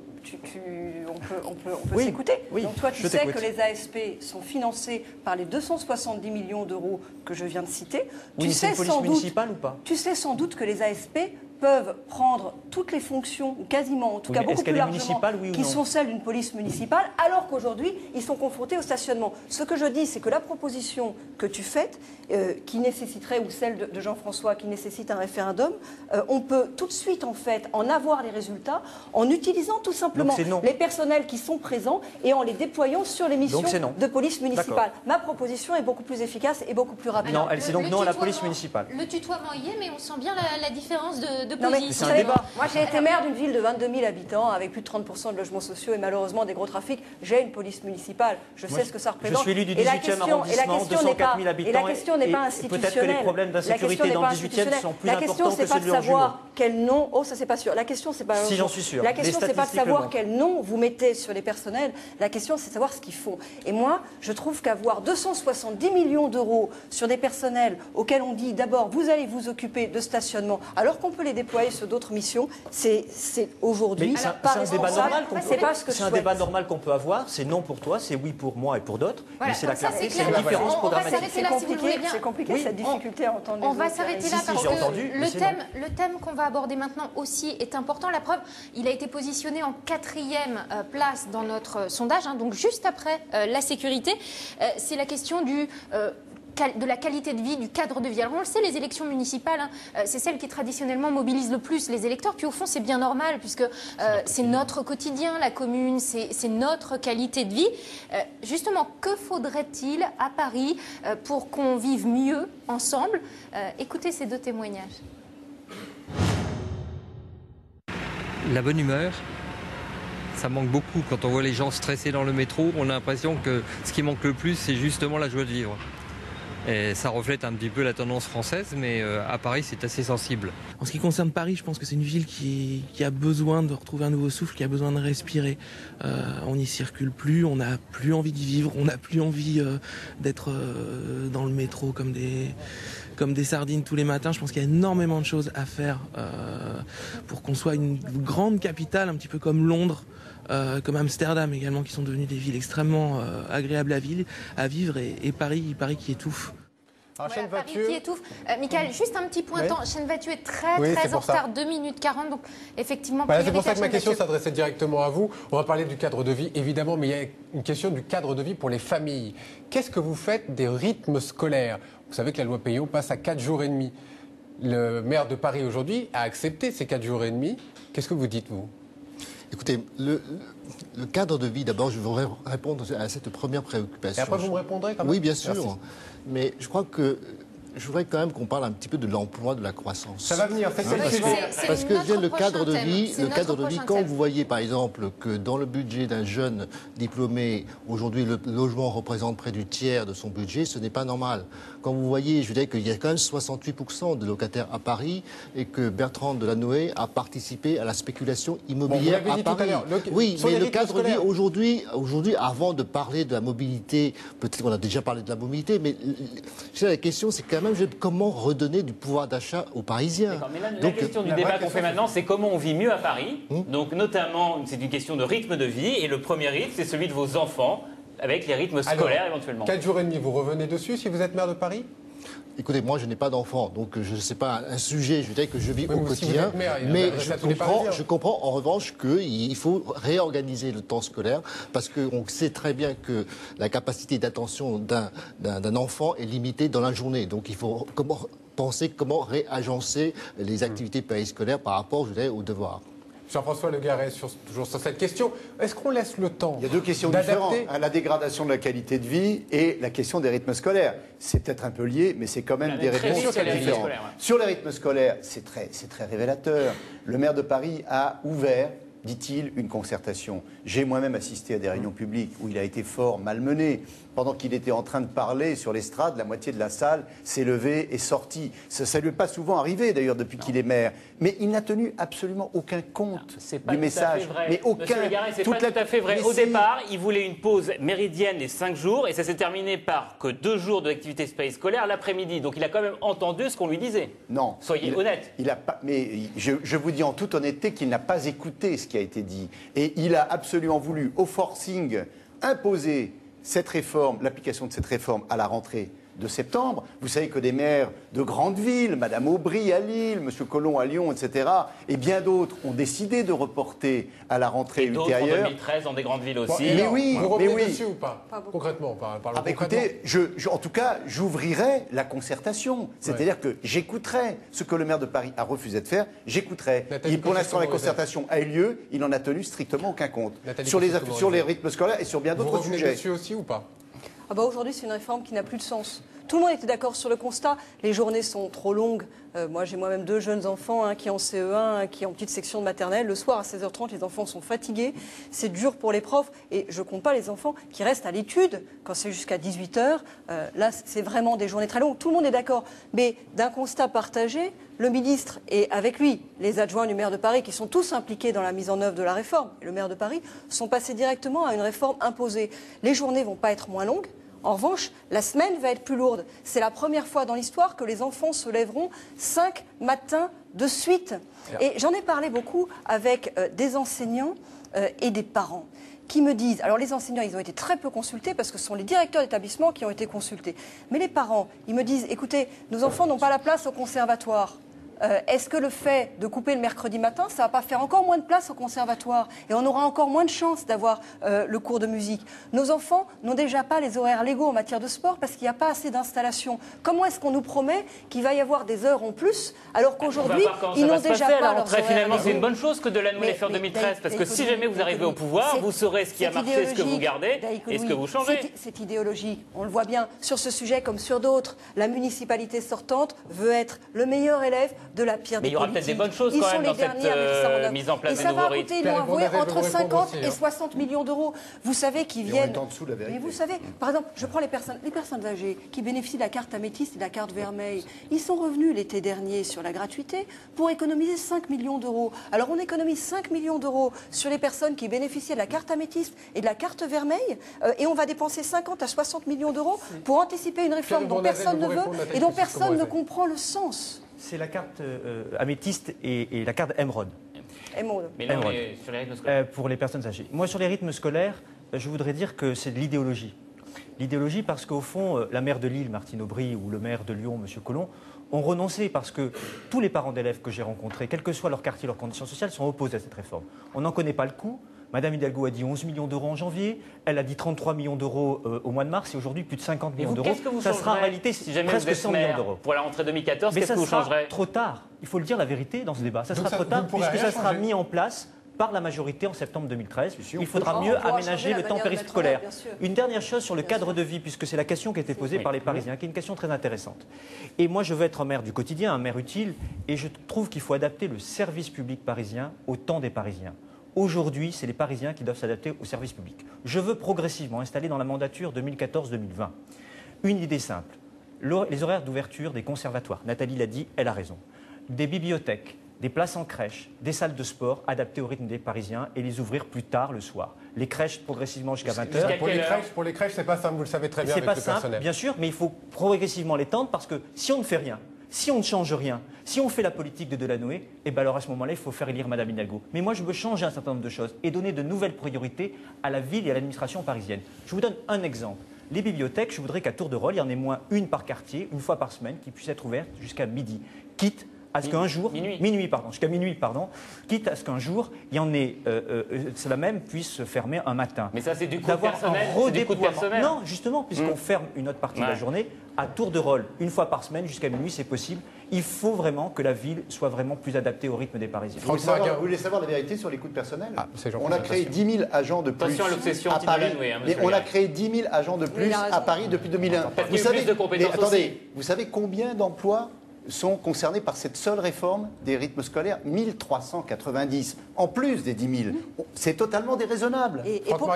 On peut s'écouter. Oui, donc toi, tu sais que les ASP sont financés par les 270 millions d'euros que je viens de citer. Oui, c'est une police municipale ou pas? Tu sais sans doute que les ASP peuvent prendre toutes les fonctions, ou quasiment, en tout cas beaucoup plus largement, qui sont celles d'une police municipale, alors qu'aujourd'hui, ils sont confrontés au stationnement. Ce que je dis, c'est que la proposition que tu fais, qui nécessiterait, ou celle de Jean-François, qui nécessite un référendum, on peut tout de suite, en fait, en avoir les résultats, en utilisant tout simplement les personnels qui sont présents et en les déployant sur les missions de police municipale. Ma proposition est beaucoup plus efficace et beaucoup plus rapide. Non, c'est donc non à la police municipale. Le tutoiement y est, mais on sent bien la différence de non, mais, position. Moi, j'ai été maire d'une ville de 22 000 habitants avec plus de 30% de logements sociaux et malheureusement des gros trafics. J'ai une police municipale. Je sais ce que ça représente. Je suis élu du 18e arrondissement, 204 000 habitants. Et la question n'est pas institutionnelle. Peut-être que les problèmes d'insécurité dans le 18e sont plus importants que ceux de Lyon Jumeau. Quel nom, oh ça c'est pas sûr. La question c'est pas. Si j'en suis sûr. La question c'est pas de savoir quel nom vous mettez sur les personnels. La question c'est de savoir ce qu'ils font. Et moi, je trouve qu'avoir 270 millions d'euros sur des personnels auxquels on dit d'abord vous allez vous occuper de stationnement, alors qu'on peut les déployer sur d'autres missions, c'est aujourd'hui pas responsable. C'est un débat normal qu'on peut avoir. C'est non pour toi, c'est oui pour moi et pour d'autres. Mais c'est la clarté, c'est une différence programmatique. C'est compliqué cette difficulté à entendre. On va s'arrêter là parce que le thème qu'on va aborder maintenant aussi est important. La preuve, il a été positionné en 4e place dans notre sondage, donc juste après la sécurité. C'est la question de la qualité de vie, du cadre de vie. Alors on le sait, les élections municipales, c'est celles qui traditionnellement mobilisent le plus les électeurs. Puis au fond, c'est bien normal, puisque c'est notre quotidien, la commune, c'est notre qualité de vie. Justement, que faudrait-il à Paris pour qu'on vive mieux ensemble? Écoutez ces deux témoignages. La bonne humeur, ça manque beaucoup. Quand on voit les gens stressés dans le métro, on a l'impression que ce qui manque le plus, c'est justement la joie de vivre. Et ça reflète un petit peu la tendance française, mais à Paris, c'est assez sensible. En ce qui concerne Paris, je pense que c'est une ville qui a besoin de retrouver un nouveau souffle, qui a besoin de respirer. On n'y circule plus, on n'a plus envie d'y vivre, on n'a plus envie d'être dans le métro comme des sardines tous les matins. Je pense qu'il y a énormément de choses à faire pour qu'on soit une grande capitale, un petit peu comme Londres, comme Amsterdam également, qui sont devenues des villes extrêmement agréables à vivre, et Paris qui étouffe. Voilà, Paris qui étouffe. Michael, juste un petit pointant. Chenvathieu est très en retard, 2 minutes 40. Donc, effectivement, c'est pour ça que ma question s'adressait directement à vous. On va parler du cadre de vie, évidemment, mais il y a une question du cadre de vie pour les familles. Qu'est-ce que vous faites des rythmes scolaires? Vous savez que la loi Peillot passe à 4 jours et demi. Le maire de Paris, aujourd'hui, a accepté ces 4 jours et demi. Qu'est-ce que vous dites, vous? Écoutez, le cadre de vie, d'abord, je voudrais répondre à cette première préoccupation. Et après, vous me répondrez quand même? Oui, bien sûr. Merci. Mais je crois que je voudrais quand même qu'on parle un petit peu de l'emploi, de la croissance. Ça va venir, parce que le cadre de vie, quand vous voyez par exemple que dans le budget d'un jeune diplômé, aujourd'hui le logement représente près du tiers de son budget, ce n'est pas normal. Quand vous voyez, je dirais qu'il y a quand même 68% de locataires à Paris et que Bertrand Delanoë a participé à la spéculation immobilière à Paris. Oui, mais le cadre de vie aujourd'hui, avant de parler de la mobilité, peut-être qu'on a déjà parlé de la mobilité, mais la question c'est quand même comment redonner du pouvoir d'achat aux Parisiens. Mais la question du débat qu'on fait maintenant, c'est comment on vit mieux à Paris. Donc notamment, c'est une question de rythme de vie. Et le premier rythme, c'est celui de vos enfants. avec les rythmes scolaires éventuellement. 4 jours et demi, vous revenez dessus si vous êtes maire de Paris ? Écoutez, moi, je n'ai pas d'enfant, donc je ne sais pas un sujet, je dirais que je vis au quotidien. Si maire, mais je comprends en revanche qu'il faut réorganiser le temps scolaire parce qu'on sait très bien que la capacité d'attention d'un enfant est limitée dans la journée. Donc il faut penser comment réagencer les activités périscolaires par rapport, je dirais, aux devoirs. Jean-François Le Garret, toujours sur cette question, est-ce qu'on laisse le temps? Il y a deux questions différentes, la dégradation de la qualité de vie et la question des rythmes scolaires. C'est peut-être un peu lié, mais c'est quand même des réponses différentes. Sur les rythmes scolaires, c'est très révélateur. Le maire de Paris a ouvert, dit-il, une concertation. J'ai moi-même assisté à des réunions publiques où il a été fort malmené. Pendant qu'il était en train de parler sur l'estrade, la moitié de la salle s'est levée et sortie. Ça ne lui est pas souvent arrivé d'ailleurs depuis qu'il est maire. Mais il n'a tenu absolument aucun compte du message. Mais aucun. Monsieur Le Garret, c'est pas tout à fait vrai. Au départ, il voulait une pause méridienne les 5 jours et ça s'est terminé par que 2 jours d'activité périscolaire l'après-midi. Donc il a quand même entendu ce qu'on lui disait. Non. Soyez honnête. Il a pas, mais je vous dis en toute honnêteté qu'il n'a pas écouté ce qui a été dit. Et il a absolument voulu, au forcing, imposer cette réforme, l'application de cette réforme à la rentrée de septembre. Vous savez que des maires de grandes villes, Madame Aubry à Lille, Monsieur Collomb à Lyon, etc., et bien d'autres ont décidé de reporter à la rentrée ultérieure. D'autres en 2013 dans des grandes villes aussi. Mais oui, vous revenez dessus ou pas concrètement, parlons écoutez, en tout cas, j'ouvrirai la concertation. C'est-à-dire que j'écouterai ce que le maire de Paris a refusé de faire. J'écouterai. Pour l'instant, la concertation a eu lieu. Il n'en a tenu strictement aucun compte. Sur les rythmes scolaires et sur bien d'autres sujets. Vous revenez dessus aussi ou pas? Aujourd'hui, c'est une réforme qui n'a plus de sens. Tout le monde était d'accord sur le constat. Les journées sont trop longues. Moi, j'ai moi-même 2 jeunes enfants, un qui est en CE1, un qui est en petite section de maternelle. Le soir, à 16h30, les enfants sont fatigués. C'est dur pour les profs. Et je ne compte pas les enfants qui restent à l'étude quand c'est jusqu'à 18h. Là, c'est vraiment des journées très longues. Tout le monde est d'accord. Mais d'un constat partagé, le ministre et avec lui, les adjoints du maire de Paris, qui sont tous impliqués dans la mise en œuvre de la réforme, et le maire de Paris, sont passés directement à une réforme imposée. Les journées ne vont pas être moins longues. En revanche, la semaine va être plus lourde. C'est la première fois dans l'histoire que les enfants se lèveront 5 matins de suite. Et j'en ai parlé beaucoup avec des enseignants et des parents qui me disent, alors les enseignants, ils ont été très peu consultés parce que ce sont les directeurs d'établissement qui ont été consultés. Mais les parents, ils me disent, écoutez, nos enfants n'ont pas la place au conservatoire. Est-ce que le fait de couper le mercredi matin, ça ne va pas faire encore moins de place au conservatoire? Et on aura encore moins de chances d'avoir le cours de musique. Nos enfants n'ont déjà pas les horaires légaux en matière de sport parce qu'il n'y a pas assez d'installations. Comment est-ce qu'on nous promet qu'il va y avoir des heures en plus alors qu'aujourd'hui, ils n'ont déjà pas leurs horaires finalement, légaux. c'est une bonne chose que de l'année les faire 2013 parce que si jamais vous arrivez au pouvoir, vous saurez ce qui a marché, ce que vous gardez et ce que vous changez. C'est idéologique. On le voit bien sur ce sujet comme sur d'autres. La municipalité sortante veut être le meilleur élève de la pire des politiques. Mais il y aura peut-être des bonnes choses quand même dans cette mise en place des nouveaux rythmes. Ils l'ont avoué entre 50 et 60 millions d'euros. Vous savez qu'ils viennent... en dessous de la vérité. Mais vous savez, par exemple, je prends les personnes âgées qui bénéficient de la carte améthyste et de la carte vermeille. Ils sont revenus l'été dernier sur la gratuité pour économiser 5 millions d'euros. Alors on économise 5 millions d'euros sur les personnes qui bénéficiaient de la carte améthyste et de la carte vermeille et on va dépenser 50 à 60 millions d'euros pour anticiper une réforme dont personne ne veut et dont personne ne comprend le sens. C'est la carte améthyste et la carte Emerald. Mais non, mais sur les rythmes scolaires. Pour les personnes âgées. Moi, sur les rythmes scolaires, je voudrais dire que c'est de l'idéologie. L'idéologie parce qu'au fond, la maire de Lille, Martine Aubry, ou le maire de Lyon, M. Collomb, ont renoncé parce que tous les parents d'élèves que j'ai rencontrés, quel que soit leur quartier, leurs conditions sociales, sont opposés à cette réforme. On n'en connaît pas le coût. Madame Hidalgo a dit 11 millions d'euros en janvier, elle a dit 33 millions d'euros au mois de mars et aujourd'hui plus de 50 millions d'euros. Ça sera en réalité si jamais presque 100 millions d'euros. Pour la rentrée 2014, qu'est-ce que vous changerez? Mais ça sera trop tard. Il faut le dire la vérité dans ce débat. Ça sera trop tard puisque ça sera mis en place par la majorité en septembre 2013. Il faudra mieux aménager le temps périscolaire. Une dernière chose sur le cadre de vie, puisque c'est la question qui a été posée par les Parisiens, qui est une question très intéressante. Et moi, je veux être un maire du quotidien, un maire utile, et je trouve qu'il faut adapter le service public parisien au temps des Parisiens. Aujourd'hui, c'est les Parisiens qui doivent s'adapter au service public. Je veux progressivement installer dans la mandature 2014-2020 une idée simple. Les horaires d'ouverture des conservatoires, Nathalie l'a dit, elle a raison. Des bibliothèques, des places en crèche, des salles de sport adaptées au rythme des Parisiens et les ouvrir plus tard le soir. Les crèches progressivement jusqu'à 20h. Pour les crèches, c'est pas simple, vous le savez très bien avec le personnel. C'est pas simple, bien sûr, mais il faut progressivement les tendre parce que si on ne fait rien, Si on ne change rien, si on fait la politique de Delanoë, alors à ce moment-là, il faut faire élire Mme Hidalgo. Mais moi, je veux changer un certain nombre de choses et donner de nouvelles priorités à la ville et à l'administration parisienne. Je vous donne un exemple. Les bibliothèques, je voudrais qu'à tour de rôle, il y en ait moins une par quartier, une fois par semaine, qui puisse être ouverte jusqu'à midi. Quitte à ce qu'un jour, jusqu'à minuit, quitte à ce qu'un jour, il y en ait, cela même puisse se fermer un matin. Mais ça, c'est du coup personnel. Non, justement, puisqu'on ferme une autre partie de la journée, à tour de rôle, une fois par semaine, jusqu'à minuit, c'est possible. Il faut vraiment que la ville soit vraiment plus adaptée au rythme des Parisiens. Vous voulez savoir la vérité sur les coûts de personnel? On a créé 10 000 agents de plus à Paris. Mais on a créé 10 000 agents de plus à Paris depuis 2001. Vous savez combien d'emplois sont concernés par cette seule réforme des rythmes scolaires? 1390, en plus des 10 000. C'est totalement déraisonnable. Et pour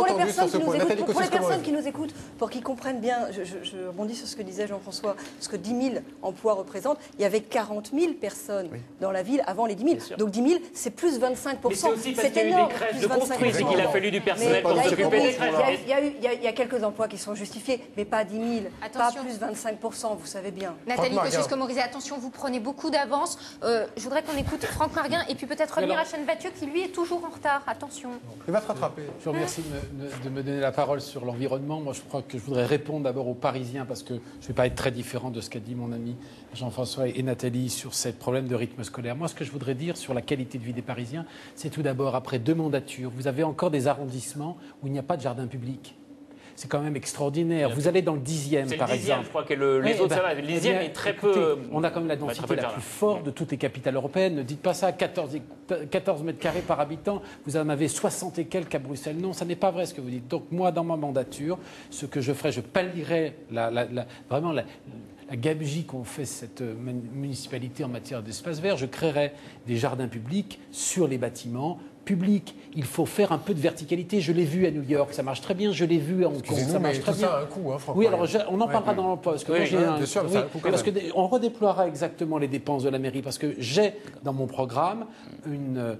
les personnes qui nous écoutent, pour qu'ils comprennent bien, je rebondis sur ce que disait Jean-François, ce que 10 000 emplois représentent, il y avait 40 000 personnes dans la ville avant les 10 000. Donc 10 000, c'est plus 25%. C'est énorme. Plus 25%. C'est qu'il a fallu du personnel pour s'occuper des crèches. Il y a quelques emplois qui sont justifiés, mais pas 10 000, pas plus 25%, vous savez bien. Nathalie Kosciusko-Morizet, attention, vous prenez beaucoup d'avance. Je voudrais qu'on écoute Franck Marguin et puis peut-être revenir à Chenvathieu qui lui est toujours en retard. Attention. Il va se rattraper. Je vous remercie de me donner la parole sur l'environnement. Moi, je crois que je voudrais répondre d'abord aux Parisiens parce que je ne vais pas être très différent de ce qu'a dit mon ami Jean-François et Nathalie sur ce problème de rythme scolaire. Moi, ce que je voudrais dire sur la qualité de vie des Parisiens, c'est tout d'abord, après 2 mandatures, vous avez encore des arrondissements où il n'y a pas de jardin public. C'est quand même extraordinaire. Vous allez dans le 10e, par exemple. Je crois que les autres, ça va. Le 10e est très peu... On a quand même la densité la plus forte de toutes les capitales européennes. Ne dites pas ça, 14 mètres carrés par habitant. Vous en avez 60 et quelques à Bruxelles. Non, ça n'est pas vrai ce que vous dites. Donc moi, dans ma mandature, ce que je ferai, je pallierai vraiment la gabegie qu'ont fait cette municipalité en matière d'espace vert. Je créerai des jardins publics sur les bâtiments public. Il faut faire un peu de verticalité. Je l'ai vu à New York, ça marche très bien. Je l'ai vu à Hong Kong, ça marche très bien. Ça a un coût, hein, Franck. Oui, alors on en parlera dans l'emploi. Parce que on redéploiera exactement les dépenses de la mairie. Parce que j'ai dans mon programme une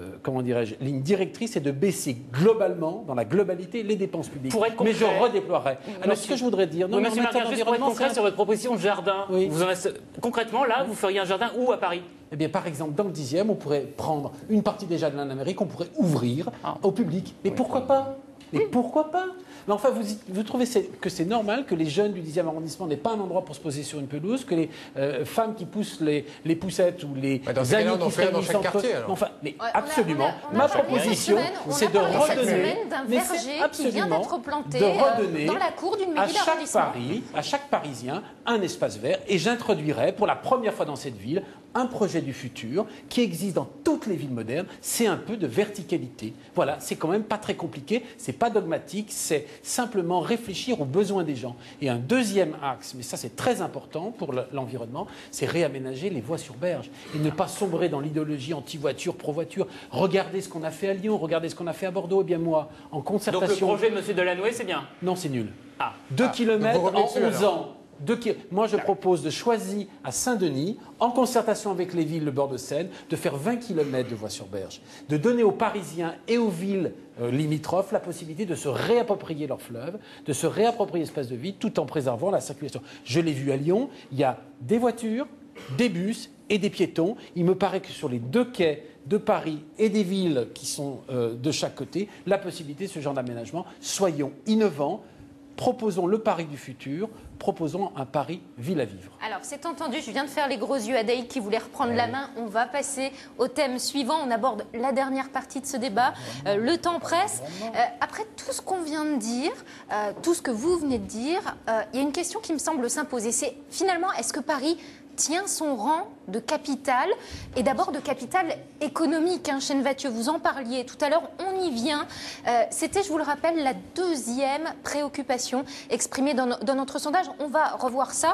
ligne directrice, c'est de baisser globalement, dans la globalité, les dépenses publiques. Mais je redéploierai. Alors ce que je voudrais dire, Monsieur Marguin, juste pour être concret sur votre proposition de jardin. Concrètement, là, vous feriez un jardin où à Paris? Eh bien, par exemple, dans le 10e, on pourrait prendre une partie des jardins d'Amérique, on pourrait ouvrir au public. Mais pourquoi pas? Mais pourquoi pas? Mais enfin, vous trouvez que c'est normal que les jeunes du 10e arrondissement n'aient pas un endroit pour se poser sur une pelouse, que les femmes qui poussent les poussettes ou les amis qui se réunissent entre eux... Enfin, mais absolument. Ma proposition, c'est de redonner... d'un verger qui vient d'être planté dans la cour d'une mairie d'arrondissement. À chaque Parisien, un espace vert. Et j'introduirai, pour la première fois dans cette ville, un projet du futur qui existe dans toutes les villes modernes, c'est un peu de verticalité. Voilà, c'est quand même pas très compliqué, c'est pas dogmatique, c'est simplement réfléchir aux besoins des gens. Et un deuxième axe, mais ça c'est très important pour l'environnement, c'est réaménager les voies sur berge et ne pas sombrer dans l'idéologie anti-voiture, pro-voiture. Regardez ce qu'on a fait à Lyon, regardez ce qu'on a fait à Bordeaux. Eh bien moi, en concertation... Donc le projet de M. Delanoë, c'est bien? Non, c'est nul. 2 kilomètres en 11 ans. Moi, je propose de choisir à Saint-Denis, en concertation avec les villes, le bord de Seine, de faire 20 km de voies sur berge, de donner aux Parisiens et aux villes limitrophes la possibilité de se réapproprier leur fleuve, de se réapproprier l'espace de vie, tout en préservant la circulation. Je l'ai vu à Lyon, il y a des voitures, des bus et des piétons. Il me paraît que sur les 2 quais de Paris et des villes qui sont de chaque côté, la possibilité de ce genre d'aménagement. Soyons innovants. Proposons le Paris du futur, proposons un Paris ville à vivre. Alors, c'est entendu, je viens de faire les gros yeux à Daïk qui voulait reprendre la main. On va passer au thème suivant. On aborde la dernière partie de ce débat. Le temps presse. Après tout ce qu'on vient de dire, tout ce que vous venez de dire, il y a une question qui me semble s'imposer. C'est finalement, est-ce que Paris tient son rang de capitale, et d'abord de capitale économique. Chenvathieu, vous en parliez tout à l'heure, on y vient. C'était, je vous le rappelle, la 2e préoccupation exprimée dans notre sondage. On va revoir ça.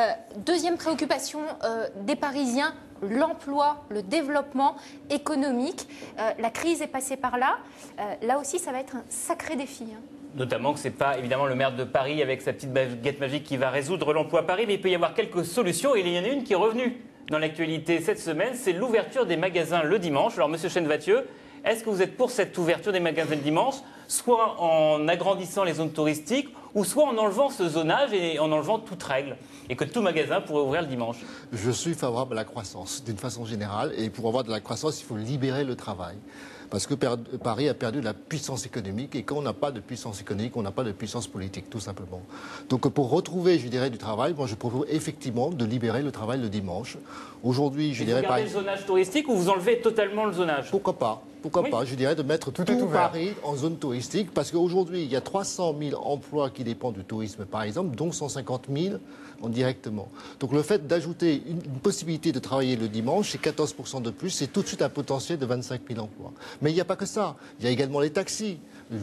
2e préoccupation des Parisiens, l'emploi, le développement économique. La crise est passée par là. Là aussi, ça va être un sacré défi. Notamment que ce n'est pas évidemment le maire de Paris avec sa petite baguette magique qui va résoudre l'emploi à Paris, mais il peut y avoir quelques solutions et il y en a une qui est revenue dans l'actualité cette semaine, c'est l'ouverture des magasins le dimanche. Alors monsieur Chenvathieu, Est-ce que vous êtes pour cette ouverture des magasins le dimanche, soit en agrandissant les zones touristiques, ou soit en enlevant ce zonage et en enlevant toute règle, et que tout magasin pourrait ouvrir le dimanche? Je suis favorable à la croissance, d'une façon générale, et pour avoir de la croissance, il faut libérer le travail. Parce que Paris a perdu de la puissance économique, et quand on n'a pas de puissance économique, on n'a pas de puissance politique, tout simplement. Donc pour retrouver, je dirais, du travail, moi je propose effectivement de libérer le travail le dimanche. Aujourd'hui, je dirais... Vous gardez le zonage touristique ou vous enlevez totalement le zonage? Pourquoi pas? Pourquoi pas? Je dirais de mettre tout Paris en zone touristique, parce qu'aujourd'hui, il y a 300 000 emplois qui dépendent du tourisme, par exemple, dont 150 000 directement. Donc le fait d'ajouter une possibilité de travailler le dimanche, c'est 14% de plus, c'est tout de suite un potentiel de 25 000 emplois. Mais il n'y a pas que ça, il y a également les taxis.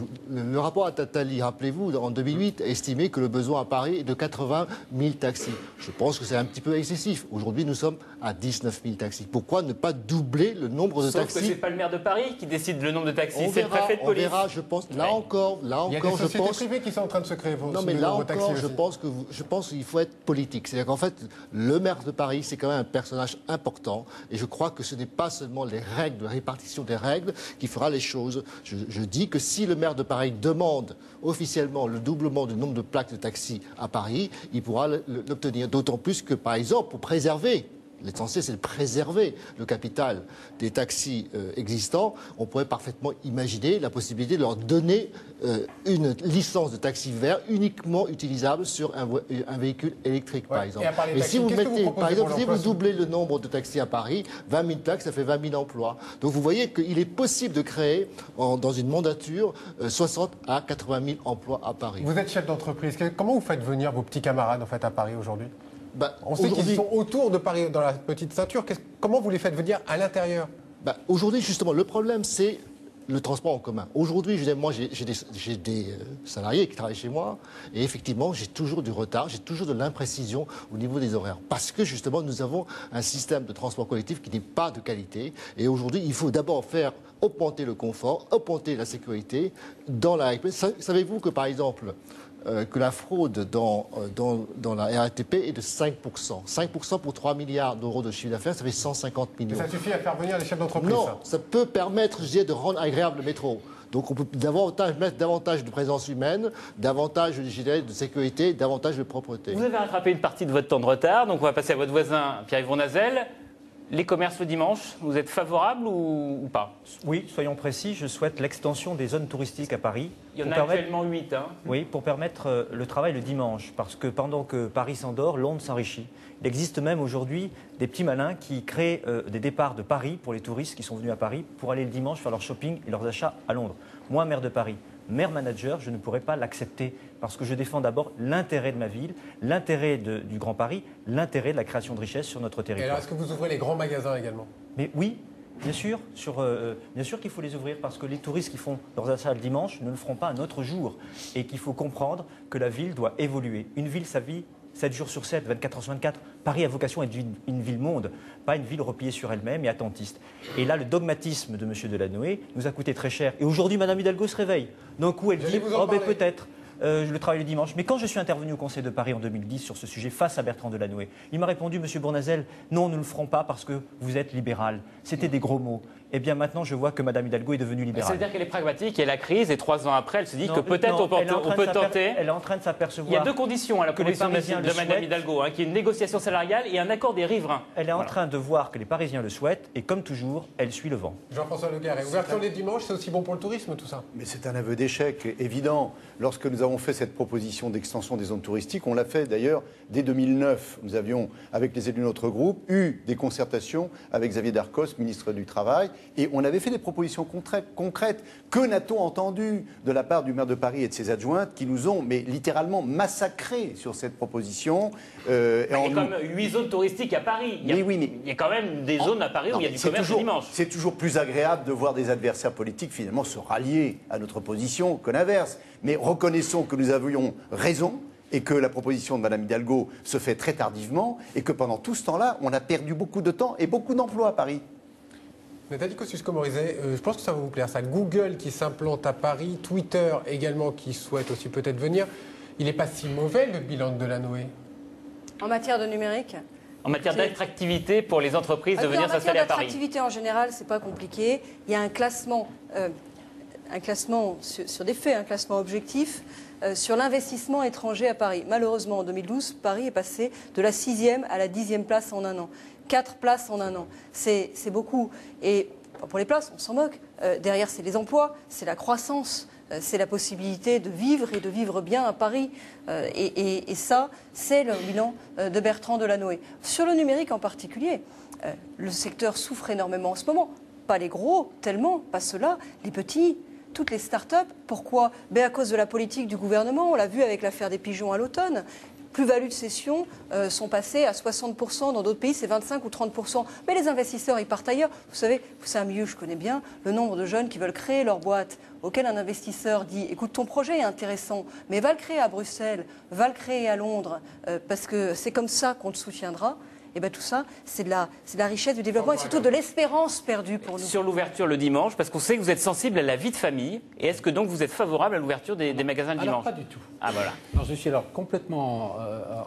Le rapport Attali, rappelez-vous, en 2008, a estimé que le besoin à Paris est de 80 000 taxis. Je pense que c'est un petit peu excessif. Aujourd'hui, nous sommes à 19 000 taxis. Pourquoi ne pas doubler le nombre de taxis? Sauf que ce n'est pas le maire de Paris qui décide le nombre de taxis, c'est le préfet de police. On verra, je pense. Là encore, il y a des sociétés privées qui sont en train de se créer. Non, mais là encore, je pense qu'il faut être politique. C'est-à-dire qu'en fait, le maire de Paris, c'est quand même un personnage important. Et je crois que ce n'est pas seulement les règles, la répartition des règles qui fera les choses. Je dis que si le maire de Paris demande officiellement le doublement du nombre de plaques de taxi à Paris, il pourra l'obtenir. D'autant plus que, par exemple, pour préserver, l'essentiel c'est de préserver le capital des taxis existants, on pourrait parfaitement imaginer la possibilité de leur donner une licence de taxi vert uniquement utilisable sur un véhicule électrique, par exemple. Et si vous mettez, par exemple, si vous doublez le nombre de taxis à Paris, 20 000 plaques, ça fait 20 000 emplois. Donc vous voyez qu'il est possible de créer, dans une mandature, 60 à 80 000 emplois à Paris. Vous êtes chef d'entreprise. Comment vous faites venir vos petits camarades en fait, à Paris aujourd'hui? On sait qu'ils sont autour de Paris, dans la petite ceinture. Comment vous les faites venir à l'intérieur? Aujourd'hui, justement, le problème, c'est le transport en commun. Aujourd'hui, moi, j'ai des salariés qui travaillent chez moi, et effectivement, j'ai toujours du retard, j'ai toujours de l'imprécision au niveau des horaires. Parce que, justement, nous avons un système de transport collectif qui n'est pas de qualité. Et aujourd'hui, il faut d'abord faire augmenter le confort, augmenter la sécurité dans la RATP. Savez-vous que, par exemple, que la fraude dans la RATP est de 5%. 5% pour 3 milliards d'euros de chiffre d'affaires, ça fait 150 millions. Mais ça suffit à faire venir les chefs d'entreprise? Non, ça peut permettre, je dirais, de rendre agréable le métro. Donc on peut mettre davantage de présence humaine, davantage, je dirais, de sécurité, davantage de propreté. Vous avez rattrapé une partie de votre temps de retard, donc on va passer à votre voisin Pierre-Yves Bournazel. Les commerces le dimanche, vous êtes favorable ou pas? Oui, soyons précis, je souhaite l'extension des zones touristiques à Paris. Il y en a actuellement 8. Hein. Oui, pour permettre le travail le dimanche, parce que pendant que Paris s'endort, Londres s'enrichit. Il existe même aujourd'hui des petits malins qui créent des départs de Paris pour les touristes qui sont venus à Paris pour aller le dimanche faire leur shopping et leurs achats à Londres. Moi, maire de Paris, maire manager, je ne pourrais pas l'accepter parce que je défends d'abord l'intérêt de ma ville, l'intérêt du Grand Paris, l'intérêt de la création de richesses sur notre territoire. Et alors, est-ce que vous ouvrez les grands magasins également? Mais oui, bien sûr, bien sûr qu'il faut les ouvrir parce que les touristes qui font leurs achats le dimanche ne le feront pas un autre jour et qu'il faut comprendre que la ville doit évoluer. Une ville, sa vie, 7 jours sur 7, 24 heures sur 24. Paris a vocation à être une ville-monde, pas une ville repliée sur elle-même et attentiste. Et là, le dogmatisme de M. Delanoë nous a coûté très cher. Et aujourd'hui, Mme Hidalgo se réveille. D'un coup, elle dit « Oh, ben peut-être ». Le travail le dimanche. Mais quand je suis intervenu au Conseil de Paris en 2010 sur ce sujet face à Bertrand Delanoë, il m'a répondu, Monsieur Bournazel, non, nous ne le ferons pas parce que vous êtes libéral. C'était des gros mots. Eh bien maintenant, je vois que Mme Hidalgo est devenue libérale. C'est-à-dire qu'elle est pragmatique, il y a la crise et 3 ans après, elle se dit que peut-être on peut tenter. Elle est en train de s'apercevoir. Il y a 2 conditions à la proposition de Mme Hidalgo, qui est une négociation salariale et un accord des riverains. Elle est en train de voir que les Parisiens le souhaitent et comme toujours, elle suit le vent. Jean-François Legarrey, ouverture les dimanches, c'est aussi bon pour le tourisme, tout ça? Mais c'est un aveu d'échec évident. Lorsque nous avons fait cette proposition d'extension des zones touristiques, on l'a fait d'ailleurs dès 2009. Nous avions, avec les élus de notre groupe, eu des concertations avec Xavier Darcos, ministre du Travail, et on avait fait des propositions concrètes. Que n'a-t-on entendu de la part du maire de Paris et de ses adjointes qui nous ont littéralement massacrés sur cette proposition il y a quand même 8 zones touristiques à Paris. Il y a quand même des zones à Paris où il y a du commerce le dimanche. C'est toujours plus agréable de voir des adversaires politiques finalement se rallier à notre position que l'inverse. Mais reconnaissons que nous avions raison et que la proposition de Mme Hidalgo se fait très tardivement et que pendant tout ce temps-là, on a perdu beaucoup de temps et beaucoup d'emplois à Paris. Nathalie Kosciusko-Morizet, je pense que ça va vous plaire ça. Google qui s'implante à Paris, Twitter également qui souhaite aussi peut-être venir. Il n'est pas si mauvais le bilan de Delanoë? En matière de numérique, En matière d'attractivité pour les entreprises de venir s'installer à Paris. En matière d'attractivité en général, c'est pas compliqué. Il y a un classement sur des faits, un classement objectif sur l'investissement étranger à Paris. Malheureusement, en 2012, Paris est passé de la 6e à la 10e place en un an. 4 places en un an. C'est beaucoup. Et pour les places, on s'en moque. Derrière, c'est les emplois, c'est la croissance, c'est la possibilité de vivre et de vivre bien à Paris. Et ça, c'est le bilan de Bertrand Delanoë. Sur le numérique en particulier, le secteur souffre énormément en ce moment. Pas les gros, tellement, pas ceux-là, les petits. Toutes les start-up. Pourquoi ? À cause de la politique du gouvernement. On l'a vu avec l'affaire des pigeons à l'automne. Plus-values de cession sont passées à 60%. Dans d'autres pays, c'est 25 ou 30%. Mais les investisseurs, ils partent ailleurs. Vous savez, c'est un milieu que je connais bien. Le nombre de jeunes qui veulent créer leur boîte, auquel un investisseur dit « Écoute, ton projet est intéressant, mais va le créer à Bruxelles, va le créer à Londres, parce que c'est comme ça qu'on te soutiendra ». Et bien tout ça, c'est de la richesse du développement et surtout de l'espérance perdue pour nous. Sur l'ouverture le dimanche, parce qu'on sait que vous êtes sensible à la vie de famille, et est-ce que donc vous êtes favorable à l'ouverture des magasins le dimanche ? Alors pas du tout. Ah voilà. Alors, je suis complètement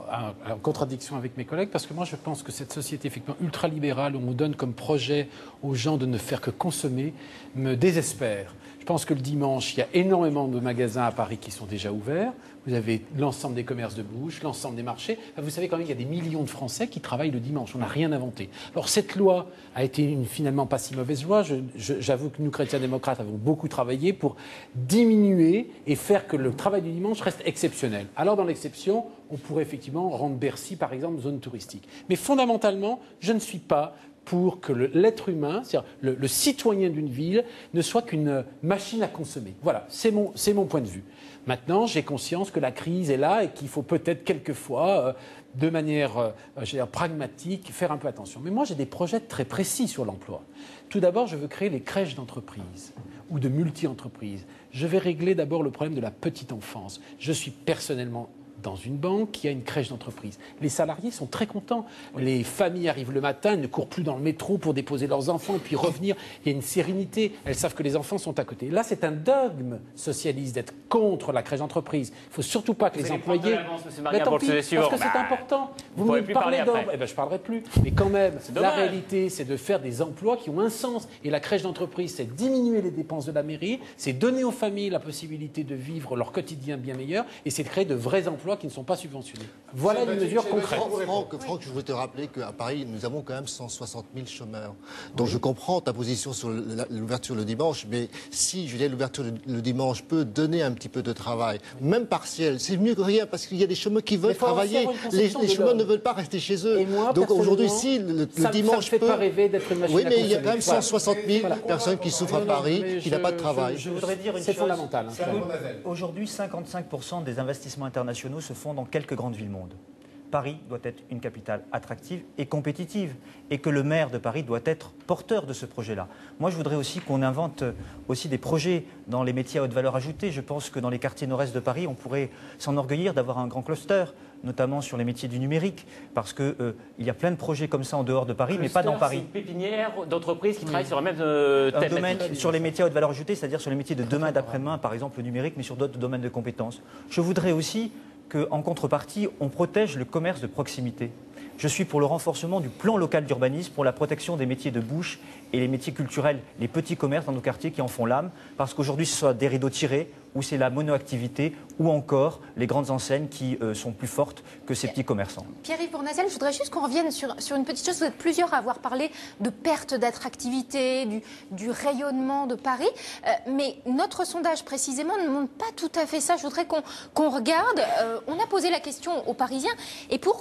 en contradiction avec mes collègues, parce que moi je pense que cette société effectivement ultralibérale où on donne comme projet aux gens de ne faire que consommer me désespère. Je pense que le dimanche, il y a énormément de magasins à Paris qui sont déjà ouverts. Vous avez l'ensemble des commerces de bouche, l'ensemble des marchés. Vous savez quand même qu'il y a des millions de Français qui travaillent le dimanche. On n'a rien inventé. Alors cette loi a été finalement pas si mauvaise loi. J'avoue que nous, chrétiens-démocrates, avons beaucoup travaillé pour diminuer et faire que le travail du dimanche reste exceptionnel. Alors dans l'exception, on pourrait effectivement rendre Bercy, par exemple, zone touristique. Mais fondamentalement, je ne suis pas pour que l'être humain, c'est-à-dire le citoyen d'une ville, ne soit qu'une machine à consommer. Voilà, c'est mon point de vue. Maintenant, j'ai conscience que la crise est là et qu'il faut peut-être quelquefois, de manière pragmatique, faire un peu attention. Mais moi, j'ai des projets très précis sur l'emploi. Tout d'abord, je veux créer les crèches d'entreprise ou de multi-entreprises. Je vais régler d'abord le problème de la petite enfance. Je suis personnellement dans une banque qui a une crèche d'entreprise. Les salariés sont très contents. Les familles arrivent le matin, elles ne courent plus dans le métro pour déposer leurs enfants et puis revenir. Il y a une sérénité. Elles savent que les enfants sont à côté. Là, c'est un dogme socialiste d'être contre la crèche d'entreprise. Il ne faut surtout pas que les employés... Mais tant pis, parce que c'est important. Vous me parlez d'ordre. Eh bien, je ne parlerai plus. Mais quand même, la réalité, c'est de faire des emplois qui ont un sens. Et la crèche d'entreprise, c'est diminuer les dépenses de la mairie, c'est donner aux familles la possibilité de vivre leur quotidien bien meilleur et c'est de créer de vrais emplois qui ne sont pas subventionnés. Voilà une mesure concrète. Franck, je voudrais te rappeler qu'à Paris, nous avons quand même 160 000 chômeurs. Donc je comprends ta position sur l'ouverture le dimanche, mais si, je dirais, l'ouverture le dimanche peut donner un petit peu de travail, même partiel, c'est mieux que rien, parce qu'il y a des chômeurs qui veulent travailler. Les chômeurs ne veulent pas rester chez eux. Moi, donc aujourd'hui, si le dimanche ça ne fait pas rêver d'être une machine à consommer. Oui, mais il y a quand même 160 000 personnes qui souffrent à Paris, qui n'ont pas de travail. Je voudrais dire une chose. C'est fondamental. Aujourd'hui, 55% des investissements internationaux se font dans quelques grandes villes monde. Paris doit être une capitale attractive et compétitive et que le maire de Paris doit être porteur de ce projet-là. Moi, je voudrais aussi qu'on invente aussi des projets dans les métiers à haute valeur ajoutée. Je pense que dans les quartiers nord-est de Paris, on pourrait s'enorgueillir d'avoir un grand cluster, notamment sur les métiers du numérique, parce qu'il y a plein de projets comme ça en dehors de Paris, mais pas dans Paris. C'est une pépinière d'entreprises qui travaillent sur le même thème. Domaine, sur les métiers à haute valeur ajoutée, c'est-à-dire sur les métiers de demain et d'après-demain, par exemple le numérique, mais sur d'autres domaines de compétences. Je voudrais aussi qu'en contrepartie, on protège le commerce de proximité. Je suis pour le renforcement du plan local d'urbanisme, pour la protection des métiers de bouche et les métiers culturels, les petits commerces dans nos quartiers qui en font l'âme, parce qu'aujourd'hui, ce soit des rideaux tirés, ou c'est la monoactivité, ou encore les grandes enseignes qui sont plus fortes que ces petits commerçants. Pierre-Yves Bournazel, je voudrais juste qu'on revienne sur une petite chose. Vous êtes plusieurs à avoir parlé de perte d'attractivité, du rayonnement de Paris, mais notre sondage précisément ne montre pas tout à fait ça. Je voudrais qu'on regarde. On a posé la question aux Parisiens, et pour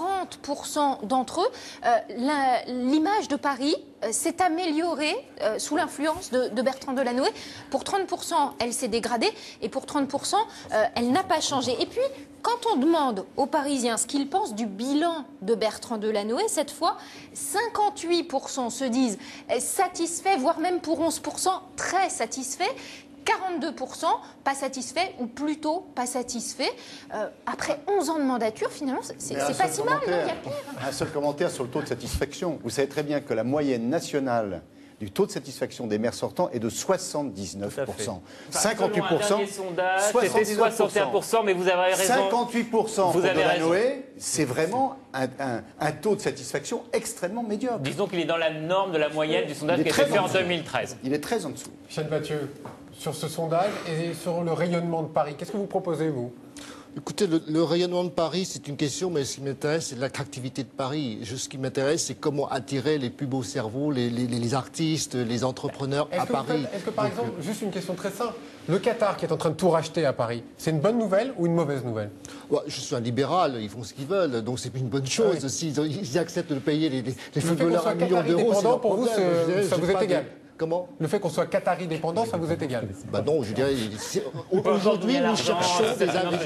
40% d'entre eux, l'image de Paris s'est améliorée sous l'influence de Bertrand Delanoë. Pour 30%, elle s'est dégradée et pour 30%, elle n'a pas changé. Et puis, quand on demande aux Parisiens ce qu'ils pensent du bilan de Bertrand Delanoë, cette fois, 58% se disent satisfaits, voire même pour 11%, très satisfaits. 42% pas satisfaits ou plutôt pas satisfaits. Après 11 ans de mandature, finalement, c'est pas si mal, non, il y a pire. Un seul commentaire sur le taux de satisfaction. Vous savez très bien que la moyenne nationale du taux de satisfaction des maires sortants est de 79%. 58%. C'était 61%, mais vous avez raison. 58% pour Delanoë, c'est vraiment un taux de satisfaction extrêmement médiocre. Disons qu'il est dans la norme de la moyenne du sondage qui a été fait en 2013. Il est très en dessous. Chêne Mathieu, sur ce sondage et sur le rayonnement de Paris, qu'est-ce que vous proposez, vous ? Écoutez, le rayonnement de Paris, c'est une question, mais ce qui m'intéresse, c'est l'attractivité de Paris. Ce qui m'intéresse, c'est comment attirer les plus beaux cerveaux, les artistes, les entrepreneurs à Paris. Est-ce que, par exemple, juste une question très simple, le Qatar qui est en train de tout racheter à Paris, c'est une bonne nouvelle ou une mauvaise nouvelle ? Je suis un libéral, ils font ce qu'ils veulent, donc c'est une bonne chose. Oui. S'ils acceptent de payer les footballeurs $1 million, pour vous, ça vous est égal ? Comment ? Le fait qu'on soit Qatari dépendant, ça vous est égal ? Non, je dirais. Aujourd'hui, nous cherchons des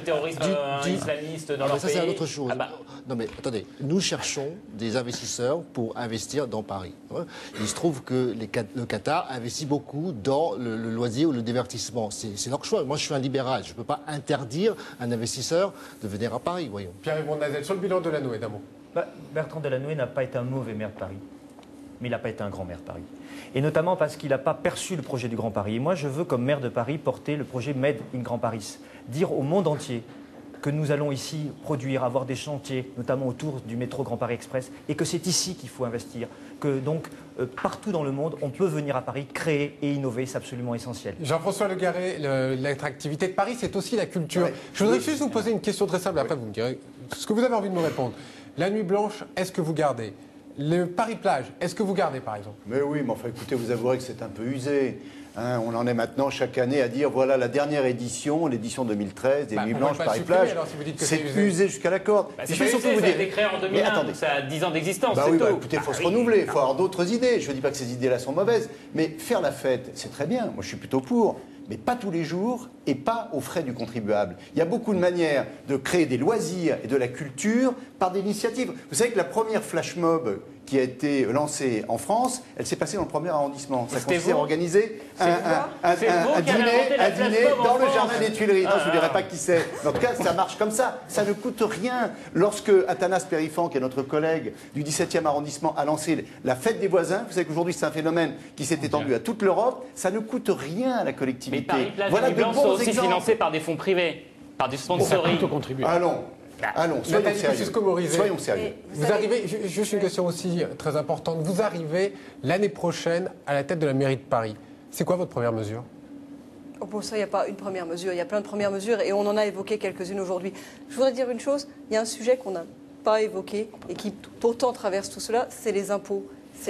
islamiste dans leur ça, pays. c'est autre chose. Non, mais attendez, nous cherchons des investisseurs pour investir dans Paris. Il se trouve que le Qatar investit beaucoup dans le loisir ou le divertissement. C'est leur choix. Moi, je suis un libéral. Je ne peux pas interdire à un investisseur de venir à Paris, voyons. Pierre-Yves Bournazel, sur le bilan de Delanoë, d'un mot. Bertrand Delanoë n'a pas été un mauvais maire de Paris, mais il n'a pas été un grand maire de Paris. Et notamment parce qu'il n'a pas perçu le projet du Grand Paris. Et moi, je veux, comme maire de Paris, porter le projet Made in Grand Paris. Dire au monde entier que nous allons ici produire, avoir des chantiers, notamment autour du métro Grand Paris Express, et que c'est ici qu'il faut investir. Que donc, partout dans le monde, on peut venir à Paris, créer et innover, c'est absolument essentiel. Jean-François Le Garret, l'attractivité de Paris, c'est aussi la culture. Ouais. Je voudrais juste vous poser une question très simple, après vous me direz ce que vous avez envie de me répondre. La nuit blanche, est-ce que vous gardez ? Le Paris-Plage, est-ce que vous gardez par exemple ? Mais oui, mais enfin écoutez, vous avouerez que c'est un peu usé. On en est maintenant chaque année à dire voilà la dernière édition, l'édition 2013 des Nuits Blanches Paris-Plage. C'est usé jusqu'à la corde. C'est surtout vous dire. Ça a été créé en 2001, attendez, ça a 10 ans d'existence. Écoutez, il faut se renouveler, il faut avoir d'autres idées. Je ne dis pas que ces idées-là sont mauvaises, mais faire la fête, c'est très bien. Moi, je suis plutôt pour. Mais pas tous les jours et pas aux frais du contribuable. Il y a beaucoup de manières de créer des loisirs et de la culture par des initiatives. Vous savez que la première flash mob qui a été lancée en France, elle s'est passée dans le premier arrondissement. Ça consistait à organiser un dîner dans le jardin des Tuileries. Non, je ne dirais pas qui c'est. En tout cas, ça marche comme ça. Ça ne coûte rien. Lorsque Athanas Périfan, qui est notre collègue du 17e arrondissement, a lancé la fête des voisins, vous savez qu'aujourd'hui c'est un phénomène qui s'est étendu à toute l'Europe, ça ne coûte rien à la collectivité. Mais Paris-Plage et Nuits Blanches sont aussi financés par des fonds privés, par du sponsoring. Allons, soyons sérieux. Vous arrivez, juste une question aussi très importante, vous arrivez l'année prochaine à la tête de la mairie de Paris. C'est quoi votre première mesure ? Pour ça, il n'y a pas une première mesure, il y a plein de premières mesures et on en a évoqué quelques-unes aujourd'hui. Je voudrais dire une chose, il y a un sujet qu'on n'a pas évoqué et qui pourtant traverse tout cela, c'est les impôts. C'est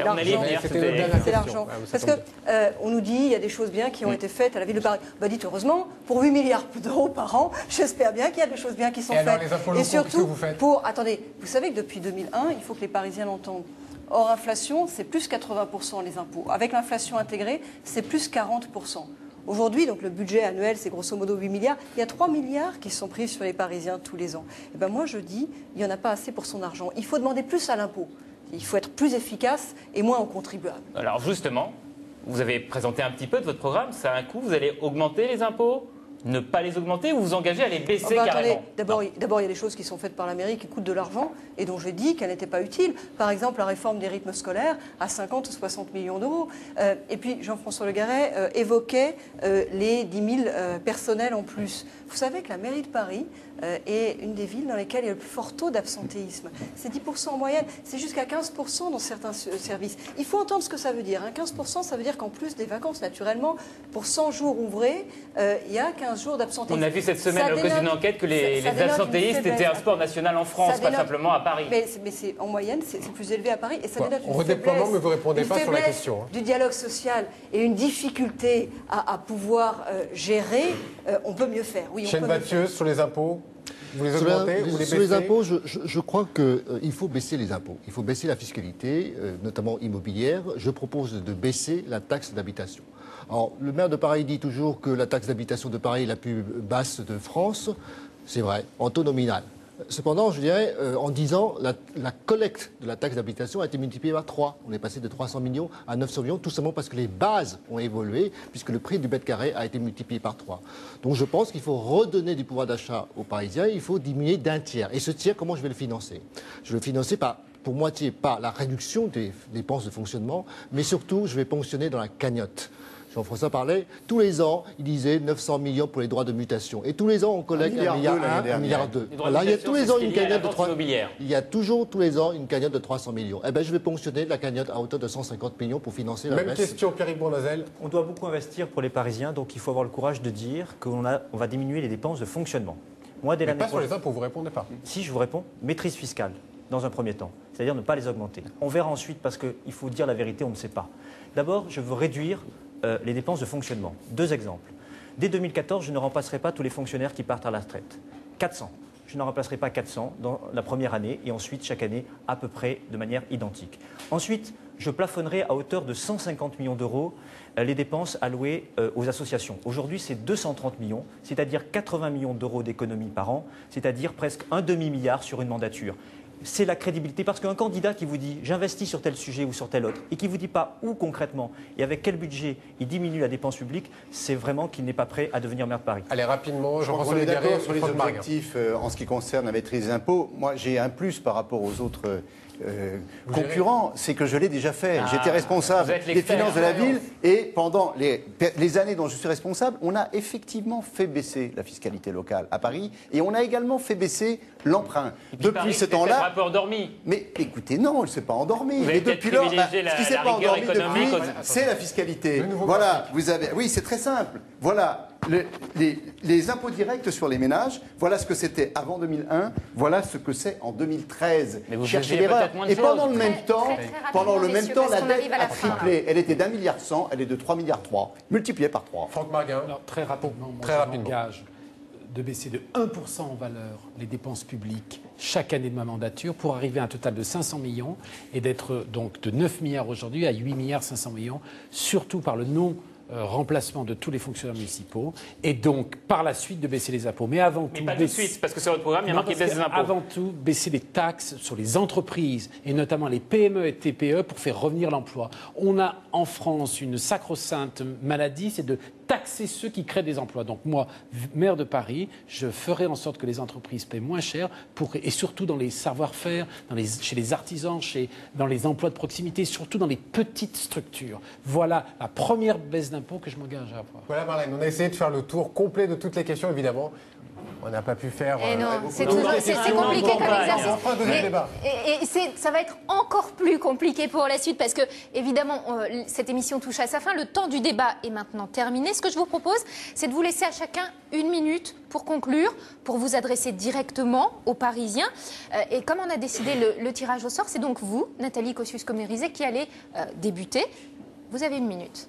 l'argent. Parce qu'on nous dit il y a des choses bien qui ont été faites à la ville de Paris. Dites heureusement, pour 8 milliards d'euros par an, j'espère bien qu'il y a des choses bien qui sont faites. Alors, les impôts locaux, surtout, qu'est-ce que vous faites ? Attendez, vous savez que depuis 2001, il faut que les Parisiens l'entendent. Hors inflation, c'est plus 80% les impôts. Avec l'inflation intégrée, c'est plus 40%. Aujourd'hui, donc le budget annuel, c'est grosso modo 8 milliards. Il y a 3 milliards qui sont pris sur les Parisiens tous les ans. Et moi, je dis, il n'y en a pas assez pour son argent. Il faut demander plus à l'impôt. Il faut être plus efficace et moins aux contribuables. Alors justement, vous avez présenté un petit peu de votre programme. Ça a un coût. Vous allez augmenter les impôts ? Ne pas les augmenter ou vous engager à les baisser carrément ? D'abord, il y a des choses qui sont faites par la mairie qui coûtent de l'argent et dont j'ai dit qu'elles n'étaient pas utiles. Par exemple, la réforme des rythmes scolaires à 50 ou 60 millions d'euros. Et puis, Jean-François Le Garret évoquait les 10 000 personnels en plus. Vous savez que la mairie de Paris est une des villes dans lesquelles il y a le plus fort taux d'absentéisme. C'est 10% en moyenne, c'est jusqu'à 15% dans certains services. Il faut entendre ce que ça veut dire. 15%, ça veut dire qu'en plus des vacances, naturellement, pour 100 jours ouvrés, il y a 15 jours d'absentéisme. On a vu cette semaine, au cause d'une enquête, que les absentéistes étaient un sport national en France, pas simplement à Paris. Mais en moyenne, c'est plus élevé à Paris. Et ça dénote une redéploiement, mais vous ne répondez pas sur la question. Du dialogue social et une difficulté à pouvoir gérer, on peut mieux faire. Oui, Chêne Mathieu, sur les impôts, vous les augmentez ou les baissez ? Sur les impôts, je crois qu'il faut baisser les impôts. Il faut baisser la fiscalité, notamment immobilière. Je propose de baisser la taxe d'habitation. Alors, le maire de Paris dit toujours que la taxe d'habitation de Paris est la plus basse de France. C'est vrai, en taux nominal. Cependant, je dirais, en 10 ans, la collecte de la taxe d'habitation a été multipliée par 3. On est passé de 300 millions à 900 millions, tout simplement parce que les bases ont évolué, puisque le prix du mètre carré a été multiplié par 3. Donc je pense qu'il faut redonner du pouvoir d'achat aux Parisiens, il faut diminuer d'1 tiers. Et ce tiers, comment je vais le financer ? Je vais le financer par pour moitié par la réduction des dépenses de fonctionnement, mais surtout, je vais ponctionner dans la cagnotte. Jean-François parlait, tous les ans, il disait 900 millions pour les droits de mutation. Et tous les ans, on collecte 1,1 milliard, 1,2 milliard. Voilà, il y a tous les ans une cagnotte de 3... Il y a toujours tous les ans une cagnotte de 300 millions. Eh bien, je vais ponctionner la cagnotte à hauteur de 150 millions pour financer la Même question, Pierre-Yves Bournazel. On doit beaucoup investir pour les Parisiens, donc il faut avoir le courage de dire qu'on va diminuer les dépenses de fonctionnement. Moi, dès Mais pas sur les impôts, vous ne répondez pas. Si, je vous réponds, maîtrise fiscale, dans un premier temps. C'est-à-dire ne pas les augmenter. On verra ensuite, parce qu'il faut dire la vérité, on ne sait pas. D'abord, je veux réduire les dépenses de fonctionnement. 2 exemples. Dès 2014, je ne remplacerai pas tous les fonctionnaires qui partent à la retraite. 400. Je n'en remplacerai pas 400 dans la première année et ensuite chaque année à peu près de manière identique. Ensuite, je plafonnerai à hauteur de 150 millions d'euros les dépenses allouées aux associations. Aujourd'hui, c'est 230 millions, c'est-à-dire 80 millions d'euros d'économies par an, c'est-à-dire presque un demi-milliard sur une mandature. C'est la crédibilité, parce qu'un candidat qui vous dit « j'investis sur tel sujet ou sur tel autre » et qui ne vous dit pas où concrètement et avec quel budget il diminue la dépense publique, c'est vraiment qu'il n'est pas prêt à devenir maire de Paris. Allez, rapidement, on est d'accord sur les objectifs en ce qui concerne la maîtrise des impôts. Moi, j'ai un plus par rapport aux autres concurrent, c'est que je l'ai déjà fait. J'étais responsable des finances de la ville et pendant les années dont je suis responsable, on a effectivement fait baisser la fiscalité locale à Paris et on a également fait baisser l'emprunt. Depuis ce temps-là... un peu endormi. Mais écoutez, non, elle ne s'est pas endormie. Mais depuis lors, ce qui ne s'est pas endormi depuis, c'est la fiscalité. Voilà, vous avez... Oui, c'est très simple. Voilà. Les impôts directs sur les ménages, voilà ce que c'était avant 2001, voilà ce que c'est en 2013. Mais vous cherchez l'erreur. Et pendant le même temps, la dette a triplé. Elle était d'1,1 milliard, elle est de 3,3 milliards, multipliée par 3. Franck Marguin. Très rapidement, moi, je m'engage de baisser de 1% en valeur les dépenses publiques chaque année de ma mandature pour arriver à un total de 500 millions et d'être donc de 9 milliards aujourd'hui à 8 milliards 500 millions, surtout par le remplacement de tous les fonctionnaires municipaux et donc par la suite de baisser les impôts. Mais avant tout, pas tout de suite, parce que sur votre programme, il y a marqué baisse des impôts. Avant tout, baisser les taxes sur les entreprises et notamment les PME et TPE pour faire revenir l'emploi. On a en France une sacro-sainte maladie, c'est de taxer ceux qui créent des emplois. Donc moi, maire de Paris, je ferai en sorte que les entreprises paient moins cher et surtout dans les savoir-faire, chez les artisans, dans les emplois de proximité, surtout dans les petites structures. Voilà la première baisse d'impôts que je m'engage à avoir. Voilà Marlène, on a essayé de faire le tour complet de toutes les questions évidemment. On n'a pas pu faire. C'est compliqué comme exercice. Et ça va être encore plus compliqué pour la suite parce que, évidemment, cette émission touche à sa fin. Le temps du débat est maintenant terminé. Ce que je vous propose, c'est de vous laisser à chacun 1 minute pour conclure, pour vous adresser directement aux Parisiens. Et comme on a décidé le tirage au sort, c'est donc vous, Nathalie Kosciusko-Morizet, qui allez débuter. Vous avez 1 minute.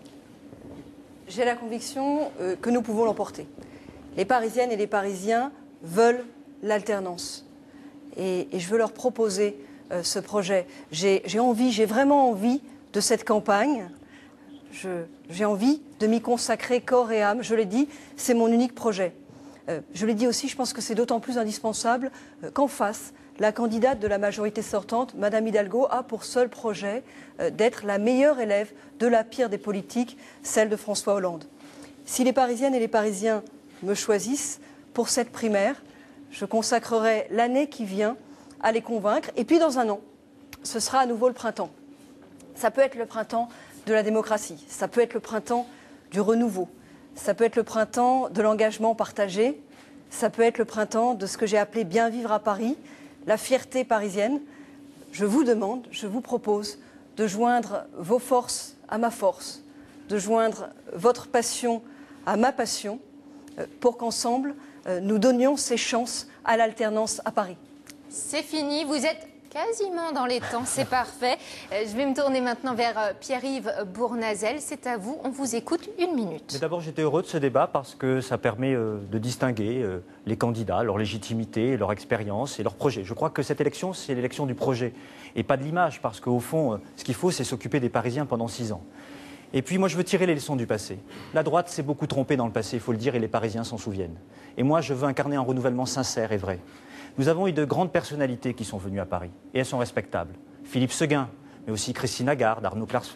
J'ai la conviction que nous pouvons l'emporter. Les Parisiennes et les Parisiens veulent l'alternance. Et je veux leur proposer ce projet. J'ai vraiment envie de cette campagne. J'ai envie de m'y consacrer corps et âme. Je l'ai dit, c'est mon unique projet. Je l'ai dit aussi, je pense que c'est d'autant plus indispensable qu'en face, la candidate de la majorité sortante, Madame Hidalgo, a pour seul projet d'être la meilleure élève de la pire des politiques, celle de François Hollande. Si les Parisiennes et les Parisiens me choisissent pour cette primaire, je consacrerai l'année qui vient à les convaincre. Et puis dans 1 an, ce sera à nouveau le printemps. Ça peut être le printemps de la démocratie, ça peut être le printemps du renouveau, ça peut être le printemps de l'engagement partagé, ça peut être le printemps de ce que j'ai appelé bien vivre à Paris, la fierté parisienne. Je vous demande, je vous propose de joindre vos forces à ma force, de joindre votre passion à ma passion, pour qu'ensemble, nous donnions ces chances à l'alternance à Paris. C'est fini, vous êtes quasiment dans les temps, c'est parfait. Je vais me tourner maintenant vers Pierre-Yves Bournazel. C'est à vous, on vous écoute 1 minute. Mais d'abord, j'étais heureux de ce débat parce que ça permet de distinguer les candidats, leur légitimité, leur expérience et leur projet. Je crois que cette élection, c'est l'élection du projet et pas de l'image, parce qu'au fond, ce qu'il faut, c'est s'occuper des Parisiens pendant 6 ans. Et puis moi, je veux tirer les leçons du passé. La droite s'est beaucoup trompée dans le passé, il faut le dire, et les Parisiens s'en souviennent. Et moi, je veux incarner un renouvellement sincère et vrai. Nous avons eu de grandes personnalités qui sont venues à Paris, et elles sont respectables. Philippe Séguin, mais aussi Christine Lagarde, Arnaud Klarsfeld,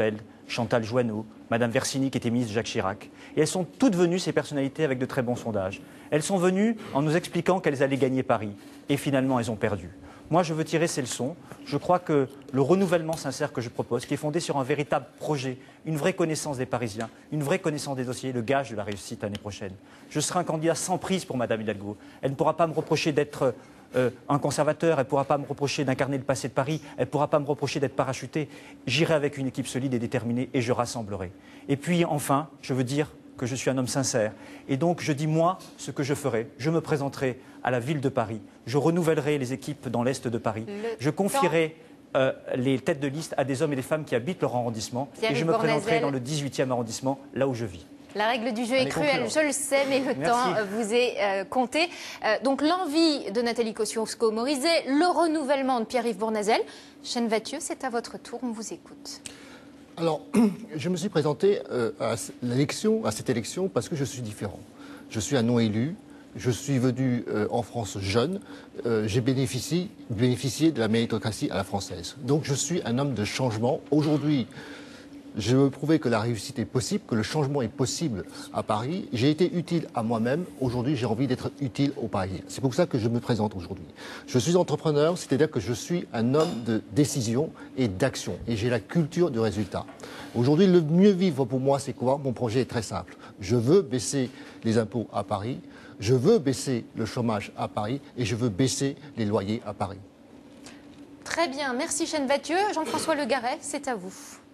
Chantal Joanneau, Madame Versini qui était ministre de Jacques Chirac. Et elles sont toutes venues, ces personnalités, avec de très bons sondages. Elles sont venues en nous expliquant qu'elles allaient gagner Paris. Et finalement, elles ont perdu. Moi, je veux tirer ces leçons. Je crois que le renouvellement sincère que je propose, qui est fondé sur un véritable projet, une vraie connaissance des Parisiens, une vraie connaissance des dossiers, le gage de la réussite l'année prochaine. Je serai un candidat sans prise pour Madame Hidalgo. Elle ne pourra pas me reprocher d'être un conservateur, elle ne pourra pas me reprocher d'incarner le passé de Paris, elle ne pourra pas me reprocher d'être parachutée. J'irai avec une équipe solide et déterminée et je rassemblerai. Et puis enfin, je veux dire que je suis un homme sincère. Et donc je dis moi ce que je ferai. Je me présenterai à la ville de Paris, je renouvellerai les équipes dans l'Est de Paris, je confierai les têtes de liste à des hommes et des femmes qui habitent leur arrondissement et je me présenterai dans le 18e arrondissement, là où je vis. La règle du jeu est cruelle, je le sais, mais le temps vous est compté. Donc l'envie de Nathalie Kosciusko-Morizet, le renouvellement de Pierre-Yves Bournazel. Chêne Vathieu, c'est à votre tour, on vous écoute. Alors, je me suis présenté à cette élection parce que je suis différent. Je suis un non-élu, je suis venu en France jeune, j'ai bénéficié de la méritocratie à la française. Donc je suis un homme de changement. Aujourd'hui, je veux prouver que la réussite est possible, que le changement est possible à Paris. J'ai été utile à moi-même. Aujourd'hui, j'ai envie d'être utile aux Parisiens. C'est pour ça que je me présente aujourd'hui. Je suis entrepreneur, c'est-à-dire que je suis un homme de décision et d'action. Et j'ai la culture du résultat. Aujourd'hui, le mieux vivre pour moi, c'est quoi? Mon projet est très simple. Je veux baisser les impôts à Paris, je veux baisser le chômage à Paris et je veux baisser les loyers à Paris. Très bien, merci Chêne Vathieu. Jean-François Le Garret, c'est à vous.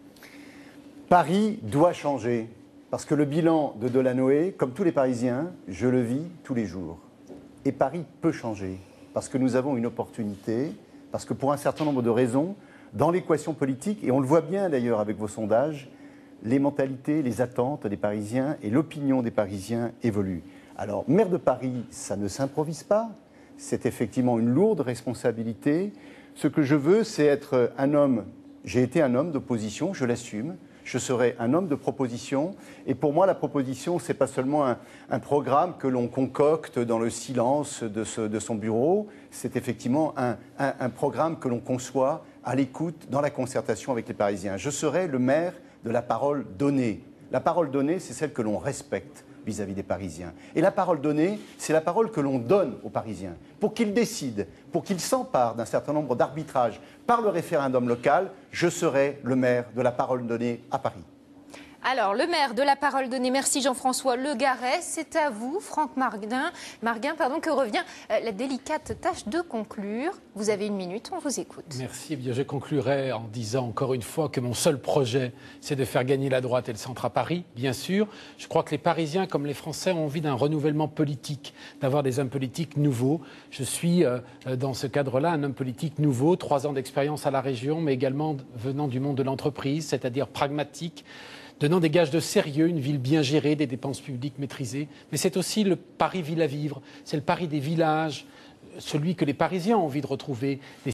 Paris doit changer, parce que le bilan de Delanoë, comme tous les Parisiens, je le vis tous les jours. Et Paris peut changer, parce que nous avons une opportunité, parce que pour un certain nombre de raisons, dans l'équation politique, et on le voit bien d'ailleurs avec vos sondages, les mentalités, les attentes des Parisiens et l'opinion des Parisiens évoluent. Alors, maire de Paris, ça ne s'improvise pas, c'est effectivement une lourde responsabilité. Ce que je veux, c'est être un homme, j'ai été un homme d'opposition, je l'assume. Je serai un homme de proposition. Et pour moi, la proposition, ce n'est pas seulement un programme que l'on concocte dans le silence de son bureau. C'est effectivement un programme que l'on conçoit à l'écoute, dans la concertation avec les Parisiens. Je serai le maire de la parole donnée. La parole donnée, c'est celle que l'on respecte vis-à-vis des Parisiens. Et la parole donnée, c'est la parole que l'on donne aux Parisiens pour qu'ils décident, pour qu'ils s'emparent d'un certain nombre d'arbitrages par le référendum local. Je serai le maire de la parole donnée à Paris. Alors, le maire de la parole donnée, merci Jean-François Le Garret, c'est à vous, Franck Marguin, que revient la délicate tâche de conclure. Vous avez 1 minute, on vous écoute. Merci. Eh bien, je conclurai en disant encore une fois que mon seul projet, c'est de faire gagner la droite et le centre à Paris, bien sûr. Je crois que les Parisiens, comme les Français, ont envie d'un renouvellement politique, d'avoir des hommes politiques nouveaux. Je suis, dans ce cadre-là, un homme politique nouveau, 3 ans d'expérience à la région, mais également venant du monde de l'entreprise, c'est-à-dire pragmatique, donnant des gages de sérieux, une ville bien gérée, des dépenses publiques maîtrisées. Mais c'est aussi le Paris ville à vivre, c'est le Paris des villages, celui que les Parisiens ont envie de retrouver.